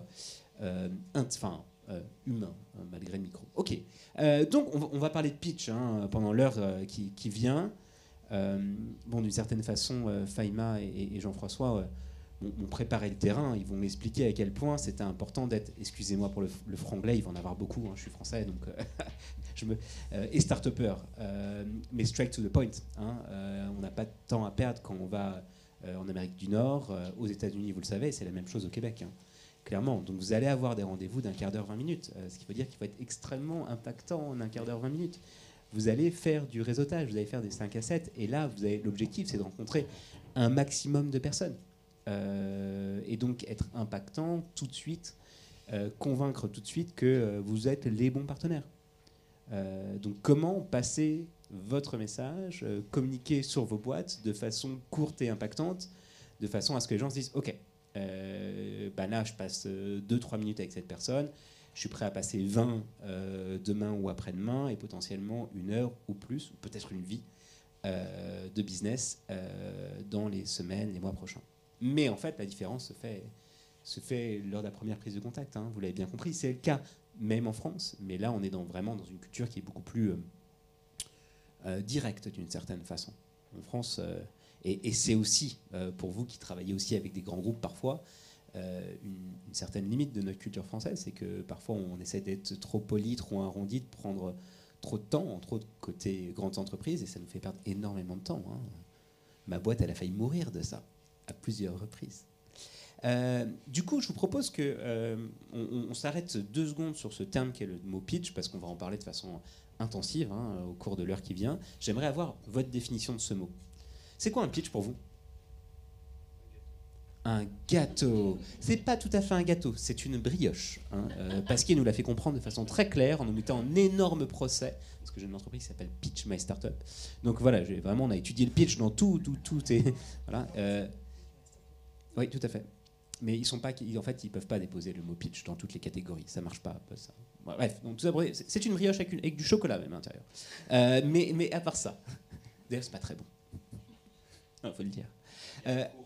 humain, malgré le micro. Ok, donc on va parler de pitch pendant l'heure qui vient. D'une certaine façon, Fahima et Jean-François ont préparé le terrain. Ils vont m'expliquer à quel point c'était important d'être, excusez-moi pour le franglais, il va en avoir beaucoup, je suis français, donc et start-upper, mais straight to the point. On n'a pas de temps à perdre quand on va en Amérique du Nord, aux États-Unis, vous le savez, c'est la même chose au Québec, clairement. Donc vous allez avoir des rendez-vous d'1 quart d'heure, 20 minutes, ce qui veut dire qu'il faut être extrêmement impactant en 1 quart d'heure, 20 minutes. Vous allez faire du réseautage, vous allez faire des 5 à 7, et là, l'objectif, c'est de rencontrer un maximum de personnes. Et donc être impactant tout de suite, convaincre tout de suite que vous êtes les bons partenaires. Donc comment passer votre message, communiquer sur vos boîtes de façon courte et impactante, de façon à ce que les gens se disent « Ok, là je passe 2-3 minutes avec cette personne, je suis prêt à passer 20 demain ou après-demain et potentiellement 1 heure ou plus, ou peut-être une vie de business dans les semaines, les mois prochains. » Mais en fait, la différence se fait lors de la première prise de contact. Vous l'avez bien compris, c'est le cas même en France. Mais là, on est vraiment dans une culture qui est beaucoup plus directe d'une certaine façon. En France, et c'est aussi, pour vous qui travaillez aussi avec des grands groupes parfois, une certaine limite de notre culture française, c'est que parfois on essaie d'être trop poli, trop arrondi, de prendre trop de temps, entre autres côté grandes entreprises, et ça nous fait perdre énormément de temps. Ma boîte, elle a failli mourir de ça, à plusieurs reprises. Du coup, je vous propose qu'on s'arrête 2 secondes sur ce terme qui est le mot pitch, parce qu'on va en parler de façon intensive au cours de l'heure qui vient. J'aimerais avoir votre définition de ce mot. C'est quoi un pitch pour vous ? Un gâteau. C'est pas tout à fait un gâteau, c'est une brioche. Pasquier nous l'a fait comprendre de façon très claire en nous mettant en énorme procès, parce que j'ai une entreprise qui s'appelle Pitch My Startup. Donc voilà, vraiment, on a étudié le pitch dans tout et voilà. Oui, tout à fait. Mais en fait, ils peuvent pas déposer le mot pitch dans toutes les catégories. Ça marche pas. Ça. Bref, donc tout ça, c'est une brioche avec du chocolat même à l'intérieur. Mais à part ça, d'ailleurs, c'est pas très bon. Il faut le dire. Pardon ?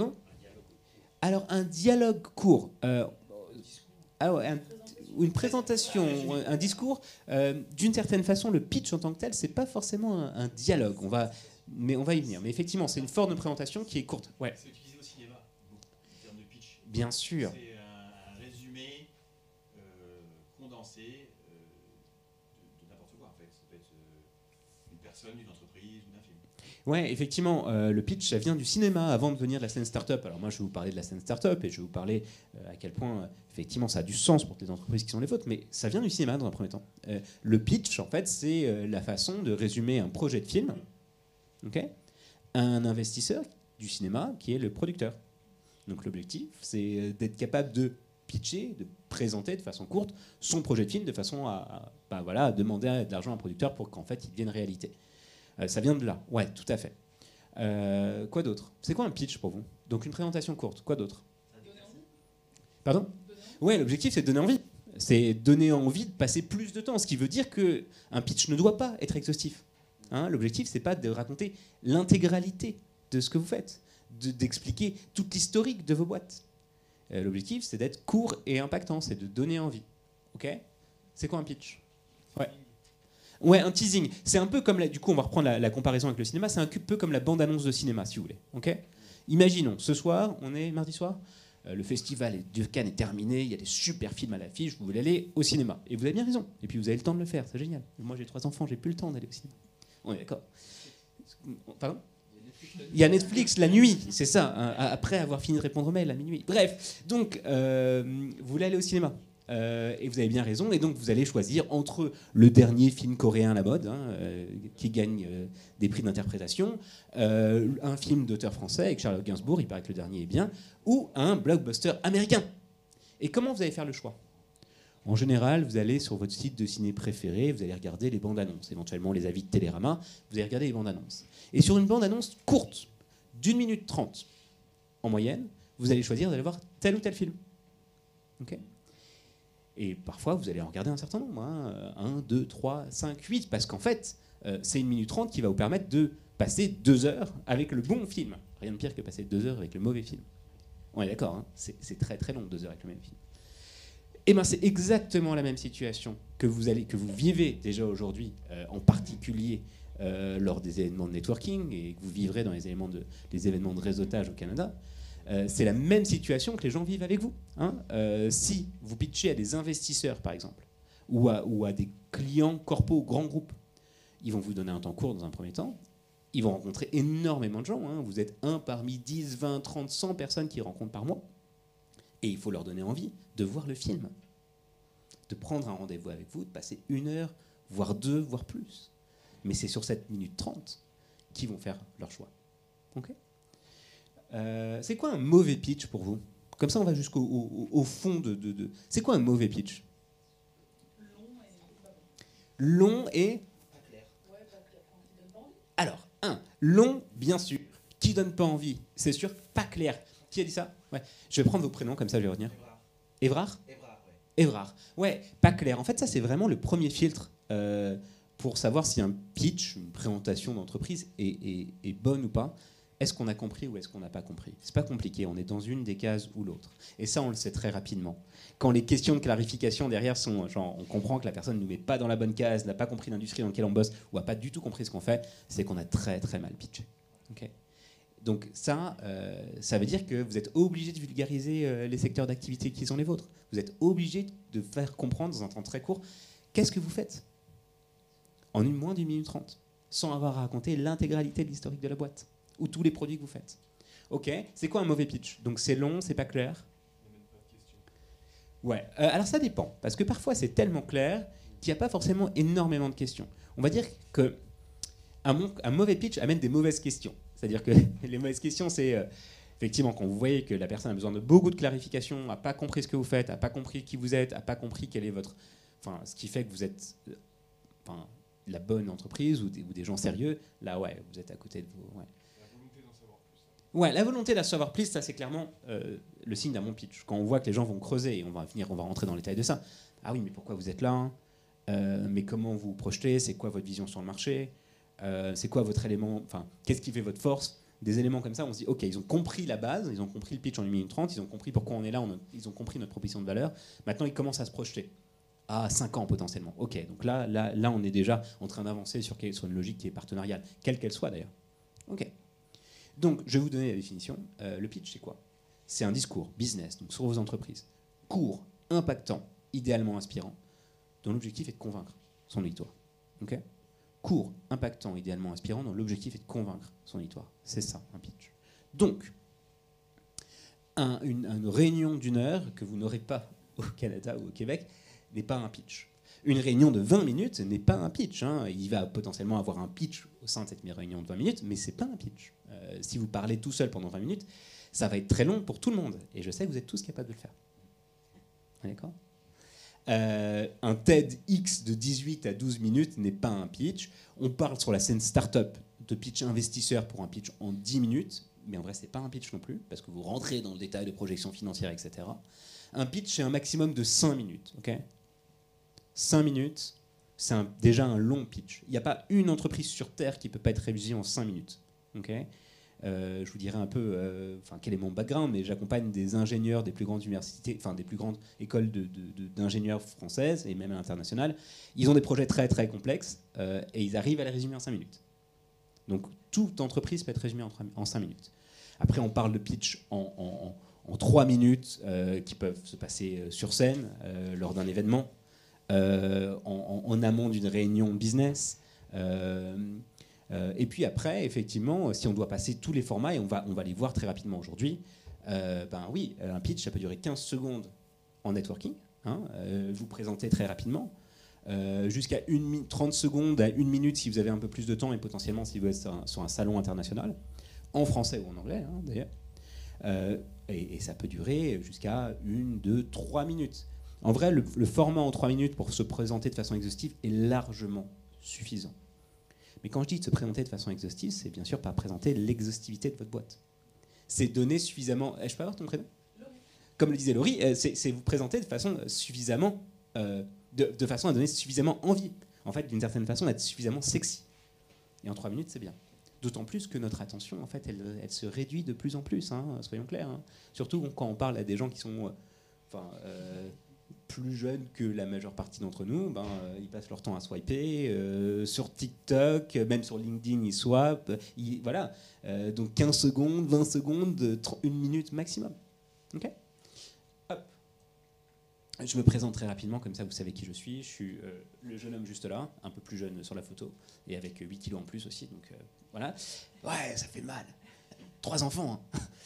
Alors, un dialogue court, une présentation, un discours, d'une certaine façon, le pitch en tant que tel, c'est pas forcément un dialogue. Mais on va y venir. Mais effectivement, c'est une forme de présentation qui est courte. Ouais. C'est utilisé au cinéma, en termes de pitch. Bien sûr. C'est un résumé condensé de n'importe quoi, en fait. Ça peut être une personne, d'une entreprise ou d'un film. Ouais, effectivement, le pitch, ça vient du cinéma avant de venir de la scène startup. Alors moi, je vais vous parler de la scène startup et je vais vous parler à quel point, effectivement, ça a du sens pour les entreprises qui sont les vôtres, mais ça vient du cinéma dans un premier temps. Le pitch, en fait, c'est la façon de résumer un projet de film, à un investisseur du cinéma qui est le producteur. Donc l'objectif, c'est d'être capable de pitcher, de présenter de façon courte son projet de film de façon à demander de l'argent à un producteur pour qu'en fait, il devienne réalité. Ça vient de là, ouais, tout à fait. Quoi d'autre ? C'est quoi un pitch pour vous ? Donc une présentation courte, quoi d'autre ? Pardon ? Ouais, l'objectif c'est de donner envie. C'est donner envie de passer plus de temps, ce qui veut dire qu'un pitch ne doit pas être exhaustif. Hein, l'objectif, c'est pas de raconter l'intégralité de ce que vous faites, d'expliquer toute l'historique de vos boîtes. L'objectif, c'est d'être court et impactant, c'est de donner envie. Ok ? C'est quoi un pitch ? Ouais. Ouais, un teasing. C'est un peu comme, du coup, on va reprendre la comparaison avec le cinéma, c'est un peu comme la bande-annonce de cinéma, si vous voulez. Ok ? Imaginons, ce soir, on est mardi soir, le festival de Cannes est terminé, il y a des super films à l'affiche, vous voulez aller au cinéma. Et vous avez bien raison. Et puis vous avez le temps de le faire, c'est génial. Moi j'ai 3 enfants, j'ai plus le temps d'aller au cinéma. On est d'accord. Pardon ? Il y a Netflix la nuit, c'est ça, hein, après avoir fini de répondre aux mails à minuit. Bref, donc vous voulez aller au cinéma. Et vous avez bien raison, et donc vous allez choisir entre le dernier film coréen à la mode, hein, qui gagne des prix d'interprétation, un film d'auteur français avec Charlotte Gainsbourg, il paraît que le dernier est bien, ou un blockbuster américain. Et comment vous allez faire le choix ? En général, vous allez sur votre site de ciné préféré, vous allez regarder les bandes annonces, éventuellement les avis de Télérama, vous allez regarder les bandes annonces. Et sur une bande annonce courte, d'1 minute 30 en moyenne, vous allez choisir d'aller voir tel ou tel film. Ok ? Et parfois, vous allez en regarder un certain nombre, hein, 1, 2, 3, 5, 8, parce qu'en fait, c'est 1 minute 30 qui va vous permettre de passer 2 heures avec le bon film. Rien de pire que passer 2 heures avec le mauvais film. On est d'accord, hein, c'est très très long, 2 heures avec le même film. Et bien, c'est exactement la même situation que vous vivez déjà aujourd'hui, en particulier lors des événements de networking, et que vous vivrez dans les événements de réseautage au Canada. C'est la même situation que les gens vivent avec vous. Hein. Si vous pitchez à des investisseurs, par exemple, ou à des clients corpos, grands groupes, ils vont vous donner un temps court dans un premier temps. Ils vont rencontrer énormément de gens. Hein. Vous êtes un parmi 10, 20, 30, 100 personnes qu'ils rencontrent par mois. Et il faut leur donner envie de voir le film, de prendre un rendez-vous avec vous, de passer 1 heure, voire 2, voire plus. Mais c'est sur cette minute 30 qu'ils vont faire leur choix. Ok ? C'est quoi un mauvais pitch pour vous ? Comme ça, on va jusqu'au fond de... C'est quoi un mauvais pitch ? Long et... Alors, long, bien sûr. Qui donne pas envie ? C'est sûr, pas clair. Qui a dit ça ? Ouais. Je vais prendre vos prénoms, comme ça je vais revenir. Évrard ? Évrard. Ouais, pas clair. En fait, ça, c'est vraiment le premier filtre pour savoir si un pitch, une présentation d'entreprise est bonne ou pas. Est-ce qu'on a compris ou est-ce qu'on n'a pas compris ? C'est pas compliqué, on est dans une des cases ou l'autre. Et ça, on le sait très rapidement. Quand les questions de clarification derrière sont genre, on comprend que la personne ne nous met pas dans la bonne case, n'a pas compris l'industrie dans laquelle on bosse, ou n'a pas du tout compris ce qu'on fait, c'est qu'on a très très mal pitché. Okay ? Donc ça veut dire que vous êtes obligé de vulgariser les secteurs d'activité qui sont les vôtres. Vous êtes obligé de faire comprendre dans un temps très court qu'est-ce que vous faites en moins d'1 minute 30, sans avoir à raconter l'intégralité de l'historique de la boîte ou tous les produits que vous faites. Ok, c'est quoi un mauvais pitch ? Donc c'est long, c'est pas clair. Ouais, alors ça dépend, parce que parfois c'est tellement clair qu'il n'y a pas forcément énormément de questions. On va dire que un mauvais pitch amène des mauvaises questions. C'est-à-dire que les mauvaises questions, c'est effectivement quand vous voyez que la personne a besoin de beaucoup de clarification, n'a pas compris ce que vous faites, n'a pas compris qui vous êtes, n'a pas compris quel est votre... Enfin, ce qui fait que vous êtes la bonne entreprise ou des gens sérieux, là, ouais, vous êtes à côté de vous. Ouais. Ouais, la volonté d'en savoir plus, ça c'est clairement le signe d'un bon pitch. Quand on voit que les gens vont creuser, et on va rentrer dans les détails de ça. Ah oui, mais pourquoi vous êtes là ? Mais comment vous vous projetez ? C'est quoi votre vision sur le marché ? C'est quoi votre élément ? Enfin, qu'est-ce qui fait votre force ? Des éléments comme ça, on se dit, ok, ils ont compris la base, ils ont compris le pitch en 1 minute 30, ils ont compris pourquoi on est là, ils ont compris notre proposition de valeur. Maintenant, ils commencent à se projeter. À 5 ans potentiellement. Ok, donc là, on est déjà en train d'avancer sur une logique qui est partenariale, quelle qu'elle soit d'ailleurs. Ok. Donc, je vais vous donner la définition. Le pitch, c'est quoi ? C'est un discours business, donc sur vos entreprises, court, impactant, idéalement inspirant, dont l'objectif est de convaincre son auditoire. Ok ? Court, impactant, idéalement inspirant, dont l'objectif est de convaincre son auditoire. C'est ça, un pitch. Donc, une réunion d'1 heure que vous n'aurez pas au Canada ou au Québec n'est pas un pitch. Une réunion de 20 minutes n'est pas un pitch. Hein. Il va potentiellement avoir un pitch au sein de cette réunion de 20 minutes, mais c'est pas un pitch. Si vous parlez tout seul pendant 20 minutes, ça va être très long pour tout le monde. Et je sais que vous êtes tous capables de le faire. D'accord ? Un TEDx de 18 à 12 minutes n'est pas un pitch. On parle sur la scène start-up de pitch investisseur pour un pitch en 10 minutes, mais en vrai, c'est pas un pitch non plus, parce que vous rentrez dans le détail de projection financière, etc. Un pitch, c'est un maximum de 5 minutes. 5 minutes, c'est déjà un long pitch. Il n'y a pas une entreprise sur Terre qui ne peut pas être révisée en 5 minutes. Je vous dirai un peu quel est mon background, mais j'accompagne des ingénieurs des plus grandes universités, des plus grandes écoles d'ingénieurs françaises et même internationales. Ils ont des projets très très complexes et ils arrivent à les résumer en 5 minutes. Donc toute entreprise peut être résumée en 5 minutes. Après, on parle de pitch en 3 minutes qui peuvent se passer sur scène lors d'un événement, en amont d'une réunion business. Et puis après, effectivement, si on doit passer tous les formats, et on va les voir très rapidement aujourd'hui, oui, un pitch, ça peut durer 15 secondes en networking, vous présentez très rapidement, jusqu'à 30 secondes à 1 minute si vous avez un peu plus de temps, et potentiellement si vous êtes sur un salon international, en français ou en anglais d'ailleurs, et ça peut durer jusqu'à 1, 2, 3 minutes. En vrai, le format en 3 minutes pour se présenter de façon exhaustive est largement suffisant. Mais quand je dis de se présenter de façon exhaustive, c'est bien sûr pas présenter l'exhaustivité de votre boîte. C'est donner suffisamment... Je peux avoir ton prénom ? Comme le disait Laurie, c'est vous présenter de façon suffisamment... de façon à donner suffisamment envie. En fait, d'une certaine façon, d'être suffisamment sexy. Et en 3 minutes, c'est bien. D'autant plus que notre attention, en fait, elle se réduit de plus en plus, soyons clairs. Surtout quand on parle à des gens qui sont... plus jeunes que la majeure partie d'entre nous, ils passent leur temps à swiper, sur TikTok, même sur LinkedIn, ils swipent. Voilà. Donc 15 secondes, 20 secondes, 1 minute maximum. OK ? Hop. Je me présente très rapidement, comme ça vous savez qui je suis. Je suis le jeune homme juste là, un peu plus jeune sur la photo, et avec 8 kilos en plus aussi. Donc voilà. Ouais, ça fait mal. 3 enfants.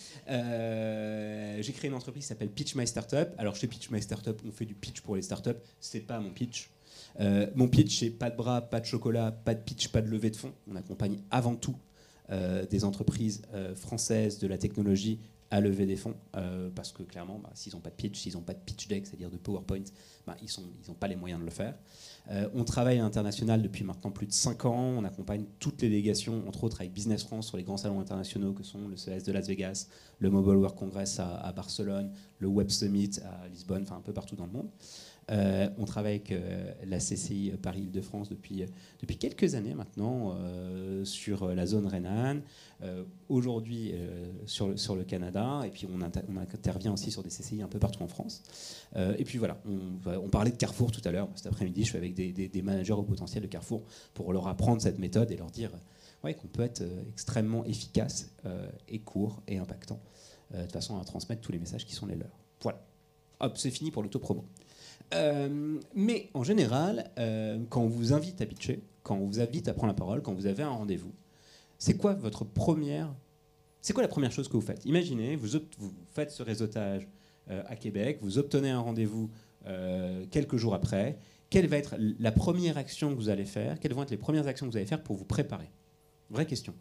J'ai créé une entreprise qui s'appelle Pitch My Startup. Alors chez Pitch My Startup, on fait du pitch pour les startups. C'est pas mon pitch. Mon pitch, c'est pas de bras, pas de chocolat, pas de pitch, pas de levée de fonds. On accompagne avant tout des entreprises françaises de la technologie à lever des fonds, parce que clairement, s'ils n'ont pas de pitch, s'ils n'ont pas de pitch deck, c'est-à-dire de PowerPoint, ils n'ont pas les moyens de le faire. On travaille à l'international depuis maintenant plus de 5 ans. On accompagne toutes les délégations, entre autres avec Business France, sur les grands salons internationaux que sont le CES de Las Vegas, le Mobile World Congress à Barcelone, le Web Summit à Lisbonne, un peu partout dans le monde. On travaille avec la CCI Paris-Île-de-France depuis quelques années maintenant sur la zone rhénane, aujourd'hui sur le Canada, et puis on intervient aussi sur des CCI un peu partout en France. Et puis voilà, on parlait de Carrefour tout à l'heure. Cet après-midi, je suis avec des managers au potentiel de Carrefour pour leur apprendre cette méthode et leur dire qu'on peut être extrêmement efficace et court et impactant de façon à transmettre tous les messages qui sont les leurs. Voilà. Hop, c'est fini pour l'auto-promo. Mais en général, quand on vous invite à pitcher, quand on vous invite à prendre la parole, quand vous avez un rendez-vous, c'est quoi la première chose que vous faites ? Imaginez, vous faites ce réseautage à Québec, vous obtenez un rendez-vous quelques jours après. Quelle va être la première action que vous allez faire ? Quelles vont être les premières actions que vous allez faire pour vous préparer ? Vraie question.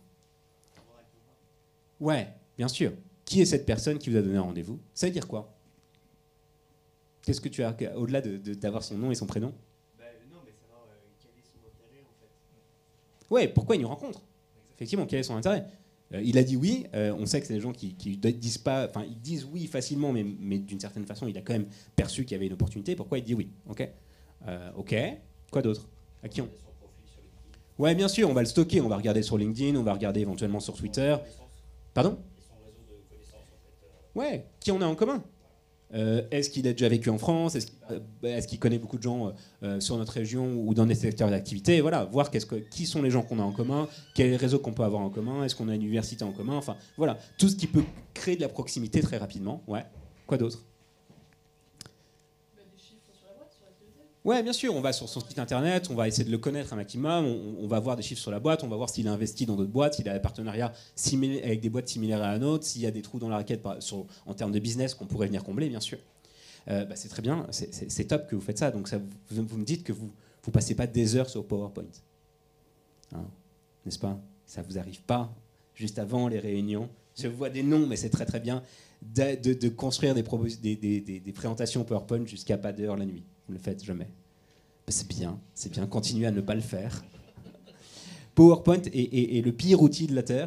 Ouais, bien sûr. Qui est cette personne qui vous a donné un rendez-vous ? Ça veut dire quoi ? Qu'est-ce que tu as, au-delà d'avoir son nom et son prénom ? Non, mais savoir quel est son intérêt, en fait. Ouais, pourquoi il nous rencontre ? Effectivement, quel est son intérêt ? Il a dit oui, on sait que c'est des gens qui disent pas, ils disent oui facilement, mais d'une certaine façon, il a quand même perçu qu'il y avait une opportunité. Pourquoi il dit oui ? Ok. Ok. Quoi d'autre ? À qui on ? Ouais, bien sûr, on va le stocker, on va regarder sur LinkedIn, on va regarder éventuellement sur Twitter. Pardon ? Ouais, qui on a en commun ? Est-ce qu'il a déjà vécu en France ? Est-ce qu'il connaît beaucoup de gens sur notre région ou dans des secteurs d'activité ? Voilà, voir qui sont les gens qu'on a en commun, quels réseaux qu'on peut avoir en commun, est-ce qu'on a une université en commun, enfin voilà, tout ce qui peut créer de la proximité très rapidement. Ouais. Quoi d'autre ? Ouais, bien sûr, on va sur son site internet, on va essayer de le connaître un maximum, on va voir des chiffres sur la boîte, on va voir s'il a investi dans d'autres boîtes, s'il a des partenariats avec des boîtes similaires à la nôtre, s'il y a des trous dans la raquette en termes de business qu'on pourrait venir combler, bien sûr. C'est très bien, c'est top que vous faites ça. Donc vous me dites que vous ne passez pas des heures sur PowerPoint. N'est-ce pas ? Ça ne vous arrive pas juste avant les réunions. Je vois des noms, mais c'est très très bien de construire des présentations PowerPoint jusqu'à pas d'heure la nuit. Vous ne le faites jamais. C'est bien, continuez à ne pas le faire. PowerPoint est le pire outil de la Terre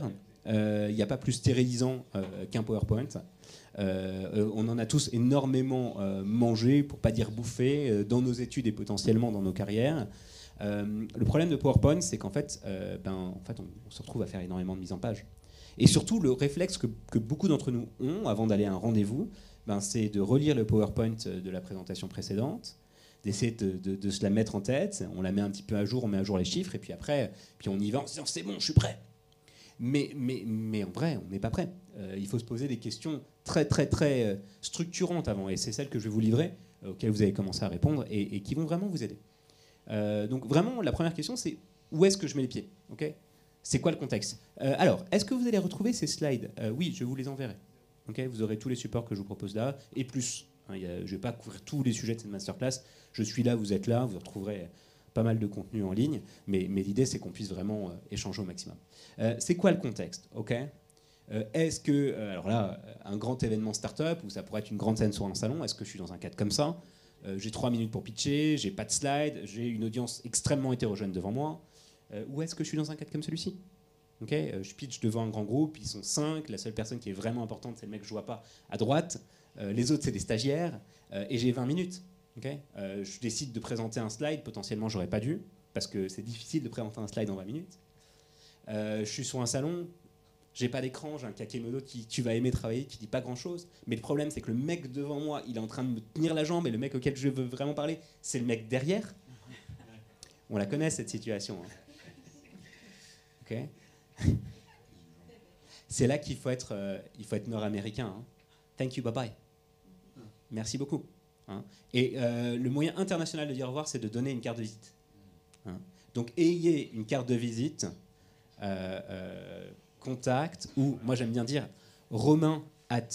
Il n'y a pas plus stérilisant qu'un PowerPoint. On en a tous énormément mangé, pour pas dire bouffé, dans nos études et potentiellement dans nos carrières. Le problème de PowerPoint, c'est qu'en fait, on se retrouve à faire énormément de mise en page. Et surtout, le réflexe que beaucoup d'entre nous ont avant d'aller à un rendez-vous, c'est de relire le PowerPoint de la présentation précédente, d'essayer de se la mettre en tête. On la met un petit peu à jour, on met à jour les chiffres, et puis après, on y va en se disant c'est bon, je suis prêt. Mais en vrai, on n'est pas prêt. Il faut se poser des questions très, très, très structurantes avant, et c'est celles que je vais vous livrer, auxquelles vous avez commencé à répondre, et qui vont vraiment vous aider. Donc vraiment, la première question, c'est où est-ce que je mets les pieds, okay ? C'est quoi le contexte ? Alors, est-ce que vous allez retrouver ces slides ? Oui, je vous les enverrai. Okay, vous aurez tous les supports que je vous propose là, et plus. Je ne vais pas couvrir tous les sujets de cette masterclass. Je suis là, vous êtes là, vous retrouverez pas mal de contenu en ligne, mais l'idée, c'est qu'on puisse vraiment échanger au maximum. C'est quoi le contexte, okay ? Est-ce que, alors là, un grand événement startup, ou ça pourrait être une grande scène sur un salon, est-ce que je suis dans un cadre comme ça ? J'ai 3 minutes pour pitcher, j'ai pas de slide, j'ai une audience extrêmement hétérogène devant moi. Ou est-ce que je suis dans un cadre comme celui-ci ? Okay, je pitch devant un grand groupe, ils sont 5, la seule personne qui est vraiment importante, c'est le mec que je vois pas à droite, les autres, c'est des stagiaires, et j'ai 20 minutes. Okay, je décide de présenter un slide, potentiellement, j'aurais pas dû, parce que c'est difficile de présenter un slide en 20 minutes. Je suis sur un salon, j'ai pas d'écran, j'ai un Kakemono qui tu vas aimer travailler, qui dit pas grand-chose, mais le problème, c'est que le mec devant moi, il est en train de me tenir la jambe, et le mec auquel je veux vraiment parler, c'est le mec derrière. On la connaît, cette situation. Hein. Okay. C'est là qu'il faut être nord-américain. Hein. Thank you, bye bye. Merci beaucoup. Hein. Et le moyen international de dire au revoir, c'est de donner une carte de visite. Hein. Donc, ayez une carte de visite, contact, ou moi j'aime bien dire Romain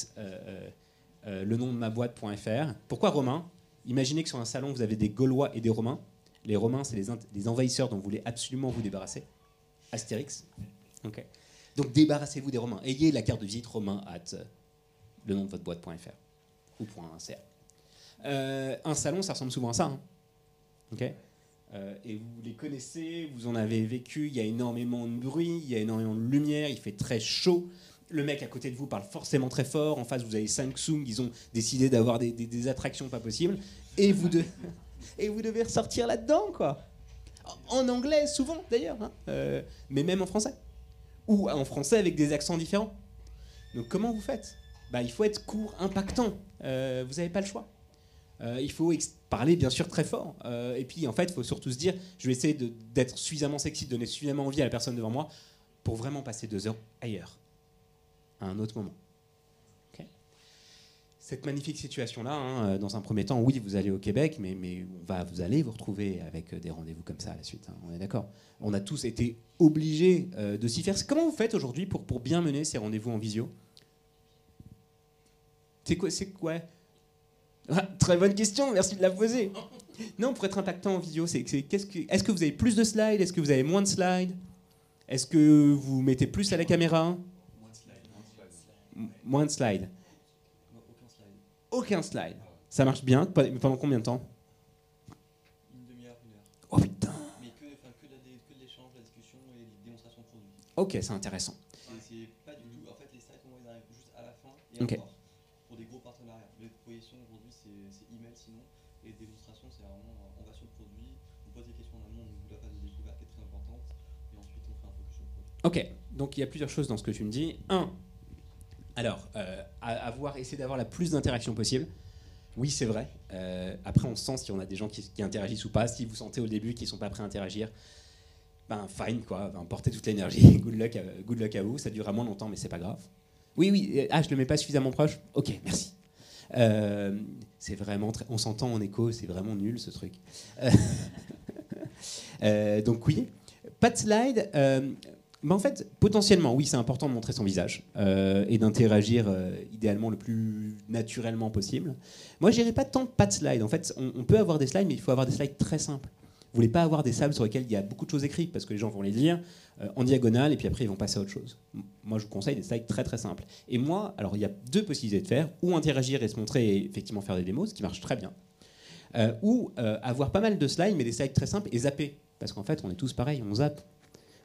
le nom de ma boîte.fr. Pourquoi Romain ? Imaginez que sur un salon, vous avez des Gaulois et des Romains. Les Romains, c'est les envahisseurs dont vous voulez absolument vous débarrasser. Astérix. Okay. Donc débarrassez-vous des Romains. Ayez la carte de visite Romain le nom de votre boîte.fr ou .ch. Un salon, ça ressemble souvent à ça. Hein. Okay. Et vous les connaissez, vous en avez vécu, il y a énormément de bruit, il y a énormément de lumière, il fait très chaud. Le mec à côté de vous parle forcément très fort. En face, vous avez Samsung, ils ont décidé d'avoir des attractions pas possibles. Et vous devez ressortir là-dedans, quoi. En anglais, souvent, d'ailleurs, hein, mais même en français. Ou en français avec des accents différents. Donc comment vous faites ? Il faut être court, impactant. Vous n'avez pas le choix. Il faut parler, bien sûr, très fort. Et puis, en fait, il faut surtout se dire, je vais essayer d'être suffisamment sexy, de donner suffisamment envie à la personne devant moi pour vraiment passer 2 heures ailleurs, à un autre moment. Okay. Cette magnifique situation-là, hein, dans un premier temps, oui, vous allez au Québec, mais vous allez vous retrouver avec des rendez-vous comme ça à la suite. Hein, on est d'accord. On a tous été obligés de s'y faire. Comment vous faites aujourd'hui pour bien mener ces rendez-vous en visio ? C'est quoi Très bonne question, merci de la poser. Non, pour être impactant en vidéo, est-ce que vous avez plus de slides ? Est-ce que vous avez moins de slides ? Est-ce que vous mettez plus à la caméra ? Moins de slides. Aucun slide. Ça marche bien. Pendant combien de temps ? Une demi-heure, 1 heure. Oh putain ! Mais que de l'échange, la discussion et les démonstrations de produits. Ok, c'est intéressant. C'est pas du tout. En fait, les slides, ils arrivent juste à la fin et okay. encore. Pour des gros partenariats. Les propositions aujourd'hui, c'est email sinon. Et les démonstrations, c'est vraiment on va sur le produit, on pose des questions en amont, on ouvre la phase de découverte qui est très importante. Et ensuite, on fait un focus sur le produit. Ok, donc il y a plusieurs choses dans ce que tu me dis. Essayer d'avoir la plus d'interaction possible. Oui, c'est vrai. Après, on sent si on a des gens qui interagissent ou pas. Si vous sentez au début qu'ils ne sont pas prêts à interagir, fine, quoi. Portez toute l'énergie. Good luck à vous. Ça durera moins longtemps, mais c'est pas grave. Oui. Je le mets pas suffisamment proche. Ok, merci. C'est vraiment on s'entend en écho. C'est vraiment nul ce truc. Donc oui, pas de slide. En fait, potentiellement, oui, c'est important de montrer son visage et d'interagir idéalement le plus naturellement possible. Moi, je dirais pas tant pas de slides. En fait, on peut avoir des slides, mais il faut avoir des slides très simples. Vous voulez pas avoir des sables sur lesquels il y a beaucoup de choses écrites parce que les gens vont les lire en diagonale et puis après ils vont passer à autre chose. Moi, je vous conseille des slides très très simples. Et moi, alors il y a 2 possibilités de faire, ou interagir et se montrer et effectivement faire des démos, ce qui marche très bien, ou avoir pas mal de slides, mais des slides très simples et zapper. Parce qu'en fait, on est tous pareils, on zappe.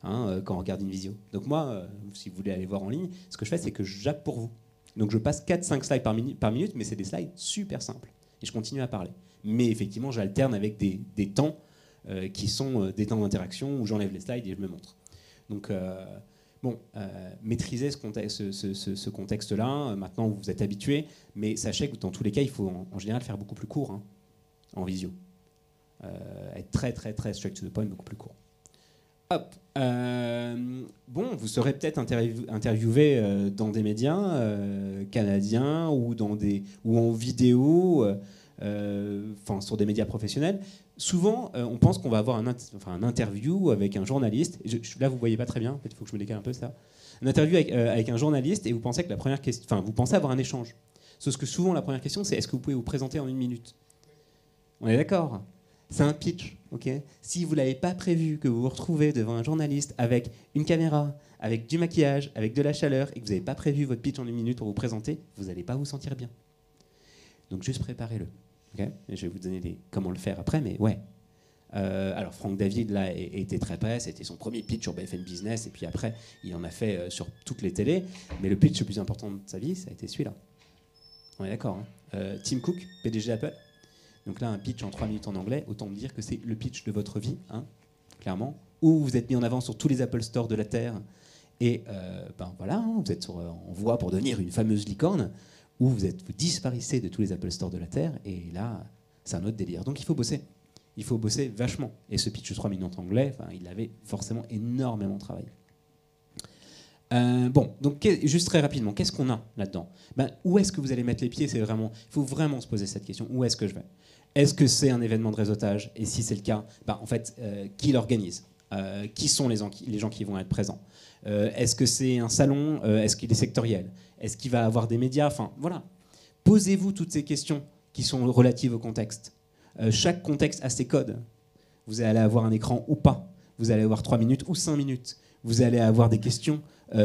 quand on regarde une visio. Donc moi, si vous voulez aller voir en ligne, ce que je fais, c'est que je jappe pour vous. Donc je passe 4-5 slides par minute, mais c'est des slides super simples. Et je continue à parler. Mais effectivement, j'alterne avec des temps qui sont des temps d'interaction où j'enlève les slides et je me montre. Donc, maîtrisez ce contexte-là. Maintenant, vous êtes habitués, mais sachez que dans tous les cas, il faut en général faire beaucoup plus court en visio. Être très, très, très straight to the point, beaucoup plus court. Hop. Vous serez peut-être interviewé dans des médias canadiens ou en vidéo, sur des médias professionnels. Souvent, on pense qu'on va avoir un interview avec un journaliste. Là, vous ne voyez pas très bien. Il faut que je me décale un peu ça. Un interview avec un journaliste et vous pensez que la première question, vous pensez avoir un échange. Sauf que souvent, la première question, c'est est-ce que vous pouvez vous présenter en 1 minute? On est d'accord? C'est un pitch, ok? Si vous ne l'avez pas prévu, que vous vous retrouvez devant un journaliste avec une caméra, avec du maquillage, avec de la chaleur, et que vous n'avez pas prévu votre pitch en 1 minute pour vous présenter, vous n'allez pas vous sentir bien. Donc juste préparez-le. Okay, et je vais vous donner comment le faire après, mais ouais. Alors Franck David là était très près, c'était son premier pitch sur BFM Business, et puis après il en a fait sur toutes les télés, mais le pitch le plus important de sa vie, ça a été celui-là. On est d'accord, hein. Tim Cook, PDG d'Apple. Donc là, un pitch en 3 minutes en anglais, autant me dire que c'est le pitch de votre vie, hein, clairement, où vous êtes mis en avant sur tous les Apple Store de la Terre, et voilà, hein, vous êtes en voie pour devenir une fameuse licorne, où vous disparaissez de tous les Apple Store de la Terre, et là, c'est un autre délire. Donc il faut bosser. Il faut bosser vachement. Et ce pitch de 3 minutes en anglais, il avait forcément énormément travaillé. Donc juste très rapidement, qu'est-ce qu'on a là-dedans? Où est-ce que vous allez mettre les pieds? Il faut vraiment se poser cette question. Où est-ce que je vais? Est-ce que c'est un événement de réseautage? Et si c'est le cas, qui l'organise? Qui sont les gens qui vont être présents? Est-ce que c'est un salon? Est-ce qu'il est sectoriel? Est-ce qu'il va avoir des médias? Voilà. Posez-vous toutes ces questions qui sont relatives au contexte. Chaque contexte a ses codes. Vous allez avoir un écran ou pas. Vous allez avoir 3 minutes ou 5 minutes. Vous allez avoir des questions à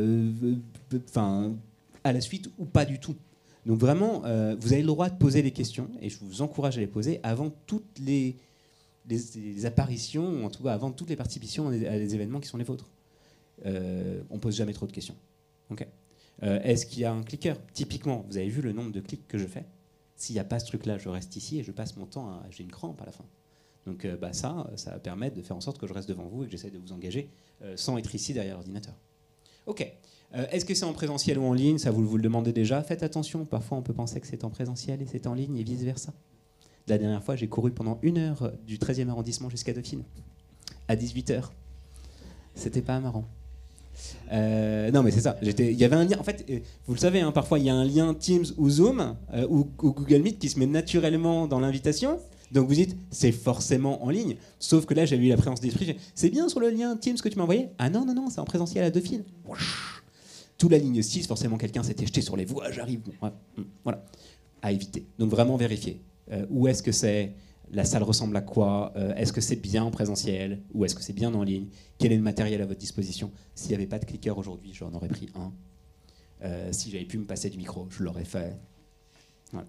la suite ou pas du tout. Donc vraiment, vous avez le droit de poser des questions, et je vous encourage à les poser avant toutes les apparitions, ou en tout cas avant toutes les participations à des événements qui sont les vôtres. On ne pose jamais trop de questions. Okay. Est-ce qu'il y a un clicker? Typiquement, vous avez vu le nombre de clics que je fais? S'il n'y a pas ce truc-là, je reste ici et je passe mon temps j'ai une crampe à la fin. Donc ça va permettre de faire en sorte que je reste devant vous et que j'essaie de vous engager sans être ici derrière l'ordinateur. Ok. Est-ce que c'est en présentiel ou en ligne? Ça, vous le demandez déjà. Faites attention, parfois on peut penser que c'est en présentiel et c'est en ligne et vice-versa. La dernière fois, j'ai couru pendant 1 heure du 13e arrondissement jusqu'à Dauphine, à 18h. C'était pas marrant. Non mais c'est ça, il y avait un lien, en fait, vous le savez, hein, parfois il y a un lien Teams ou Zoom ou Google Meet qui se met naturellement dans l'invitation, donc vous dites c'est forcément en ligne, sauf que là j'avais eu la présence d'esprit, c'est bien sur le lien Teams que tu m'as envoyé? Ah non, c'est en présentiel à Dauphine. Tout la ligne 6, forcément quelqu'un s'était jeté sur les voies, j'arrive, voilà, à éviter. Donc vraiment vérifier, où est-ce que c'est? La salle ressemble à quoi? Est-ce que c'est bien en présentiel ou est-ce que c'est bien en ligne? Quel est le matériel à votre disposition? S'il n'y avait pas de clicker aujourd'hui, j'en aurais pris un. Si j'avais pu me passer du micro, je l'aurais fait. Voilà.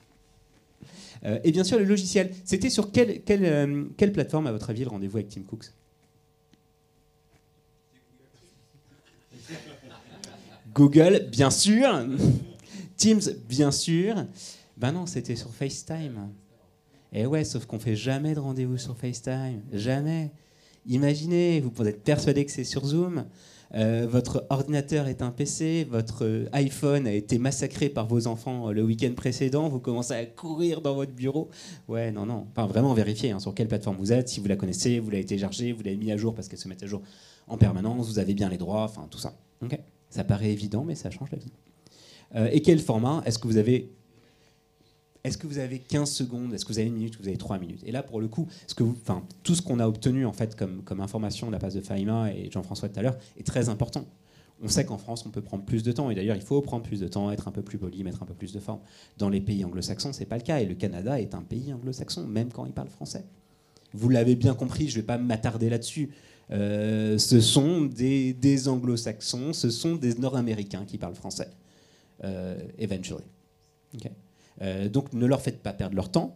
Et bien sûr, le logiciel. C'était sur quelle plateforme, à votre avis, le rendez-vous avec Tim Cook? Google, bien sûr. Teams, bien sûr. Ben non, c'était sur FaceTime. Et ouais, sauf qu'on fait jamais de rendez-vous sur FaceTime, jamais. Imaginez, vous pouvez être persuadé que c'est sur Zoom, votre ordinateur est un PC, votre iPhone a été massacré par vos enfants le week-end précédent, vous commencez à courir dans votre bureau. Ouais, non. Enfin, vraiment vérifiez sur quelle plateforme vous êtes, si vous la connaissez, vous l'avez téléchargée, vous l'avez mis à jour parce qu'elle se met à jour en permanence, vous avez bien les droits, enfin tout ça. Okay. Ça paraît évident, mais ça change la vie. Et quel format? Est-ce que vous avez 15 secondes? Est-ce que vous avez 1 minute? Vous avez 3 minutes? Et là, pour le coup, tout ce qu'on a obtenu en fait, comme information de la part de Fahima et Jean-François tout à l'heure est très important. On sait qu'en France, on peut prendre plus de temps. Et d'ailleurs, il faut prendre plus de temps, être un peu plus poli, mettre un peu plus de forme. Dans les pays anglo-saxons, ce n'est pas le cas. Et le Canada est un pays anglo-saxon, même quand il parle français. Vous l'avez bien compris, je ne vais pas m'attarder là-dessus. Ce sont des anglo-saxons, ce sont des nord-américains qui parlent français. Eventually. Okay. Donc ne leur faites pas perdre leur temps.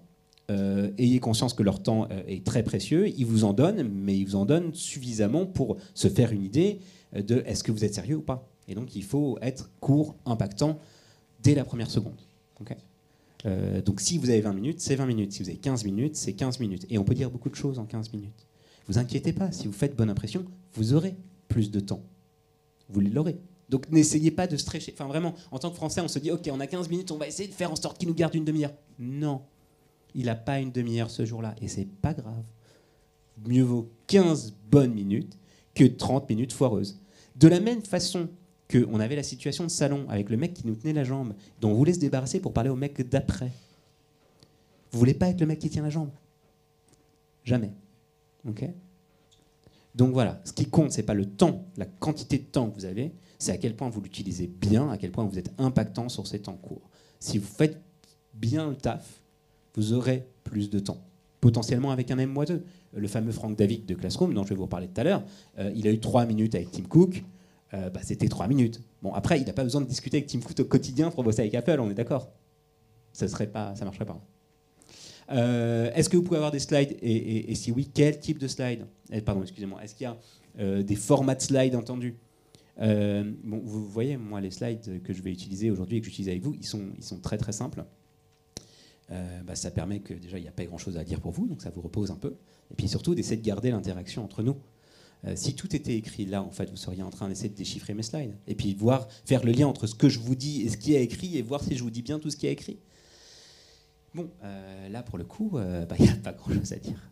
ayez conscience que leur temps est très précieux. Ils vous en donnent, mais ils vous en donnent suffisamment pour se faire une idée de est-ce que vous êtes sérieux ou pas. Et donc il faut être court, impactant dès la première seconde. Okay. Donc si vous avez 20 minutes, c'est 20 minutes. Si vous avez 15 minutes, c'est 15 minutes. Et on peut dire beaucoup de choses en 15 minutes. Vous inquiétez pas, si vous faites bonne impression, vous aurez plus de temps. Vous l'aurez. Donc n'essayez pas de stretcher. Enfin vraiment, en tant que Français, on se dit ok, on a 15 minutes, on va essayer de faire en sorte qu'il nous garde une demi-heure. Non, il n'a pas une demi-heure ce jour-là. Et c'est pas grave. Mieux vaut 15 bonnes minutes que 30 minutes foireuses. De la même façon qu'on avait la situation de salon avec le mec qui nous tenait la jambe, dont on voulait se débarrasser pour parler au mec d'après. Vous voulez pas être le mec qui tient la jambe? Jamais. Ok? Donc voilà, ce qui compte, c'est pas le temps, la quantité de temps que vous avez, c'est à quel point vous l'utilisez bien, à quel point vous êtes impactant sur ces temps courts. Si vous faites bien le taf, vous aurez plus de temps. Potentiellement avec un M-2. Le fameux Frank David de Classroom, dont je vais vous reparler tout à l'heure, il a eu 3 minutes avec Tim Cook. C'était 3 minutes. Bon, après, il n'a pas besoin de discuter avec Tim Cook au quotidien pour bosser avec Apple, on est d'accord? Ça marcherait pas. Est-ce que vous pouvez avoir des slides et si oui, quel type de slides? Pardon, excusez-moi. Est-ce qu'il y a des formats de slides entendus? Bon, vous voyez, moi, les slides que je vais utiliser aujourd'hui et que j'utilise avec vous, ils sont très très simples. Ça permet que déjà il n'y a pas grand-chose à dire pour vous, donc ça vous repose un peu. Et puis surtout d'essayer de garder l'interaction entre nous. Si tout était écrit là, en fait, vous seriez en train d'essayer de déchiffrer mes slides. Et puis faire le lien entre ce que je vous dis et ce qui est écrit, et voir si je vous dis bien tout ce qui est écrit. Bon, là pour le coup, il n'y a pas grand-chose à dire.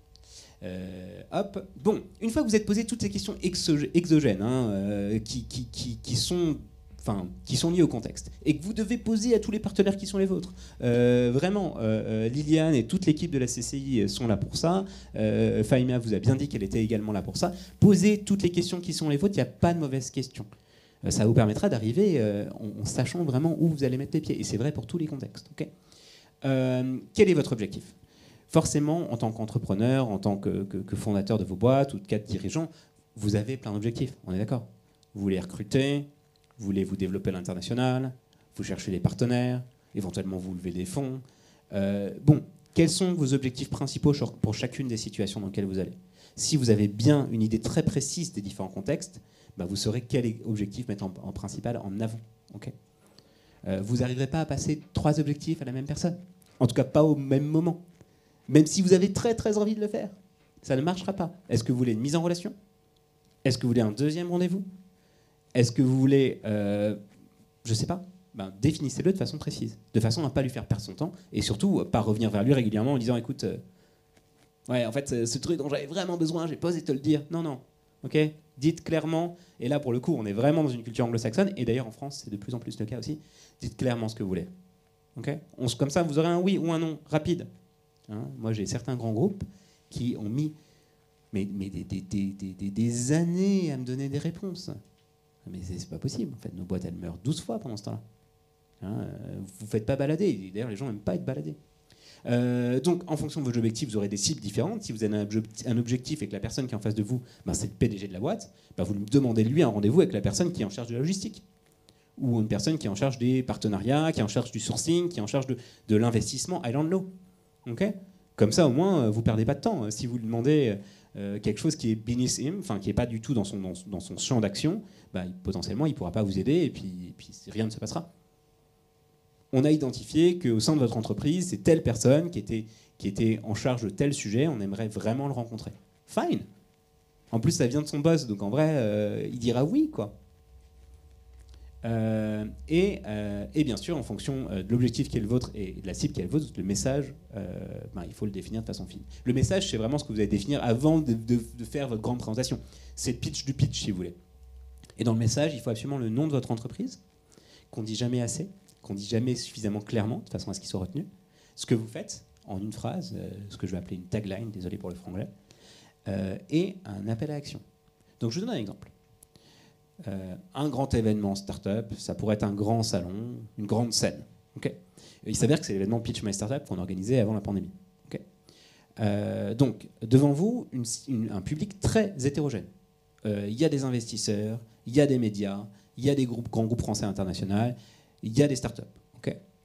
Hop. Bon, une fois que vous êtes posé toutes ces questions exogènes, qui sont liées au contexte, et que vous devez poser à tous les partenaires qui sont les vôtres. Vraiment, Liliane et toute l'équipe de la CCI sont là pour ça. Fahima vous a bien dit qu'elle était également là pour ça. Posez toutes les questions qui sont les vôtres, il n'y a pas de mauvaises questions. Ça vous permettra d'arriver en sachant vraiment où vous allez mettre les pieds. Et c'est vrai pour tous les contextes. Okay. Quel est votre objectif? Forcément, en tant qu'entrepreneur, en tant que fondateur de vos boîtes ou de cadre dirigeant, vous avez plein d'objectifs, on est d'accord? Vous voulez recruter, vous voulez vous développer à l'international, vous cherchez des partenaires, éventuellement vous levez des fonds. Bon, quels sont vos objectifs principaux pour chacune des situations dans lesquelles vous allez? Si vous avez bien une idée très précise des différents contextes, vous saurez quel objectif mettre en principal en avant. Okay. Vous n'arriverez pas à passer 3 objectifs à la même personne. En tout cas, pas au même moment. Même si vous avez très très envie de le faire. Ça ne marchera pas. Est-ce que vous voulez une mise en relation? Est-ce que vous voulez un deuxième rendez-vous? Est-ce que vous voulez... je ne sais pas. Définissez-le de façon précise. De façon à ne pas lui faire perdre son temps. Et surtout, pas revenir vers lui régulièrement en disant, écoute, ouais, en fait, ce truc dont j'avais vraiment besoin, j'ai pas osé te le dire. Non, non. Ok, dites clairement, et là pour le coup on est vraiment dans une culture anglo-saxonne, et d'ailleurs en France c'est de plus en plus le cas aussi, dites clairement ce que vous voulez. Okay, comme ça vous aurez un oui ou un non rapide. Hein, moi j'ai certains grands groupes qui ont mis des années à me donner des réponses. Mais c'est pas possible, en fait, nos boîtes elles meurent 12 fois pendant ce temps-là. Hein, vous ne faites pas balader, d'ailleurs les gens n'aiment pas être baladés. Donc, en fonction de vos objectifs, vous aurez des cibles différentes. Si vous avez un objectif et que la personne qui est en face de vous, c'est le PDG de la boîte, vous lui demandez lui un rendez-vous avec la personne qui est en charge de la logistique. Ou une personne qui est en charge des partenariats, qui est en charge du sourcing, qui est en charge de l'investissement. I don't know. Okay, comme ça, au moins, vous ne perdez pas de temps. Si vous lui demandez quelque chose qui est beneath him, qui n'est pas du tout dans son champ d'action, potentiellement, il ne pourra pas vous aider et puis rien ne se passera. On a identifié qu'au sein de votre entreprise, c'est telle personne qui était en charge de tel sujet, on aimerait vraiment le rencontrer. Fine. En plus, ça vient de son boss, donc en vrai, il dira oui, quoi. Et bien sûr, en fonction de l'objectif qui est le vôtre et de la cible qui est le vôtre, le message, il faut le définir de façon fine. Le message, c'est vraiment ce que vous allez définir avant de faire votre grande présentation. C'est le pitch du pitch, si vous voulez. Et dans le message, il faut absolument le nom de votre entreprise, qu'on dit jamais assez, qu'on dit jamais suffisamment clairement, de façon à ce qu'il soit retenu. Ce que vous faites, en une phrase, ce que je vais appeler une tagline, désolé pour le franglais, et un appel à action. Donc je vous donne un exemple. Un grand événement startup, ça pourrait être un grand salon, une grande scène. Okay, il s'avère que c'est l'événement Pitch My Startup qu'on organisait avant la pandémie. Okay, donc, devant vous, un public très hétérogène. Il y a des investisseurs, il y a des médias, il y a des grands groupes français internationaux, il y a des startups. Okay,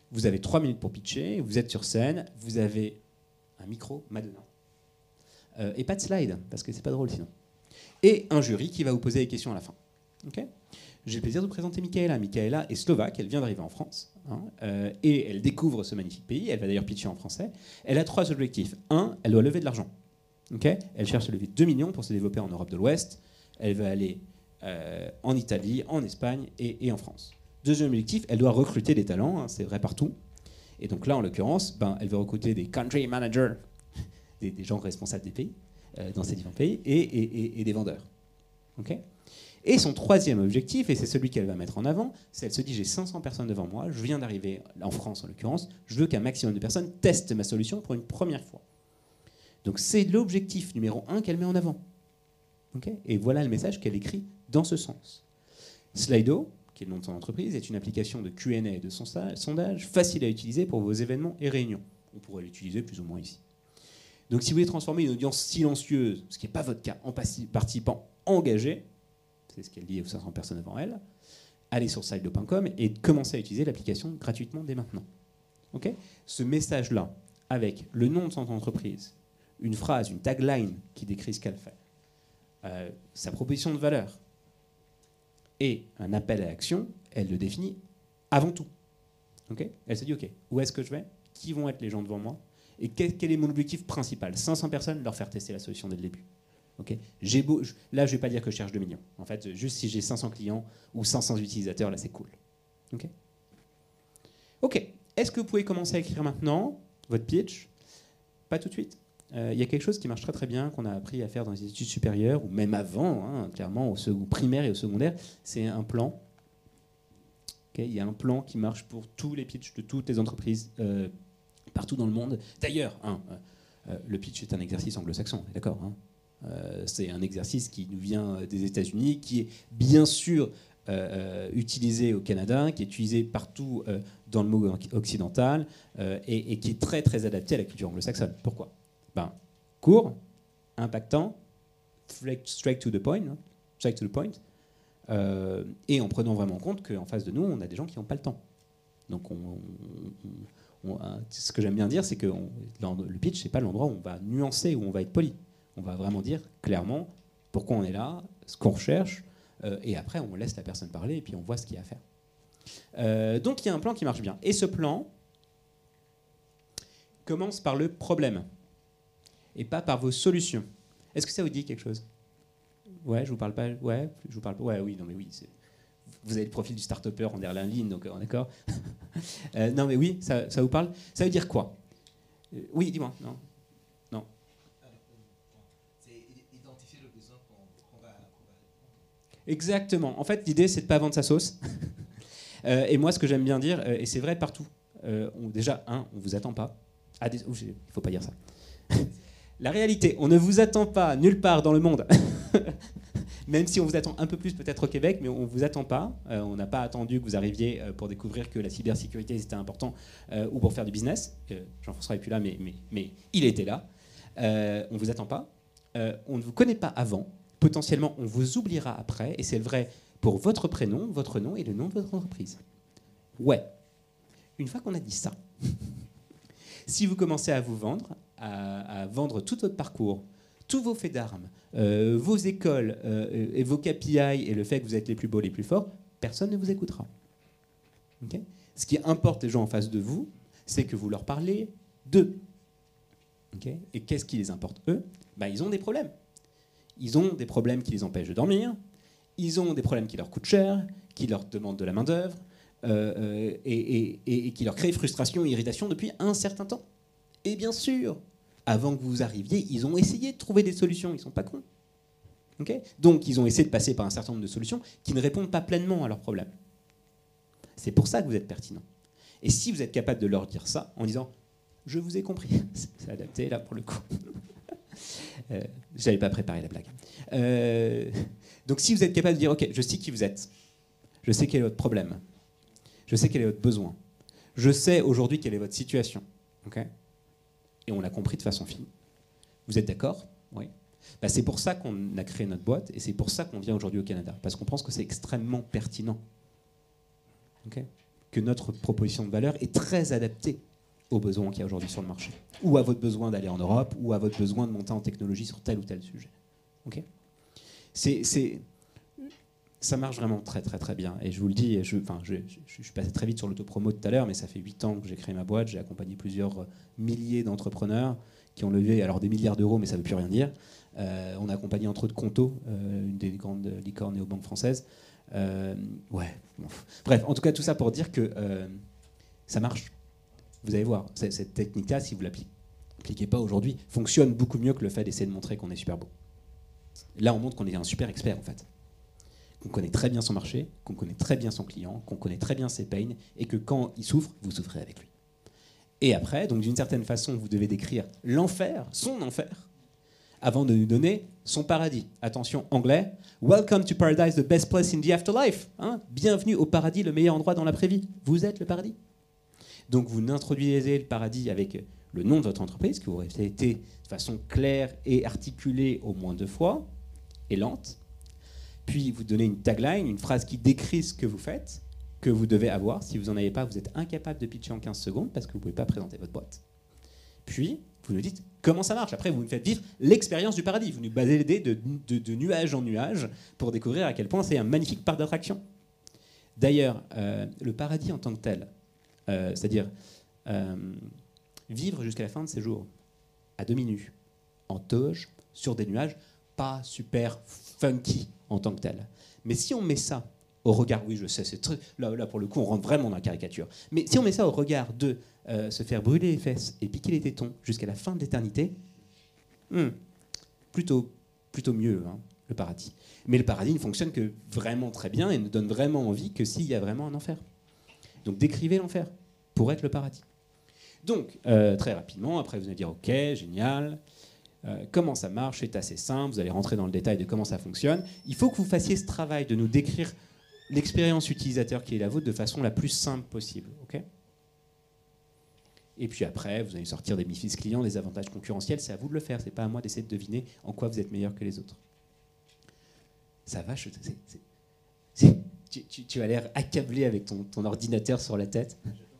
Vous avez 3 minutes pour pitcher, vous êtes sur scène, vous avez un micro Madonna. Et pas de slide, parce que c'est pas drôle sinon. Et un jury qui va vous poser des questions à la fin. Okay. J'ai le plaisir de vous présenter Michaela. Michaela est slovaque, elle vient d'arriver en France, et elle découvre ce magnifique pays, elle va d'ailleurs pitcher en français. Elle a 3 objectifs. 1, elle doit lever de l'argent. Okay. Elle cherche à lever 2 millions pour se développer en Europe de l'Ouest. Elle va aller en Italie, en Espagne et en France. Deuxième objectif, elle doit recruter des talents, c'est vrai partout. Et donc là, en l'occurrence, elle veut recruter des country managers, des gens responsables des pays, dans ces différents pays, et des vendeurs. Okay. Et son troisième objectif, et c'est celui qu'elle va mettre en avant, c'est elle se dit, j'ai 500 personnes devant moi, je viens d'arriver en France en l'occurrence, je veux qu'un maximum de personnes testent ma solution pour une première fois. Donc c'est l'objectif numéro 1 qu'elle met en avant. Okay. Et voilà le message qu'elle écrit dans ce sens. Slido, qui est le nom de son entreprise, est une application de Q&A et de sondage facile à utiliser pour vos événements et réunions. On pourrait l'utiliser plus ou moins ici. Donc si vous voulez transformer une audience silencieuse, ce qui n'est pas votre cas, en participants engagés, c'est ce qu'elle dit aux 500 personnes devant elle, allez sur slido.com et commencez à utiliser l'application gratuitement dès maintenant. Okay. Ce message-là, avec le nom de son entreprise, une phrase, une tagline qui décrit ce qu'elle fait, sa proposition de valeur et un appel à l'action, elle le définit avant tout. Okay. Elle se dit, OK, où est-ce que je vais? Qui vont être les gens devant moi? Et quel est mon objectif principal? 500 personnes, leur faire tester la solution dès le début. Okay. Là, je ne vais pas dire que je cherche 2 millions. En fait, juste si j'ai 500 clients ou 500 utilisateurs, là, c'est cool. OK. OK. Est-ce que vous pouvez commencer à écrire maintenant votre pitch? Pas tout de suite. Il y a quelque chose qui marche très très bien, qu'on a appris à faire dans les études supérieures, ou même avant, clairement, au primaire et au secondaire, c'est un plan. Okay. Il y a un plan qui marche pour tous les pitchs de toutes les entreprises partout dans le monde. D'ailleurs, le pitch est un exercice anglo-saxon, d'accord, c'est un exercice qui nous vient des États-Unis, qui est bien sûr utilisé au Canada, qui est utilisé partout dans le monde occidental, et qui est très très adapté à la culture anglo-saxonne. Pourquoi? Court, impactant, straight to the point, et en prenant vraiment en compte qu'en face de nous, on a des gens qui n'ont pas le temps. Donc, ce que j'aime bien dire, c'est que le pitch, c'est pas l'endroit où on va nuancer, où on va être poli. On va vraiment dire clairement pourquoi on est là, ce qu'on recherche, et après, on laisse la personne parler, et puis on voit ce qu'il y a à faire. Donc, il y a un plan qui marche bien. Et ce plan commence par le problème, et pas par vos solutions. Est-ce que ça vous dit quelque chose? Ouais, je vous parle pas. Ouais, je vous parle pas. Ouais, oui, non, mais oui. Vous avez le profil du start-upper en dernière ligne, donc d'accord. Non, mais oui, ça vous parle. Ça veut dire quoi? Oui, dis-moi. Non. C'est identifier le besoin qu'on va. Exactement. En fait, l'idée, c'est de pas vendre sa sauce. Et moi, ce que j'aime bien dire, et c'est vrai partout. Déjà, on vous attend pas. Il faut pas dire ça. La réalité, on ne vous attend pas nulle part dans le monde. Même si on vous attend un peu plus peut-être au Québec, mais on ne vous attend pas. On n'a pas attendu que vous arriviez pour découvrir que la cybersécurité c'était important ou pour faire du business. Jean-François n'est plus là, mais il était là. On ne vous attend pas. On ne vous connaît pas avant. Potentiellement, on vous oubliera après. Et c'est vrai pour votre prénom, votre nom et le nom de votre entreprise. Ouais. Une fois qu'on a dit ça, si vous commencez à vous vendre, à vendre tout votre parcours, tous vos faits d'armes, vos écoles et vos KPI et le fait que vous êtes les plus beaux, les plus forts, personne ne vous écoutera. Okay. Ce qui importe les gens en face de vous, c'est que vous leur parlez d'eux. Okay. Et qu'est-ce qui les importe eux? Ils ont des problèmes. Ils ont des problèmes qui les empêchent de dormir, ils ont des problèmes qui leur coûtent cher, qui leur demandent de la main-d'œuvre, et qui leur créent frustration et irritation depuis un certain temps. Et bien sûr, avant que vous arriviez, ils ont essayé de trouver des solutions. Ils ne sont pas cons. Okay. Donc, ils ont essayé de passer par un certain nombre de solutions qui ne répondent pas pleinement à leurs problèmes. C'est pour ça que vous êtes pertinent. Et si vous êtes capable de leur dire ça en disant « Je vous ai compris », c'est adapté là pour le coup. Je n'avais pas préparé la blague. Donc, si vous êtes capable de dire « Ok, je sais qui vous êtes. Je sais quel est votre problème. Je sais quel est votre besoin. Je sais aujourd'hui quelle est votre situation. Okay » Et on l'a compris de façon fine. Vous êtes d'accord? Oui. C'est pour ça qu'on a créé notre boîte et c'est pour ça qu'on vient aujourd'hui au Canada. Parce qu'on pense que c'est extrêmement pertinent. Okay. que notre proposition de valeur est très adaptée aux besoins qu'il y a aujourd'hui sur le marché, ou à votre besoin d'aller en Europe, ou à votre besoin de monter en technologie sur tel ou tel sujet. Ok ? Ça marche vraiment très très très bien. Et je vous le dis, je suis passé très vite sur l'autopromo tout à l'heure, mais ça fait 8 ans que j'ai créé ma boîte, j'ai accompagné plusieurs milliers d'entrepreneurs qui ont levé alors des milliards d'euros, mais ça ne veut plus rien dire. On a accompagné entre autres Conto, une des grandes licornes néobanques françaises. Bref, en tout cas tout ça pour dire que ça marche. Vous allez voir, cette technique-là, si vous ne l'appliquez pas aujourd'hui, fonctionne beaucoup mieux que le fait d'essayer de montrer qu'on est super beau. Là, on montre qu'on est un super expert, en fait. Qu'on connaît très bien son marché, qu'on connaît très bien son client, qu'on connaît très bien ses pains, et que quand il souffre, vous souffrez avec lui. Et après, donc d'une certaine façon, vous devez décrire l'enfer, son enfer, avant de nous donner son paradis. Attention, anglais. Welcome to paradise, the best place in the afterlife. Hein, bienvenue au paradis, le meilleur endroit dans l'après-vie. Vous êtes le paradis. Donc vous introduisez le paradis avec le nom de votre entreprise, que vous répétez de façon claire et articulée au moins 2 fois, et lente. Puis vous donnez une tagline, une phrase qui décrit ce que vous faites, que vous devez avoir. Si vous n'en avez pas, vous êtes incapable de pitcher en 15 secondes parce que vous ne pouvez pas présenter votre boîte. Puis vous nous dites comment ça marche. Après, vous nous faites vivre l'expérience du paradis. Vous nous baladez de nuage en nuage pour découvrir à quel point c'est un magnifique parc d'attractions. D'ailleurs, le paradis en tant que tel, c'est-à-dire vivre jusqu'à la fin de ses jours, à demi nu, en toge, sur des nuages, pas super funky en tant que tel. Mais si on met ça au regard, oui je sais, c'est très, là pour le coup on rentre vraiment dans la caricature, mais si on met ça au regard de se faire brûler les fesses et piquer les tétons jusqu'à la fin de l'éternité, plutôt mieux, hein, le paradis. Mais le paradis ne fonctionne que vraiment très bien et ne donne vraiment envie que s'il y a vraiment un enfer. Donc décrivez l'enfer pour être le paradis. Donc, très rapidement, après vous allez dire, ok, génial, comment ça marche, c'est assez simple, vous allez rentrer dans le détail de comment ça fonctionne. Il faut que vous fassiez ce travail de nous décrire l'expérience utilisateur qui est la vôtre de façon la plus simple possible. Ok ? Et puis après, vous allez sortir des bénéfices clients, des avantages concurrentiels, c'est à vous de le faire, c'est pas à moi d'essayer de deviner en quoi vous êtes meilleur que les autres. Ça va, tu as l'air accablé avec ton ordinateur sur la tête.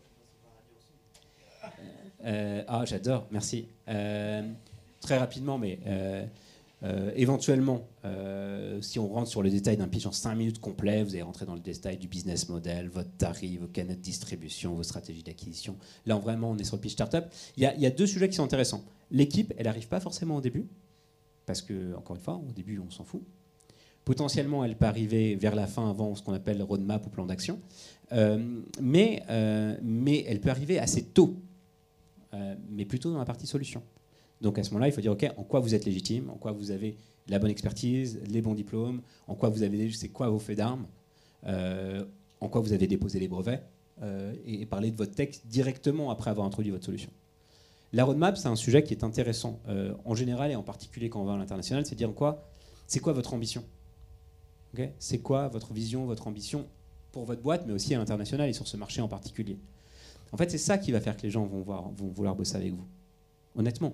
J'adore, merci. Très rapidement, mais éventuellement, si on rentre sur le détail d'un pitch en 5 minutes complet, vous allez rentrer dans le détail du business model, votre tarif, vos canaux de distribution, vos stratégies d'acquisition. Là, vraiment, on est sur le pitch startup. Il y a 2 sujets qui sont intéressants. L'équipe, elle n'arrive pas forcément au début, parce que, encore une fois, au début, on s'en fout. Potentiellement, elle peut arriver vers la fin, avant ce qu'on appelle le roadmap ou plan d'action. Mais elle peut arriver assez tôt, mais plutôt dans la partie solution. Donc à ce moment-là, il faut dire, OK, en quoi vous êtes légitime, en quoi vous avez la bonne expertise, les bons diplômes, en quoi vous avez, c'est quoi vos faits d'armes, en quoi vous avez déposé les brevets, et parler de votre texte directement après avoir introduit votre solution. La roadmap, c'est un sujet qui est intéressant en général et en particulier quand on va à l'international, c'est dire c'est quoi votre ambition, okay, c'est quoi votre vision, votre ambition pour votre boîte, mais aussi à l'international et sur ce marché en particulier. En fait, c'est ça qui va faire que les gens vont vouloir bosser avec vous. Honnêtement.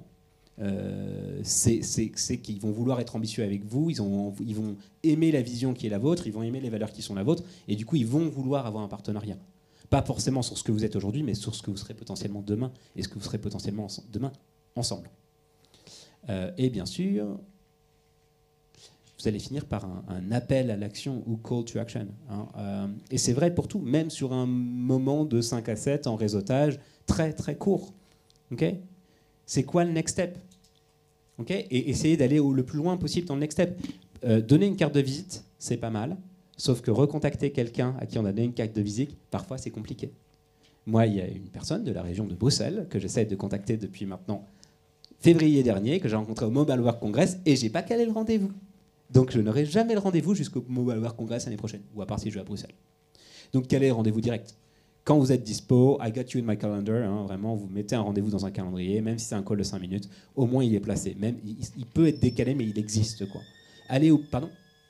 C'est qu'ils vont vouloir être ambitieux avec vous, ils vont aimer la vision qui est la vôtre, ils vont aimer les valeurs qui sont la vôtre, et du coup, ils vont vouloir avoir un partenariat. Pas forcément sur ce que vous êtes aujourd'hui, mais sur ce que vous serez potentiellement demain, et ce que vous serez potentiellement demain ensemble. Et bien sûr, vous allez finir par un appel à l'action ou call to action. Hein. Et c'est vrai pour tout, même sur un moment de 5 à 7 en réseautage très très court. Okay, c'est quoi le next step, okay, et essayez d'aller le plus loin possible dans le next step. Donner une carte de visite, c'est pas mal, sauf que recontacter quelqu'un à qui on a donné une carte de visite, parfois c'est compliqué. Moi, il y a une personne de la région de Bruxelles que j'essaie de contacter depuis maintenant février dernier, que j'ai rencontré au Mobile World Congress, et j'ai pas calé le rendez-vous. Donc je n'aurai jamais le rendez-vous jusqu'au Mobile World Congress l'année prochaine, ou à part si je vais à Bruxelles. Donc calez le rendez-vous direct. Quand vous êtes dispo, I got you in my calendar, hein, vraiment, vous mettez un rendez-vous dans un calendrier, même si c'est un call de 5 minutes, au moins il est placé. Même, il peut être décalé, mais il existe, quoi. Allez où? Pardon?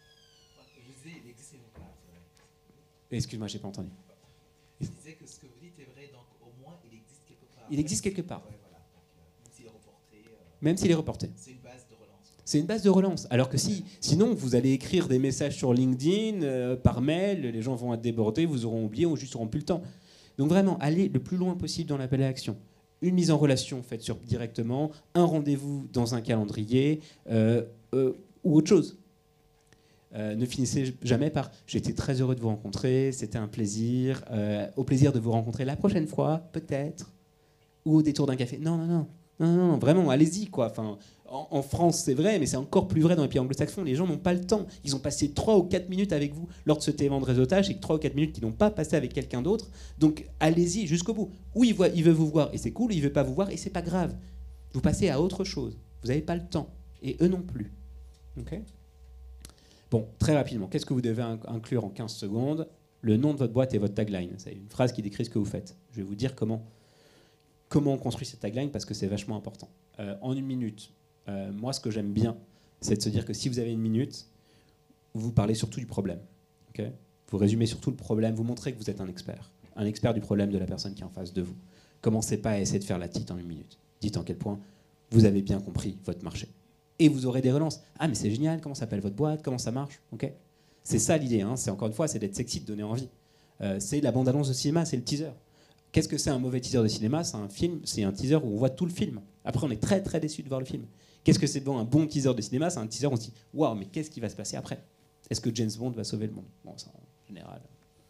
Excuse-moi, j'ai pas entendu. Je disais que ce que vous dites est vrai, donc au moins il existe quelque part. Il existe quelque part. Ouais, voilà. Donc, même s'il est reporté. Même s'il est reporté. C'est une base de relance. C'est une base de relance. Alors que sinon, vous allez écrire des messages sur LinkedIn, par mail, les gens vont être débordés, vous auront oublié ou juste auront plus le temps. Donc vraiment, allez le plus loin possible dans l'appel à l'action. Une mise en relation faite directement, un rendez-vous dans un calendrier ou autre chose. Ne finissez jamais par « j'étais très heureux de vous rencontrer, c'était un plaisir, au plaisir de vous rencontrer la prochaine fois, peut-être, ou au détour d'un café ». Non, vraiment, allez-y, quoi. Enfin, en France, c'est vrai, mais c'est encore plus vrai dans les pays anglo-saxons. Les gens n'ont pas le temps. Ils ont passé 3 ou 4 minutes avec vous lors de cet événement de réseautage et 3 ou 4 minutes qu'ils n'ont pas passé avec quelqu'un d'autre. Donc, allez-y jusqu'au bout. Ou il veut vous voir et c'est cool, ou il veut pas vous voir et c'est pas grave. Vous passez à autre chose. Vous n'avez pas le temps. Et eux non plus. OK ? Bon, très rapidement, qu'est-ce que vous devez inclure en 15 secondes ? Le nom de votre boîte et votre tagline. C'est une phrase qui décrit ce que vous faites. Je vais vous dire comment on construit cette tagline parce que c'est vachement important. En 1 minute, moi, ce que j'aime bien, c'est de se dire que si vous avez 1 minute, vous parlez surtout du problème. Okay ? Vous résumez surtout le problème, vous montrez que vous êtes un expert du problème de la personne qui est en face de vous. Commencez pas à essayer de faire la petite en 1 minute. Dites en quel point vous avez bien compris votre marché. Et vous aurez des relances. Ah, mais c'est génial, comment s'appelle votre boîte, comment ça marche, okay ? C'est ça l'idée, hein. C'est encore une fois, c'est d'être sexy, de donner envie. C'est la bande-annonce de cinéma, c'est le teaser. Qu'est-ce que c'est un mauvais teaser de cinéma ? C'est un film, c'est un teaser où on voit tout le film. Après, on est très très déçu de voir le film. Qu'est-ce que c'est un bon teaser de cinéma ? C'est un teaser où on se dit waouh, mais qu'est-ce qui va se passer après ? Est-ce que James Bond va sauver le monde ? Bon, ça en général.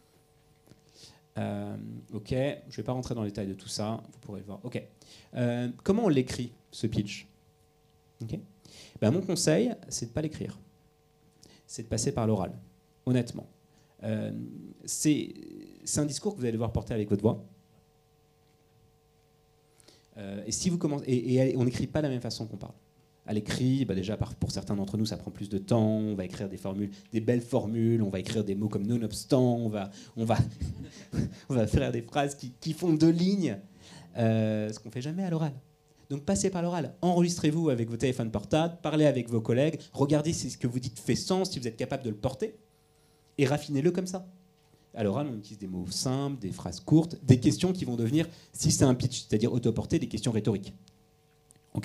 Ok, je ne vais pas rentrer dans les détails de tout ça, vous pourrez le voir. Ok. Comment on l'écrit, ce pitch ? Ok. Ben, mon conseil, c'est de ne pas l'écrire. C'est de passer par l'oral, honnêtement. C'est un discours que vous allez devoir porter avec votre voix. Et si vous commencez, et on n'écrit pas de la même façon qu'on parle. À l'écrit, bah déjà pour certains d'entre nous, ça prend plus de temps. On va écrire des formules, des belles formules. On va écrire des mots comme nonobstant. On va on va faire des phrases qui font 2 lignes. Ce qu'on fait jamais à l'oral. Donc passez par l'oral. Enregistrez-vous avec vos téléphones portables. Parlez avec vos collègues. Regardez si ce que vous dites fait sens, si vous êtes capable de le porter, et raffinez-le comme ça. À l'oral, on utilise des mots simples, des phrases courtes, des questions qui vont devenir, si c'est un pitch, c'est-à-dire autoporté, des questions rhétoriques. Ok ?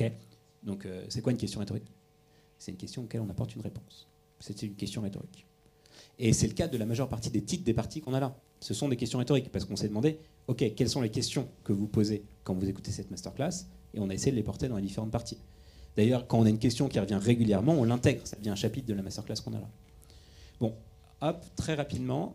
Donc, c'est quoi une question rhétorique ? C'est une question auquel on apporte une réponse. C'est une question rhétorique. Et c'est le cas de la majeure partie des titres des parties qu'on a là. Ce sont des questions rhétoriques, parce qu'on s'est demandé, ok, quelles sont les questions que vous posez quand vous écoutez cette masterclass ? Et on a essayé de les porter dans les différentes parties. D'ailleurs, quand on a une question qui revient régulièrement, on l'intègre. Ça devient un chapitre de la masterclass qu'on a là. Bon, hop, très rapidement.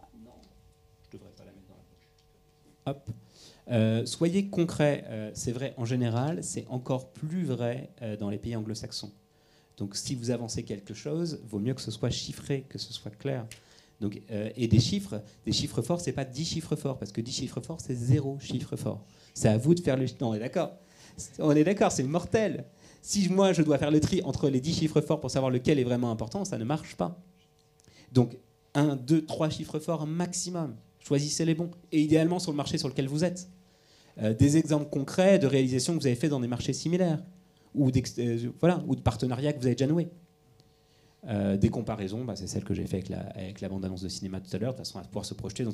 Hop. Soyez concret, c'est vrai en général, c'est encore plus vrai dans les pays anglo-saxons. Donc si vous avancez quelque chose, vaut mieux que ce soit chiffré, que ce soit clair. Donc, et des chiffres forts, c'est pas 10 chiffres forts, parce que 10 chiffres forts, c'est 0 chiffre fort. C'est à vous de faire le... Non, on est d'accord, c'est mortel. Si moi, je dois faire le tri entre les 10 chiffres forts pour savoir lequel est vraiment important, ça ne marche pas. Donc 1, 2, 3 chiffres forts maximum. Choisissez les bons. Et idéalement sur le marché sur lequel vous êtes. Des exemples concrets de réalisations que vous avez fait dans des marchés similaires. Ou de partenariats que vous avez déjà noués. Des comparaisons, c'est celle que j'ai fait avec la bande-annonce de cinéma tout à l'heure, de façon à pouvoir se projeter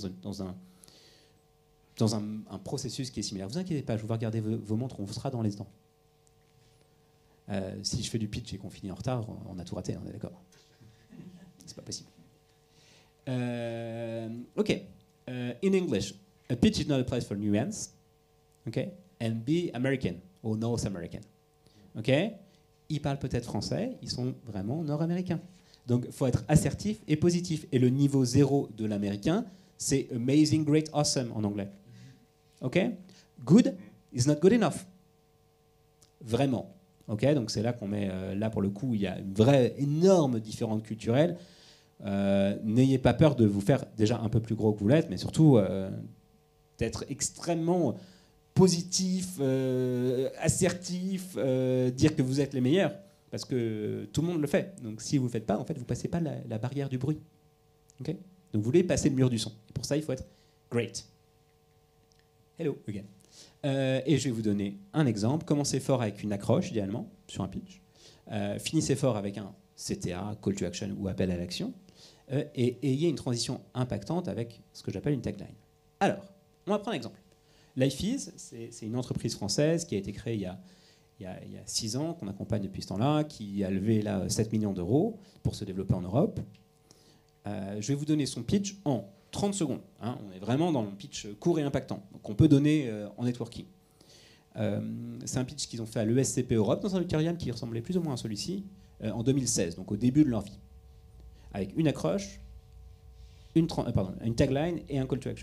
dans un processus qui est similaire. Ne vous inquiétez pas, je vais regarder vos montres, on vous sera dans les dents. Si je fais du pitch et qu'on finit en retard, on a tout raté, on est d'accord. C'est pas possible. Ok. In English, a pitch is not a place for nuance, okay? And be American or North American, okay? Ils parlent peut-être français, ils sont vraiment nord-américains. Donc, il faut être assertif et positif. Et le niveau 0 de l'américain, c'est amazing, great, awesome en anglais. Ok? Good is not good enough. Vraiment. Ok? Donc, c'est là qu'on met, là pour le coup, il y a une vraie énorme différence culturelle. N'ayez pas peur de vous faire déjà un peu plus gros que vous l'êtes, mais surtout d'être extrêmement positif, assertif, dire que vous êtes les meilleurs, parce que tout le monde le fait. Donc si vous ne le faites pas, en fait, vous ne passez pas la barrière du bruit. Okay? Donc vous voulez passer le mur du son. Et pour ça, il faut être great. Hello again. Et je vais vous donner un exemple. Commencez fort avec une accroche, idéalement, sur un pitch. Finissez fort avec un CTA, Call to Action ou appel à l'action. Et ayez une transition impactante avec ce que j'appelle une tagline. Alors, on va prendre un exemple. LifeEase, c'est une entreprise française qui a été créée il y a 6 ans, qu'on accompagne depuis ce temps-là, qui a levé là, 7 millions d'euros pour se développer en Europe. Je vais vous donner son pitch en 30 secondes. Hein, on est vraiment dans le pitch court et impactant. Donc on peut donner en networking. C'est un pitch qu'ils ont fait à l'ESCP Europe dans un auditorium qui ressemblait plus ou moins à celui-ci en 2016, donc au début de leur vie. Avec une accroche, une tagline et un call to action.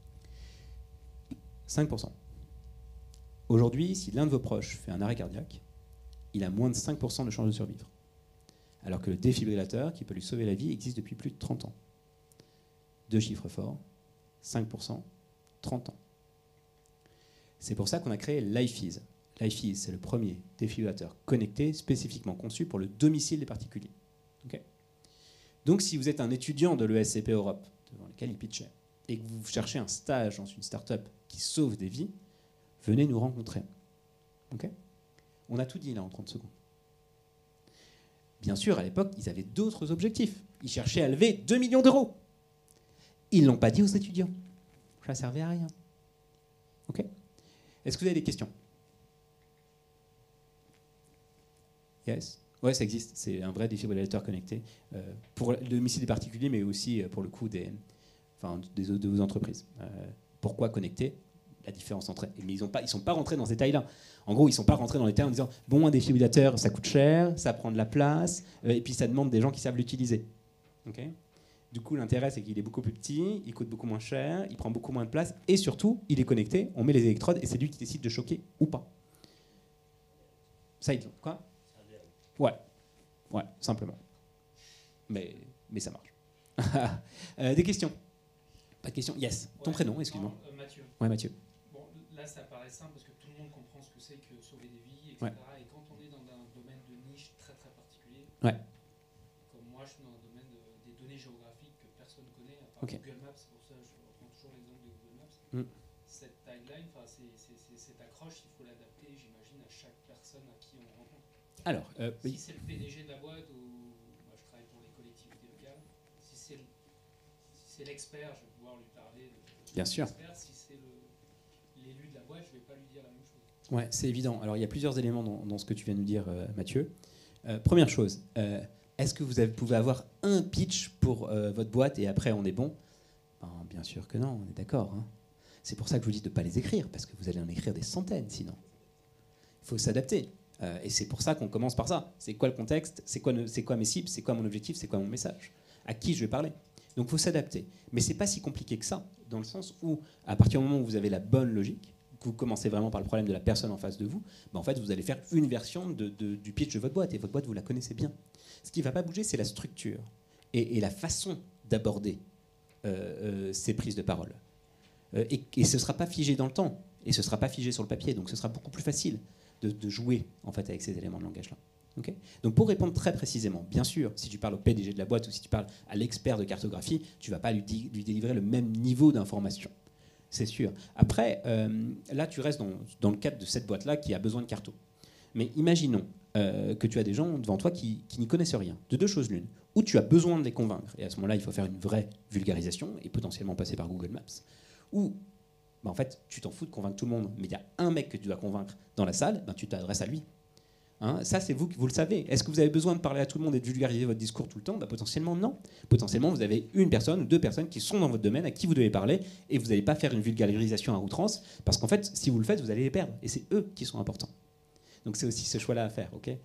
5%. Aujourd'hui, si l'un de vos proches fait un arrêt cardiaque, il a moins de 5% de chances de survivre. Alors que le défibrillateur, qui peut lui sauver la vie, existe depuis plus de 30 ans. 2 chiffres forts, 5%, 30 ans. C'est pour ça qu'on a créé LifeEase. LifeEase, c'est le premier défibrillateur connecté spécifiquement conçu pour le domicile des particuliers. Okay. Donc si vous êtes un étudiant de l'ESCP Europe, devant lequel il pitchait, et que vous cherchez un stage dans une start-up qui sauve des vies, venez nous rencontrer. Okay. On a tout dit là en 30 secondes. Bien sûr, à l'époque, ils avaient d'autres objectifs. Ils cherchaient à lever 2 millions d'euros. Ils ne l'ont pas dit aux étudiants. Ça ne servait à rien. Ok ? Est-ce que vous avez des questions ? Yes ? Ouais, ça existe. C'est un vrai défibrillateur connecté pour le domicile des particuliers, mais aussi pour le coup de vos entreprises. Pourquoi connecté ? La différence entre eux. Mais ils ne sont pas rentrés dans ces détails-là. En gros, ils ne sont pas rentrés dans les détails en disant bon, un défibrillateur, ça coûte cher, ça prend de la place, et puis ça demande des gens qui savent l'utiliser. Okay ? Du coup, l'intérêt, c'est qu'il est beaucoup plus petit, il coûte beaucoup moins cher, il prend beaucoup moins de place, et surtout, il est connecté, on met les électrodes, et c'est lui qui décide de choquer ou pas. Ça, il dit quoi ? Ouais, simplement. Mais ça marche. Des questions ? Pas de questions ? Yes. Ton prénom, excuse-moi. Mathieu. Ouais, Mathieu. Bon, là, ça paraît simple parce que tout le monde comprend ce que c'est que sauver des vies, etc. Ouais. Et quand on est dans un domaine de niche très très particulier, comme moi, je suis dans un domaine des données géographiques que personne ne connaît, à part Google Maps, c'est pour ça que je reprends toujours l'exemple de Google Maps. Cette tagline, cette accroche, il faut l'adapter, j'imagine, à chaque personne à qui on rencontre. Alors, si c'est le PDG de la boîte ou moi je travaille pour les collectivités locales, si c'est l'expert, je vais pouvoir lui parler de bien sûr. Si c'est l'élu de la boîte, je ne vais pas lui dire la même chose. Ouais, c'est évident. Alors il y a plusieurs éléments dans ce que tu viens de nous dire, Mathieu. Première chose, est-ce que vous pouvez avoir un pitch pour votre boîte et après on est bon ? Bien sûr que non, on est d'accord. Hein. C'est pour ça que je vous dis de ne pas les écrire, parce que vous allez en écrire des centaines sinon. Il faut s'adapter. Et c'est pour ça qu'on commence par ça. C'est quoi le contexte ? C'est quoi mes cibles ? C'est quoi mon objectif ? C'est quoi mon message ? À qui je vais parler ? Donc il faut s'adapter. Mais ce n'est pas si compliqué que ça, dans le sens où, à partir du moment où vous avez la bonne logique, que vous commencez vraiment par le problème de la personne en face de vous, en fait, vous allez faire une version du pitch de votre boîte. Et votre boîte, vous la connaissez bien. Ce qui ne va pas bouger, c'est la structure et la façon d'aborder ces prises de parole. Et ce ne sera pas figé dans le temps. Et ce ne sera pas figé sur le papier. Donc ce sera beaucoup plus facile de jouer en fait, avec ces éléments de langage-là. Okay. Donc pour répondre très précisément, bien sûr, si tu parles au PDG de la boîte ou si tu parles à l'expert de cartographie, tu ne vas pas lui délivrer le même niveau d'information. C'est sûr. Après, là, tu restes dans le cadre de cette boîte-là qui a besoin de carto. Mais imaginons que tu as des gens devant toi qui n'y connaissent rien. De deux choses l'une. Ou tu as besoin de les convaincre. Et à ce moment-là, il faut faire une vraie vulgarisation et potentiellement passer par Google Maps. Ou, en fait, tu t'en fous de convaincre tout le monde. Mais il y a un mec que tu dois convaincre dans la salle, tu t'adresses à lui. Hein, ça, c'est vous le savez. Est-ce que vous avez besoin de parler à tout le monde et de vulgariser votre discours tout le temps ? Potentiellement, non. Potentiellement, vous avez une personne ou deux personnes qui sont dans votre domaine, à qui vous devez parler, et vous n'allez pas faire une vulgarisation à outrance, parce qu'en fait, si vous le faites, vous allez les perdre. Et c'est eux qui sont importants. Donc c'est aussi ce choix-là à faire. Okay,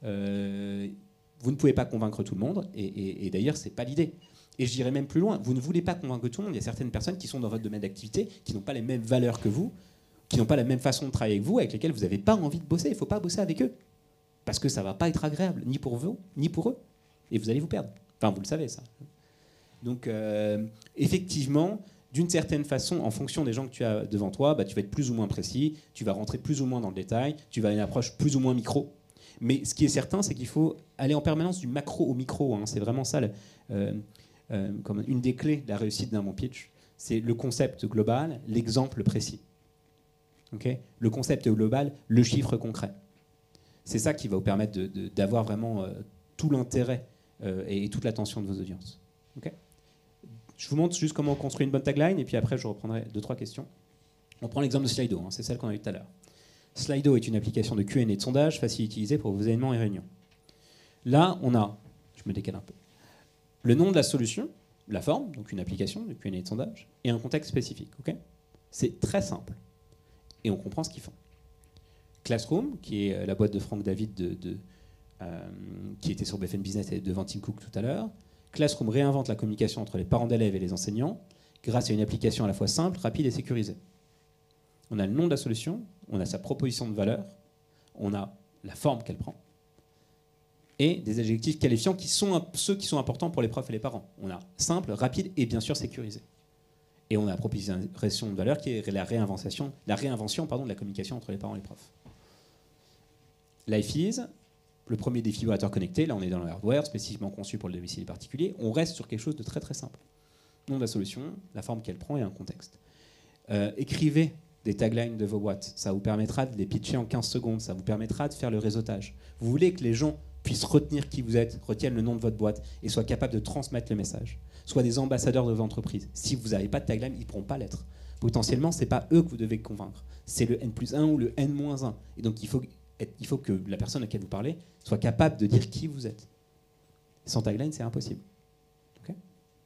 vous ne pouvez pas convaincre tout le monde, et d'ailleurs, ce n'est pas l'idée. Et je dirais même plus loin, vous ne voulez pas convaincre tout le monde. Il y a certaines personnes qui sont dans votre domaine d'activité, qui n'ont pas les mêmes valeurs que vous, qui n'ont pas la même façon de travailler avec vous, avec lesquelles vous n'avez pas envie de bosser. Il ne faut pas bosser avec eux. Parce que ça ne va pas être agréable, ni pour vous, ni pour eux. Et vous allez vous perdre. Enfin, vous le savez, ça. Donc, effectivement, d'une certaine façon, en fonction des gens que tu as devant toi, tu vas être plus ou moins précis, tu vas rentrer plus ou moins dans le détail, tu vas avoir une approche plus ou moins micro. Mais ce qui est certain, c'est qu'il faut aller en permanence du macro au micro. Hein. C'est vraiment ça, comme une des clés de la réussite d'un bon pitch. C'est le concept global, l'exemple précis. Okay ? Le concept global, le chiffre concret. C'est ça qui va vous permettre d'avoir vraiment tout l'intérêt et toute l'attention de vos audiences. Okay ? Je vous montre juste comment on construit une bonne tagline, et puis après, je reprendrai 2-3 questions. On prend l'exemple de Slido, hein, c'est celle qu'on a eue tout à l'heure. Slido est une application de Q&A et de sondage facile à utiliser pour vos événements et réunions. Là, on a, je me décale un peu, le nom de la solution, la forme, donc une application, du Q&A de sondage, et un contexte spécifique. Ok, c'est très simple. Et on comprend ce qu'ils font. Classroom, qui est la boîte de Franck David qui était sur BFM Business et devant Tim Cook tout à l'heure. Classroom réinvente la communication entre les parents d'élèves et les enseignants grâce à une application à la fois simple, rapide et sécurisée. On a le nom de la solution, on a sa proposition de valeur, on a la forme qu'elle prend, et des adjectifs qualifiants qui sont ceux qui sont importants pour les profs et les parents. On a simple, rapide et bien sûr sécurisé. Et on a la proposition de valeur qui est la réinvention de la communication entre les parents et les profs. Life le premier défibrillateur connecté, là on est dans le hardware, spécifiquement conçu pour le domicile particulier, on reste sur quelque chose de très très simple. Nom de la solution, la forme qu'elle prend et un contexte. Écrivez des taglines de vos boîtes, ça vous permettra de les pitcher en 15 secondes, ça vous permettra de faire le réseautage. Vous voulez que les gens puissent retenir qui vous êtes, retiennent le nom de votre boîte et soient capables de transmettre le message. Soient des ambassadeurs de votre entreprise. Si vous n'avez pas de tagline, ils ne pourront pas l'être. Potentiellement, ce n'est pas eux que vous devez convaincre, c'est le N+1 ou le N-1. Et donc il faut que la personne à laquelle vous parlez soit capable de dire qui vous êtes. Sans tagline, c'est impossible. Okay.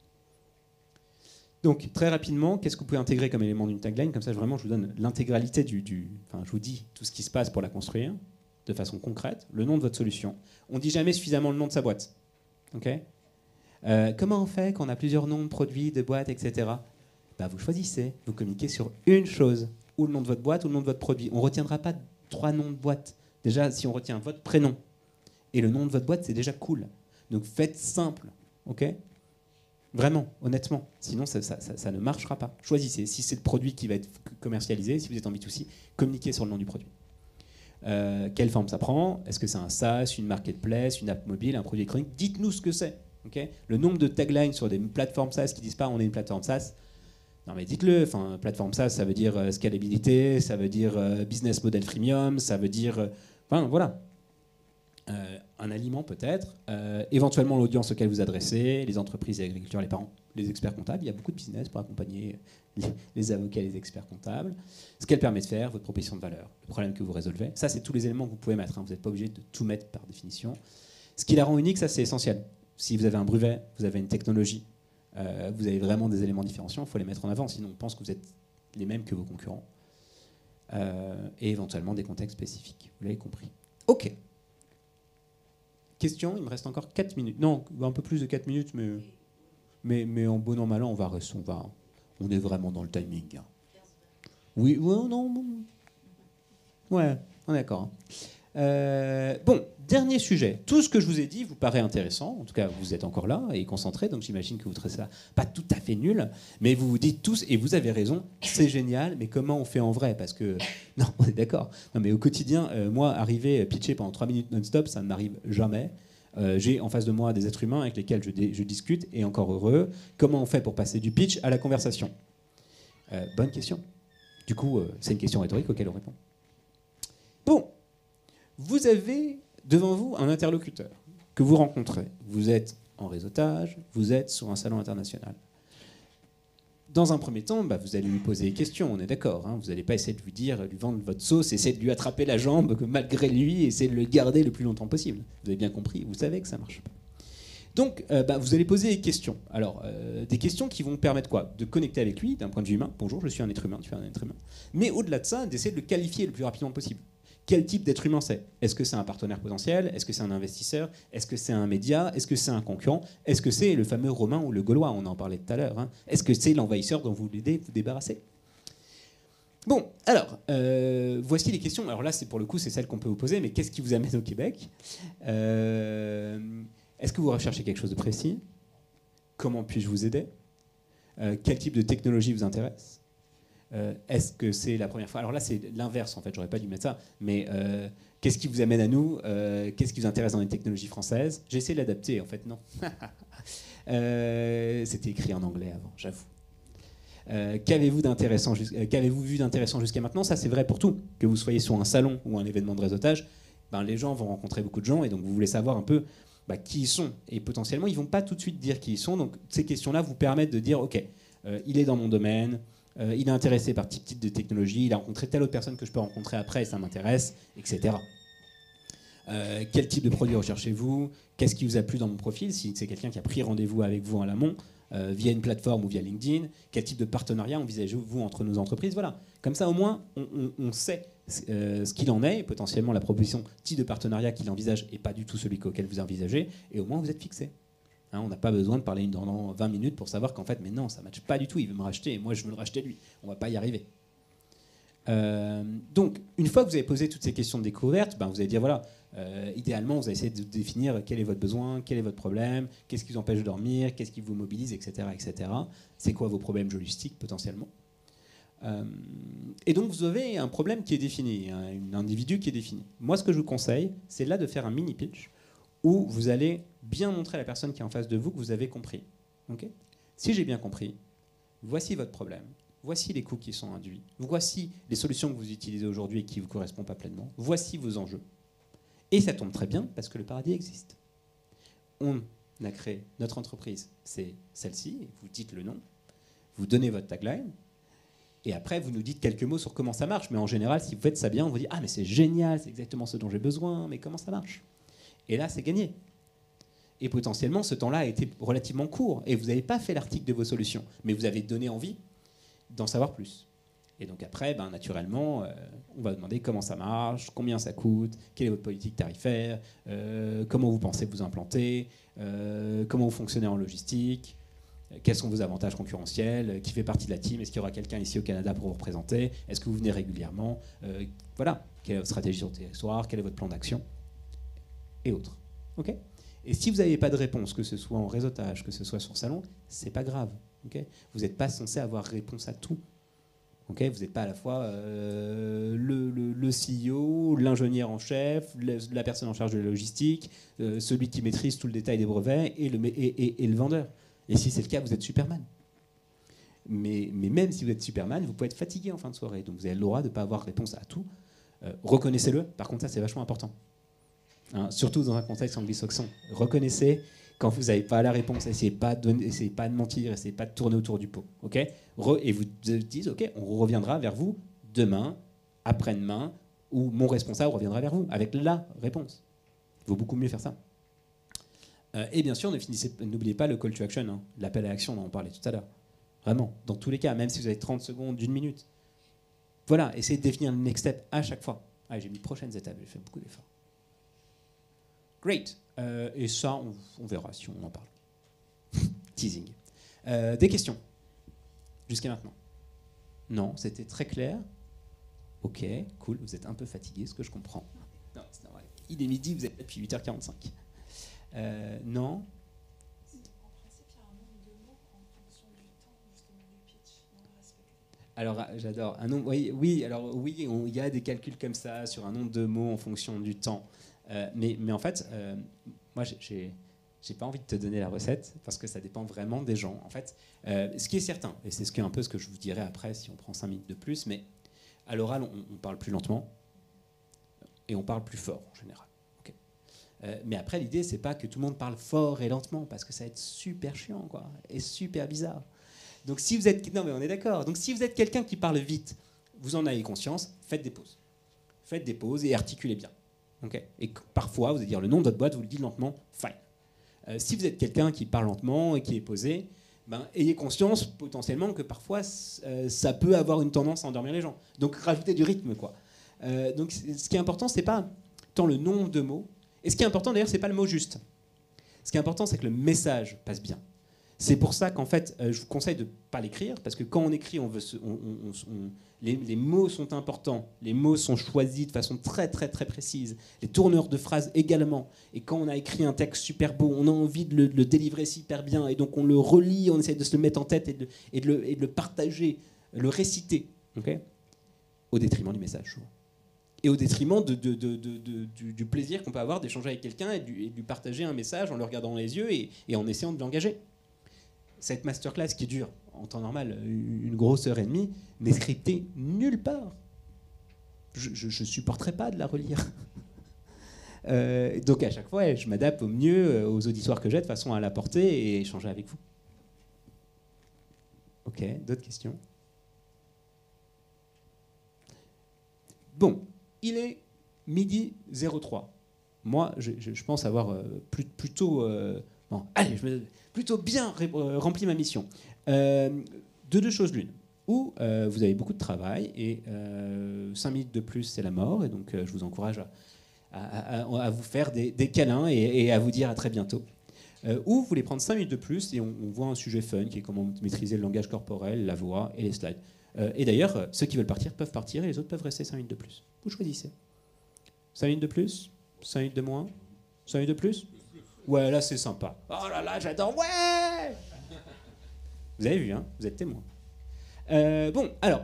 Donc, très rapidement, qu'est-ce que vous pouvez intégrer comme élément d'une tagline? Comme ça, vraiment, je vous donne l'intégralité Enfin, je vous dis tout ce qui se passe pour la construire, de façon concrète, le nom de votre solution. On ne dit jamais suffisamment le nom de sa boîte. Okay. Comment on fait quand on a plusieurs noms de produits, de boîtes, etc. Vous choisissez, vous communiquez sur une chose, ou le nom de votre boîte, ou le nom de votre produit. On ne retiendra pas 3 noms de boîte. Déjà, si on retient votre prénom et le nom de votre boîte, c'est déjà cool. Donc faites simple, ok? Vraiment, honnêtement. Sinon, ça ne marchera pas. Choisissez. Si c'est le produit qui va être commercialisé, si vous êtes en B2C, communiquez sur le nom du produit. Quelle forme ça prend? Est-ce que c'est un SaaS, une marketplace, une app mobile, un produit électronique? Dites-nous ce que c'est. Okay, le nombre de taglines sur des plateformes SaaS qui disent pas on est une plateforme SaaS. Non mais dites-le, enfin, plateforme SaaS, ça veut dire scalabilité, ça veut dire business model freemium, ça veut dire... Enfin, voilà. Un aliment peut-être, éventuellement l'audience auquel vous adressez, les entreprises, les agriculteurs, les parents, les experts comptables. Il y a beaucoup de business pour accompagner les avocats et les experts comptables. Ce qu'elle permet de faire, votre proposition de valeur, le problème que vous résolvez. Ça, c'est tous les éléments que vous pouvez mettre. Hein. Vous n'êtes pas obligé de tout mettre par définition. Ce qui la rend unique, ça c'est essentiel. Si vous avez un brevet, vous avez une technologie, vous avez vraiment des éléments différenciants, il faut les mettre en avant, sinon on pense que vous êtes les mêmes que vos concurrents. Et éventuellement des contextes spécifiques. Vous l'avez compris. OK. Question, il me reste encore 4 minutes. Non, un peu plus de 4 minutes, mais en bon an, mal an, on est vraiment dans le timing. Hein. Oui, non. Ouais, on est d'accord. Hein. Bon, dernier sujet. Tout ce que je vous ai dit vous paraît intéressant. En tout cas, vous êtes encore là et concentrés, donc j'imagine que vous trouvez ça pas tout à fait nul, mais vous vous dites tous, et vous avez raison, c'est génial, mais comment on fait en vrai? Parce que, non, on est d'accord. Non, mais au quotidien, moi, arriver pitcher pendant 3 minutes non-stop, ça ne m'arrive jamais. J'ai en face de moi des êtres humains avec lesquels je discute, et encore heureux. Comment on fait pour passer du pitch à la conversation? Bonne question. Du coup, c'est une question rhétorique auquel on répond. Bon. Vous avez devant vous un interlocuteur que vous rencontrez. Vous êtes en réseautage, vous êtes sur un salon international. Dans un premier temps, vous allez lui poser des questions, on est d'accord. Hein, vous n'allez pas essayer de lui vendre votre sauce, essayer de lui attraper la jambe, que malgré lui, essayer de le garder le plus longtemps possible. Vous avez bien compris, vous savez que ça ne marche pas. Donc, vous allez poser des questions. Alors, des questions qui vont permettre quoi? De connecter avec lui d'un point de vue humain. Bonjour, je suis un être humain, tu es un être humain. Mais au-delà de ça, d'essayer de le qualifier le plus rapidement possible. Quel type d'être humain c'est? Est-ce que c'est un partenaire potentiel? Est-ce que c'est un investisseur? Est-ce que c'est un média? Est-ce que c'est un concurrent? Est-ce que c'est le fameux Romain ou le Gaulois? On en parlait tout à l'heure. Hein. Est-ce que c'est l'envahisseur dont vous voulez vous débarrasser? Bon, alors, voici les questions. Alors là, pour le coup, c'est celle qu'on peut vous poser, mais qu'est-ce qui vous amène au Québec? Est-ce que vous recherchez quelque chose de précis? Comment puis-je vous aider? Quel type de technologie vous intéresse? Est-ce que c'est la première fois? Alors là, c'est l'inverse, en fait, j'aurais pas dû mettre ça. Mais qu'est-ce qui vous amène à nous? Qu'est-ce qui vous intéresse dans les technologies françaises? J'ai essayé de l'adapter, en fait, non. C'était écrit en anglais avant, j'avoue. Qu'avez-vous vu d'intéressant jusqu'à maintenant? Ça, c'est vrai pour tout. Que vous soyez sur un salon ou un événement de réseautage, les gens vont rencontrer beaucoup de gens, et donc vous voulez savoir un peu qui ils sont. Et potentiellement, ils ne vont pas tout de suite dire qui ils sont. Donc ces questions-là vous permettent de dire, OK, il est dans mon domaine, il est intéressé par tel type de technologie, il a rencontré telle autre personne que je peux rencontrer après et ça m'intéresse, etc. Quel type de produit recherchez-vous? Qu'est-ce qui vous a plu dans mon profil? Si c'est quelqu'un qui a pris rendez-vous avec vous en amont, via une plateforme ou via LinkedIn? Quel type de partenariat envisagez-vous entre nos entreprises? Voilà. Comme ça, au moins, on sait ce qu'il en est, et potentiellement la proposition type de partenariat qu'il envisage et pas du tout celui auquel vous envisagez, et au moins vous êtes fixé. Hein, on n'a pas besoin de parler pendant 20 minutes pour savoir qu'en fait, mais non, ça ne matche pas du tout, il veut me racheter et moi je veux le racheter lui. On ne va pas y arriver. Donc, une fois que vous avez posé toutes ces questions de découverte, ben, vous allez dire, voilà, idéalement, vous allez essayer de définir quel est votre besoin, quel est votre problème, qu'est-ce qui vous empêche de dormir, qu'est-ce qui vous mobilise, etc. etc. C'est quoi vos problèmes juridiques potentiellement. Et donc, vous avez un problème qui est défini, un individu qui est défini. Moi, ce que je vous conseille, c'est là de faire un mini pitch où vous allez bien montrer à la personne qui est en face de vous que vous avez compris. Okay ? Si j'ai bien compris, voici votre problème. Voici les coûts qui sont induits. Voici les solutions que vous utilisez aujourd'hui et qui ne vous correspondent pas pleinement. Voici vos enjeux. Et ça tombe très bien parce que le paradis existe. On a créé notre entreprise, c'est celle-ci. Vous dites le nom, vous donnez votre tagline. Et après, vous nous dites quelques mots sur comment ça marche. Mais en général, si vous faites ça bien, on vous dit « Ah, mais c'est génial, c'est exactement ce dont j'ai besoin, mais comment ça marche ?» Et là, c'est gagné. Et potentiellement, ce temps-là a été relativement court. Et vous n'avez pas fait l'article de vos solutions. Mais vous avez donné envie d'en savoir plus. Et donc après, ben, naturellement, on va demander comment ça marche, combien ça coûte, quelle est votre politique tarifaire, comment vous pensez vous implanter, comment vous fonctionnez en logistique, quels sont vos avantages concurrentiels, qui fait partie de la team, est-ce qu'il y aura quelqu'un ici au Canada pour vous représenter, est-ce que vous venez régulièrement, voilà, quelle est votre stratégie sur le territoire, quel est votre plan d'action, et autres. Okay ? Et si vous n'avez pas de réponse, que ce soit en réseautage, que ce soit sur salon, c'est pas grave. Okay ? Vous n'êtes pas censé avoir réponse à tout. Okay ? Vous n'êtes pas à la fois le CEO, l'ingénieur en chef, la personne en charge de la logistique, celui qui maîtrise tout le détail des brevets et le vendeur. Et si c'est le cas, vous êtes Superman. Mais même si vous êtes Superman, vous pouvez être fatigué en fin de soirée. Donc vous avez le droit de ne pas avoir réponse à tout. Reconnaissez-le. Par contre, ça, c'est vachement important. Hein, surtout dans un contexte anglo-saxon. Reconnaissez quand vous n'avez pas la réponse. Essayez pas de mentir, essayez pas de tourner autour du pot. Okay ? Et vous dites, OK, on reviendra vers vous demain, après-demain, ou mon responsable reviendra vers vous avec la réponse. Il vaut beaucoup mieux faire ça. Et bien sûr, n'oubliez pas le call to action, hein, l'appel à l'action dont on parlait tout à l'heure. Vraiment, dans tous les cas, même si vous avez 30 secondes, 1 minute. Voilà, essayez de définir le next step à chaque fois. Ah, j'ai mis prochaines étapes, j'ai fait beaucoup d'efforts. Great. Et ça, on verra si on en parle. Teasing. Des questions jusqu'à maintenant? Non, c'était très clair. Ok, cool. Vous êtes un peu fatigué, ce que je comprends. Non, c'est normal. Il est midi, vous êtes là depuis 8h45. Non. En principe, il y a un nombre de mots en fonction du temps justement du pitch. Alors, j'adore. Un nombre, oui, alors oui, il y a des calculs comme ça sur un nombre de mots en fonction du temps. Mais en fait, moi, j'ai pas envie de te donner la recette parce que ça dépend vraiment des gens. En fait, ce qui est certain, et c'est un peu ce que je vous dirai après si on prend 5 minutes de plus, mais à l'oral, on parle plus lentement et on parle plus fort en général. Okay. Mais après, l'idée, c'est pas que tout le monde parle fort et lentement parce que ça va être super chiant, quoi, et super bizarre. Donc, si vous êtes, non, mais on est d'accord. Donc, si vous êtes quelqu'un qui parle vite, vous en avez conscience, faites des pauses. Faites des pauses et articulez bien. Okay. Et parfois, vous allez dire le nom de votre boîte, vous le dites lentement, fine. Si vous êtes quelqu'un qui parle lentement et qui est posé, ben, ayez conscience potentiellement que parfois ça peut avoir une tendance à endormir les gens. Donc rajoutez du rythme, quoi. Donc ce qui est important, c'est pas tant le nombre de mots. Et ce qui est important d'ailleurs, c'est pas le mot juste. Ce qui est important, c'est que le message passe bien. C'est pour ça qu'en fait, je vous conseille de ne pas l'écrire, parce que quand on écrit, les mots sont importants, les mots sont choisis de façon très très très précise, les tourneurs de phrases également. Et quand on a écrit un texte super beau, on a envie de le délivrer super bien, et donc on le relit, on essaie de se le mettre en tête et de le partager, le réciter, okay, au détriment du message, souvent. Et au détriment du plaisir qu'on peut avoir d'échanger avec quelqu'un et de lui partager un message en le regardant dans les yeux et en essayant de l'engager. Cette masterclass qui dure, en temps normal, une grosse heure et demie, n'est scriptée nulle part. Je ne supporterais pas de la relire. Donc à chaque fois, je m'adapte au mieux aux auditoires que j'ai de façon à l'apporter et échanger avec vous. Ok, d'autres questions? Bon, il est midi 03. Moi, je pense avoir plutôt Bon, allez, je me plutôt bien rempli ma mission. Deux choses l'une. Ou vous avez beaucoup de travail et 5 minutes de plus, c'est la mort. Et donc, je vous encourage à vous faire des câlins et à vous dire à très bientôt. Ou vous voulez prendre 5 minutes de plus et on voit un sujet fun qui est comment maîtriser le langage corporel, la voix et les slides. Et d'ailleurs, ceux qui veulent partir peuvent partir et les autres peuvent rester 5 minutes de plus. Vous choisissez. 5 minutes de plus, 5 minutes de moins, 5 minutes de plus. Ouais, là c'est sympa. Oh là là, j'adore. Ouais. Vous avez vu, hein, vous êtes témoin. Bon, alors,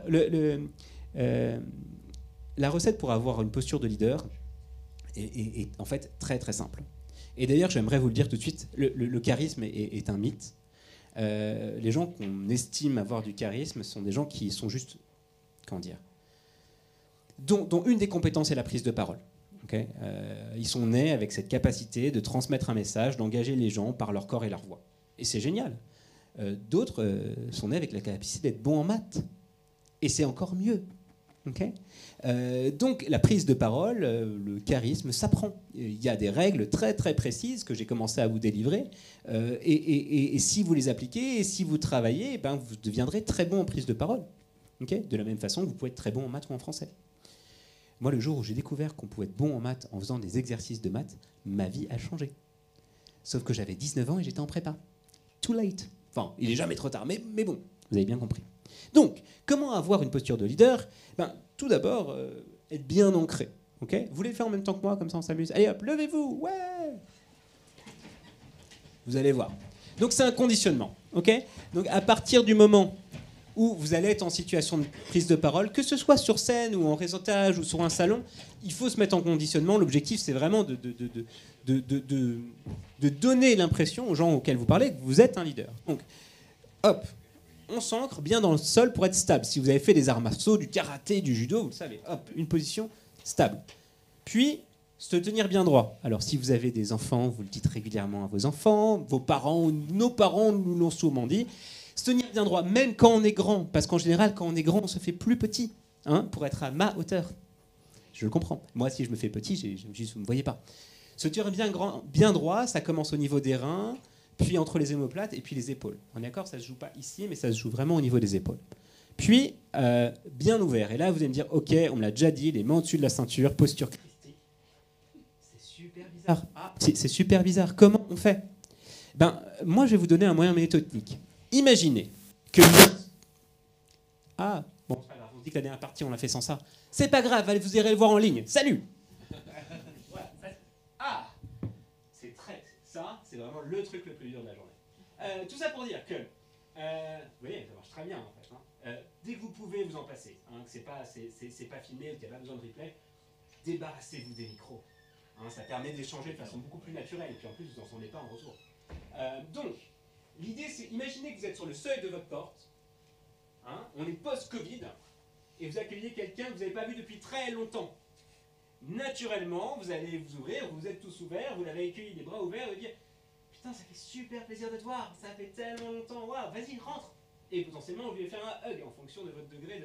la recette pour avoir une posture de leader est en fait très très simple. Et d'ailleurs, j'aimerais vous le dire tout de suite, le charisme est un mythe. Les gens qu'on estime avoir du charisme sont des gens qui sont juste, comment dire, dont une des compétences est la prise de parole. Okay, ils sont nés avec cette capacité de transmettre un message, d'engager les gens par leur corps et leur voix. Et c'est génial. D'autres sont nés avec la capacité d'être bons en maths. Et c'est encore mieux. Okay, donc la prise de parole, le charisme s'apprend. Il y a des règles très très précises que j'ai commencé à vous délivrer. Et si vous les appliquez, et si vous travaillez, eh ben, vous deviendrez très bon en prise de parole. Okay, de la même façon que vous pouvez être très bon en maths ou en français. Moi, le jour où j'ai découvert qu'on pouvait être bon en maths en faisant des exercices de maths, ma vie a changé. Sauf que j'avais 19 ans et j'étais en prépa. Too late. Enfin, il n'est jamais trop tard, mais bon, vous avez bien compris. Donc, comment avoir une posture de leader? Ben, tout d'abord, être bien ancré. Okay, vous voulez le faire en même temps que moi, comme ça on s'amuse? Allez hop, levez-vous. Ouais. Vous allez voir. Donc, c'est un conditionnement. Okay, donc, à partir du moment où vous allez être en situation de prise de parole, que ce soit sur scène ou en réseautage ou sur un salon, il faut se mettre en conditionnement. L'objectif, c'est vraiment de donner l'impression aux gens auxquels vous parlez que vous êtes un leader. Donc, hop, on s'ancre bien dans le sol pour être stable. Si vous avez fait des arts martiaux, du karaté, du judo, vous le savez, hop, une position stable. Puis, se tenir bien droit. Alors, si vous avez des enfants, vous le dites régulièrement à vos enfants, vos parents, nos parents nous l'ont souvent dit, se tenir bien droit, même quand on est grand, parce qu'en général, quand on est grand, on se fait plus petit, hein, pour être à ma hauteur. Je le comprends. Moi, si je me fais petit, vous ne me voyez pas. Se tenir bien droit, ça commence au niveau des reins, puis entre les omoplates et puis les épaules. On est d'accord, ça ne se joue pas ici, mais ça se joue vraiment au niveau des épaules. Puis, bien ouvert. Et là, vous allez me dire, ok, on me l'a déjà dit, les mains au-dessus de la ceinture, posture christique. C'est super bizarre. Ah, c'est super bizarre. Comment on fait? Ben, moi, je vais vous donner un moyen méthodique. Imaginez que... Ah, bon, c'est pas grave, on dit que la dernière partie, on l'a fait sans ça. C'est pas grave, allez, vous irez le voir en ligne. Salut. Voilà. Ah, ça, c'est vraiment le truc le plus dur de la journée. Tout ça pour dire que... vous voyez, ça marche très bien, en fait. Hein. Dès que vous pouvez vous en passer, hein, que c'est pas filmé, qu'il n'y a pas besoin de replay, débarrassez-vous des micros. Hein, ça permet d'échanger de façon beaucoup plus naturelle. Et puis en plus, vous n'en sentez pas en retour. Donc... L'idée, c'est, imaginez que vous êtes sur le seuil de votre porte, hein, on est post-Covid, et vous accueillez quelqu'un que vous n'avez pas vu depuis très longtemps. Naturellement, vous allez vous ouvrir, vous êtes tous ouverts, vous l'avez accueilli les bras ouverts, et vous dire « Putain, ça fait super plaisir de te voir, ça fait tellement longtemps, waouh, vas-y, rentre !» Et potentiellement, vous lui faire un hug en fonction de votre degré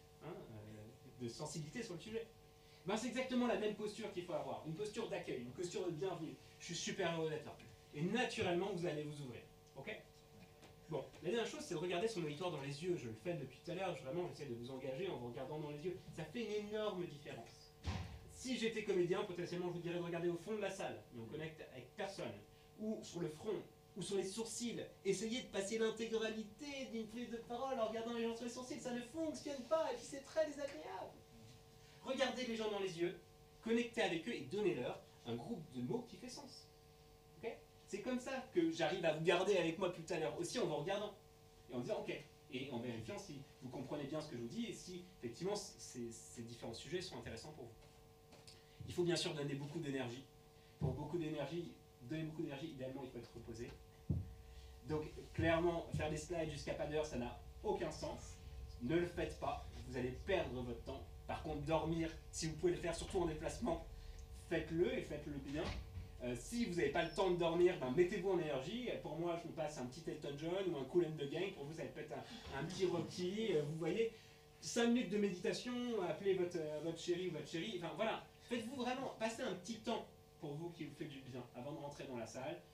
de sensibilité sur le sujet. Ben, c'est exactement la même posture qu'il faut avoir, une posture d'accueil, une posture de bienvenue. Je suis super heureux d'être là. Et naturellement, vous allez vous ouvrir. Ok? Bon, la dernière chose, c'est de regarder son auditoire dans les yeux. Je le fais depuis tout à l'heure, vraiment, j'essaie de vous engager en vous regardant dans les yeux. Ça fait une énorme différence. Si j'étais comédien, potentiellement, je vous dirais de regarder au fond de la salle, mais on connecte avec personne, ou sur le front, ou sur les sourcils. Essayez de passer l'intégralité d'une prise de parole en regardant les gens sur les sourcils, ça ne fonctionne pas, et puis c'est très désagréable. Regardez les gens dans les yeux, connectez avec eux et donnez-leur un groupe de mots qui fait sens. C'est comme ça que j'arrive à vous garder avec moi tout à l'heure, aussi en vous regardant, et en disant ok, et en vérifiant si vous comprenez bien ce que je vous dis, et si effectivement ces différents sujets sont intéressants pour vous. Il faut bien sûr donner beaucoup d'énergie. Pour donner beaucoup d'énergie, idéalement il faut être reposé. Donc clairement, faire des slides jusqu'à pas d'heure, ça n'a aucun sens. Ne le faites pas, vous allez perdre votre temps. Par contre, dormir, si vous pouvez le faire, surtout en déplacement, faites-le et faites-le bien. Si vous n'avez pas le temps de dormir, ben mettez-vous en énergie. Pour moi, je me passe un petit Elton John ou un Kool and the Gang. Pour vous, ça peut être un petit Rocky. Vous voyez, 5 minutes de méditation, appelez votre chéri ou votre chérie. Enfin voilà, faites-vous vraiment passer un petit temps pour vous qui vous fait du bien avant de rentrer dans la salle.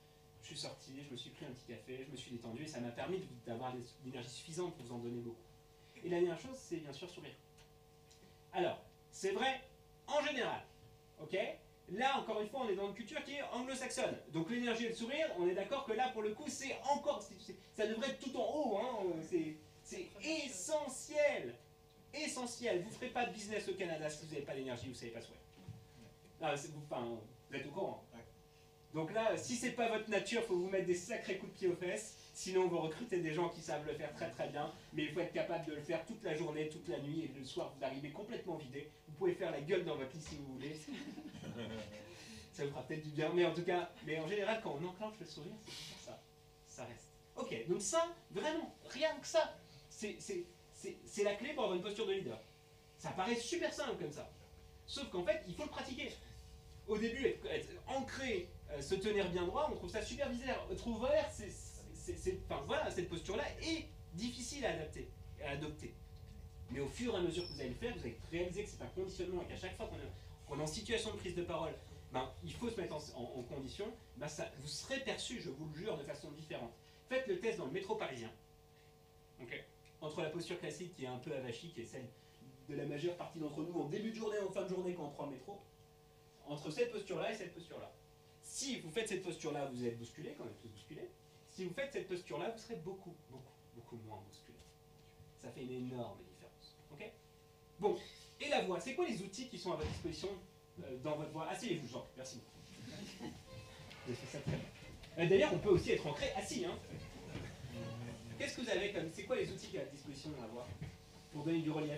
je suis sorti, je me suis pris un petit café, je me suis détendu et ça m'a permis d'avoir l'énergie suffisante pour vous en donner beaucoup. Et la dernière chose, c'est bien sûr sourire. Alors, c'est vrai en général, ok? Là, encore une fois, on est dans une culture qui est anglo-saxonne. Donc l'énergie et le sourire, on est d'accord que là, pour le coup, c'est encore... ça devrait être tout en haut, hein, c'est essentiel. Essentiel. Vous ne ferez pas de business au Canada si vous n'avez pas d'énergie, vous ne savez pas sourire. Vous êtes au courant. Donc là, si c'est pas votre nature, il faut vous mettre des sacrés coups de pied aux fesses. Sinon, vous recrutez des gens qui savent le faire très très bien. Mais il faut être capable de le faire toute la journée, toute la nuit. Et le soir, vous arrivez complètement vidé. Vous pouvez faire la gueule dans votre lit si vous voulez. Ça vous fera peut-être du bien. Mais en tout cas, mais en général, quand on enclenche le sourire, c'est toujours ça. Ça reste. Ok, donc ça, vraiment, rien que ça, c'est la clé pour avoir une posture de leader. Ça paraît super simple comme ça. Sauf qu'en fait, il faut le pratiquer. Au début, être ancré, se tenir bien droit, on trouve ça super bizarre. Être ouvert, voilà, cette posture-là est difficile à adopter. Mais au fur et à mesure que vous allez le faire, vous allez réaliser que c'est un conditionnement et qu'à chaque fois qu'on est en situation de prise de parole, il faut se mettre en condition, vous serez perçu, je vous le jure, de façon différente. Faites le test dans le métro parisien. Okay. Entre la posture classique qui est un peu avachie, qui est celle de la majeure partie d'entre nous en début de journée, en fin de journée quand on prend le métro, entre cette posture-là et cette posture-là. Si vous faites cette posture-là, vous êtes bousculé, quand on est tous bousculés. Si vous faites cette posture-là, vous serez beaucoup moins bousculé. Ça fait une énorme différence. Ok? Bon, et la voix, c'est quoi les outils qui sont à votre disposition dans votre voix? Asseyez-vous, Jean, merci beaucoup. Vous avez fait ça très bien. D'ailleurs, on peut aussi être ancré assis. Hein. Qu'est-ce que vous avez comme... C'est quoi les outils qui sont à votre disposition dans la voix pour donner du relief?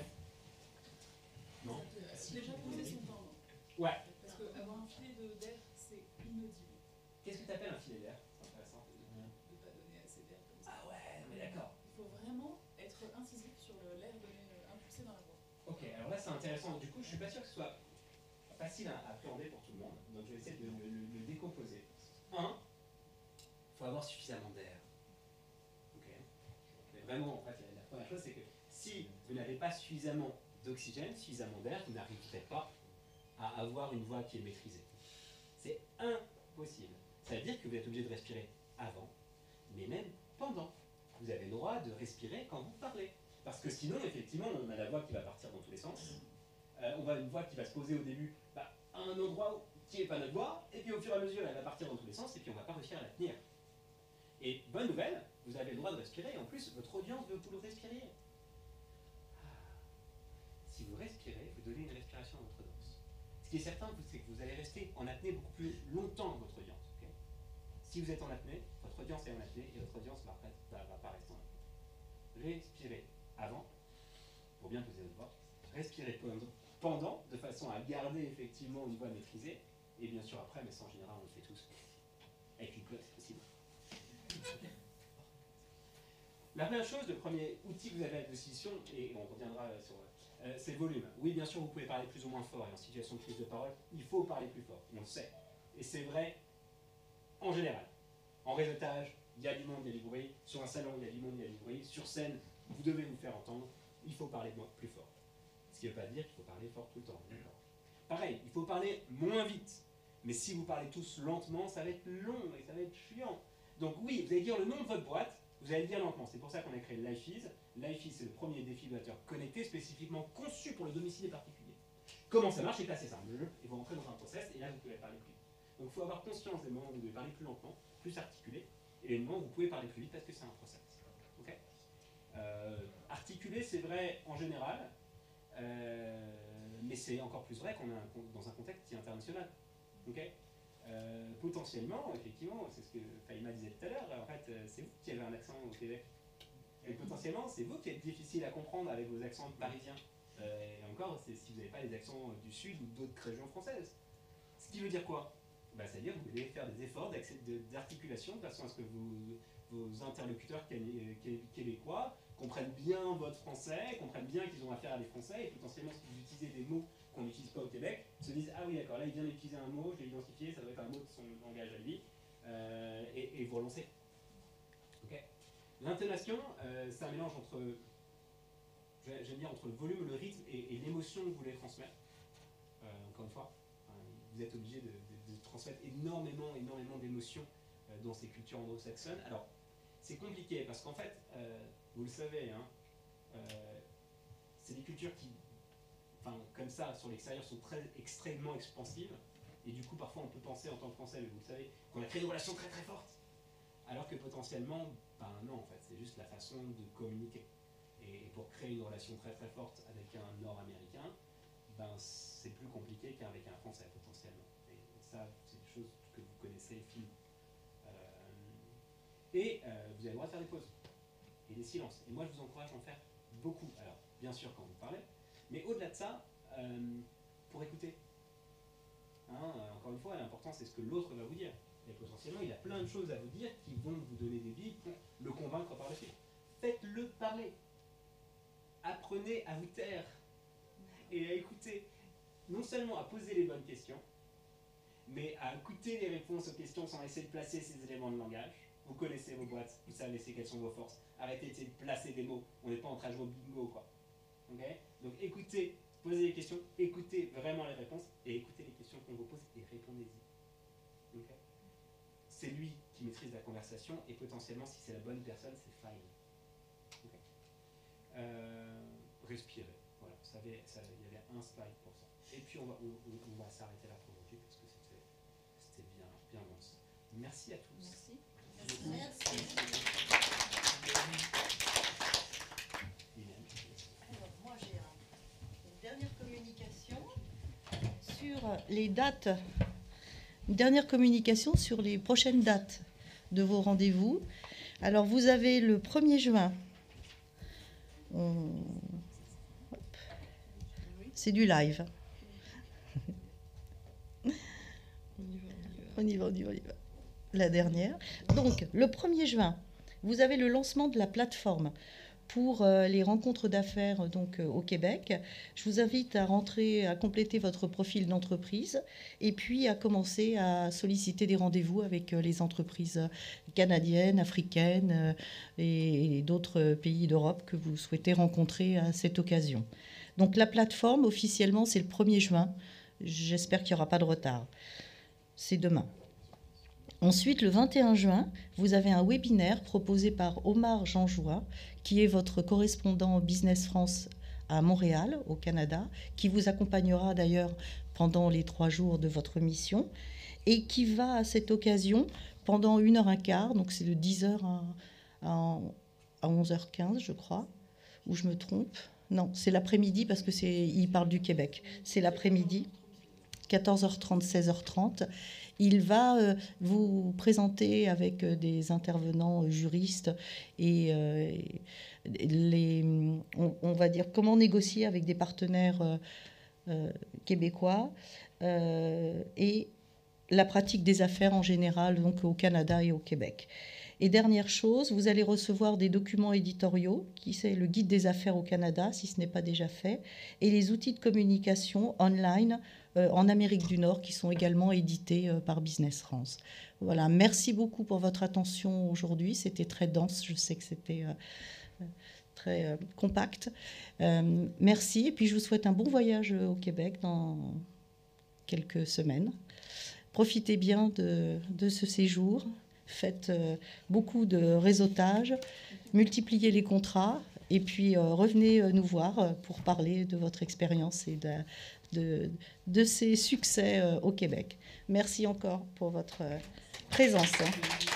Non? Déjà poser son temps. Ouais. Parce qu'avoir un filet d'air, c'est inaudible. Qu'est-ce que tu appelles un filet d'air? C'est intéressant. De ne pas donner assez d'air comme ça. Ah ouais, mais d'accord. Il faut vraiment être incisif sur l'air impulsé dans la voix. Ok, alors là c'est intéressant. Du coup, je suis pas sûr que ce soit facile à appréhender pour tout le monde. Donc je vais essayer de le décomposer. 1, il faut avoir suffisamment d'air. Ok. Mais vraiment, en fait, la première chose, c'est que si vous n'avez pas suffisamment d'oxygène, suffisamment d'air, vous n'arriverez pas à avoir une voix qui est maîtrisée. C'est impossible. Ça veut dire que vous êtes obligé de respirer avant, mais même pendant. Vous avez le droit de respirer quand vous parlez. Parce que sinon, effectivement, on a la voix qui va partir dans tous les sens. On a une voix qui va se poser au début à un endroit qui n'est pas notre voix, et puis au fur et à mesure, elle va partir dans tous les sens, et puis on ne va pas réussir à la tenir. Et bonne nouvelle, vous avez le droit de respirer, et en plus, votre audience veut que vous le respiriez. Si vous respirez, vous donnez une respiration à votre audience. Ce qui est certain, c'est que vous allez rester en apnée beaucoup plus longtemps que votre audience. Okay? Si vous êtes en apnée, votre audience est en apnée, et votre audience va pas rester en apnée. Respirez avant, pour bien poser votre voix. Respirez pendant, de façon à garder effectivement une voix maîtrisée. Et bien sûr après, mais ça en général, on le fait tous. Avec une clope, c'est possible. La première chose, le premier outil que vous avez à disposition, et on reviendra sur... c'est le volume. Oui, bien sûr, vous pouvez parler plus ou moins fort, et en situation de prise de parole, il faut parler plus fort, on le sait. Et c'est vrai en général. En réseautage, il y a du monde, il y a du bruit. Sur un salon, il y a du monde, il y a du bruit. Sur scène, vous devez vous faire entendre, il faut parler plus fort. Ce qui ne veut pas dire qu'il faut parler fort tout le temps. Pareil, il faut parler moins vite. Mais si vous parlez tous lentement, ça va être long et ça va être chiant. Donc oui, vous allez dire le nom de votre boîte, vous allez le dire lentement. C'est pour ça qu'on a créé Life-Ease. Life-Ease, c'est le premier défibrillateur connecté, spécifiquement conçu pour le domicile des particuliers. Comment ça marche? C'est assez simple. Et vous rentrez dans un process, et là, vous pouvez parler plus vite. Donc il faut avoir conscience des moments où vous devez parler plus lentement, plus articulé, et les moments où vous pouvez parler plus vite parce que c'est un process. Okay, articuler, c'est vrai en général, mais c'est encore plus vrai qu'on est dans un contexte qui est international. Okay, potentiellement, effectivement, c'est ce que Faïma disait tout à l'heure, en fait, c'est vous qui avez un accent au Québec. Et potentiellement, c'est vous qui êtes difficile à comprendre avec vos accents parisiens. Et encore, c'est si vous n'avez pas les accents du Sud ou d'autres régions françaises. Ce qui veut dire quoi? Ça veut dire que vous devez faire des efforts d'articulation de façon à ce que vos interlocuteurs québécois comprennent bien votre français, comprennent bien qu'ils ont affaire à des Français, et potentiellement si vous utilisez des mots qu'on n'utilise pas au Québec, se disent « Ah oui, d'accord, là il vient d'utiliser un mot, je l'ai identifié, ça doit être un mot de son langage à lui, et vous relancez. » Okay. L'intonation, c'est un mélange entre, j'aime dire, entre le volume, le rythme et l'émotion que vous voulez transmettre. Encore une fois, vous êtes obligé de transmettre énormément d'émotions dans ces cultures anglo-saxonnes. Alors, c'est compliqué parce qu'en fait, vous le savez, hein, c'est des cultures qui, enfin, comme ça, sur l'extérieur, sont extrêmement expansives. Et du coup, parfois, on peut penser en tant que Français, mais vous le savez, qu'on a créé des relations très très fortes. Alors que potentiellement, ben non, en fait, c'est juste la façon de communiquer. Et pour créer une relation très très forte avec un Nord-Américain, ben c'est plus compliqué qu'avec un Français, potentiellement. Et ça, c'est des choses que vous connaissez, les films. Vous avez le droit de faire des pauses et des silences. Et moi, je vous encourage à en faire beaucoup. Alors, bien sûr, quand vous parlez, mais au-delà de ça, pour écouter. Hein, encore une fois, l'important, c'est ce que l'autre va vous dire. Et potentiellement, il a plein de choses à vous dire qui vont vous donner des billes pour le convaincre par la suite. Faites-le parler. Apprenez à vous taire et à écouter. Non seulement à poser les bonnes questions, mais à écouter les réponses aux questions sans essayer de placer ces éléments de langage. Vous connaissez vos boîtes, vous savez quelles sont vos forces. Arrêtez d'essayer de placer des mots. On n'est pas en train de jouer au bingo, quoi. Okay. Donc écoutez, posez les questions, écoutez vraiment les réponses et écoutez les questions qu'on vous pose et répondez-y. Okay. C'est lui qui maîtrise la conversation et potentiellement, si c'est la bonne personne, c'est fine. Okay. Respirez. Voilà, vous savez, il y avait un slide pour ça. Et puis on va s'arrêter là pour aujourd'hui parce que c'était bien dense. Merci à tous. Merci. Alors, moi, j'ai une dernière communication sur les dates. Une dernière communication sur les prochaines dates de vos rendez-vous. Alors, vous avez le 1er juin. C'est du live. On y va. La dernière. Donc, le 1er juin, vous avez le lancement de la plateforme pour les rencontres d'affaires donc au Québec. Je vous invite à compléter votre profil d'entreprise et puis à commencer à solliciter des rendez-vous avec les entreprises canadiennes, africaines et d'autres pays d'Europe que vous souhaitez rencontrer à cette occasion. Donc la plateforme, officiellement, c'est le 1er juin. J'espère qu'il n'y aura pas de retard. C'est demain. Ensuite, le 21 juin, vous avez un webinaire proposé par Omar Jeanjoua, qui est votre correspondant Business France à Montréal, au Canada, qui vous accompagnera d'ailleurs pendant les 3 jours de votre mission, et qui va à cette occasion, pendant 1h15, donc c'est de 10h à 11h15, je crois, ou je me trompe. Non, c'est l'après-midi parce il parle du Québec. C'est l'après-midi, 14h30, 16h30. Il va vous présenter avec des intervenants juristes et on va dire comment négocier avec des partenaires québécois et la pratique des affaires en général donc au Canada et au Québec. Et dernière chose, vous allez recevoir des documents éditoriaux, qui c'est le guide des affaires au Canada, si ce n'est pas déjà fait, et les outils de communication online en Amérique du Nord, qui sont également édités par Business France. Voilà, merci beaucoup pour votre attention aujourd'hui. C'était très dense, je sais que c'était très compact. Merci, et puis je vous souhaite un bon voyage au Québec dans quelques semaines. Profitez bien de ce séjour. Faites beaucoup de réseautage, multipliez les contrats et puis revenez nous voir pour parler de votre expérience et de ces succès au Québec. Merci encore pour votre présence.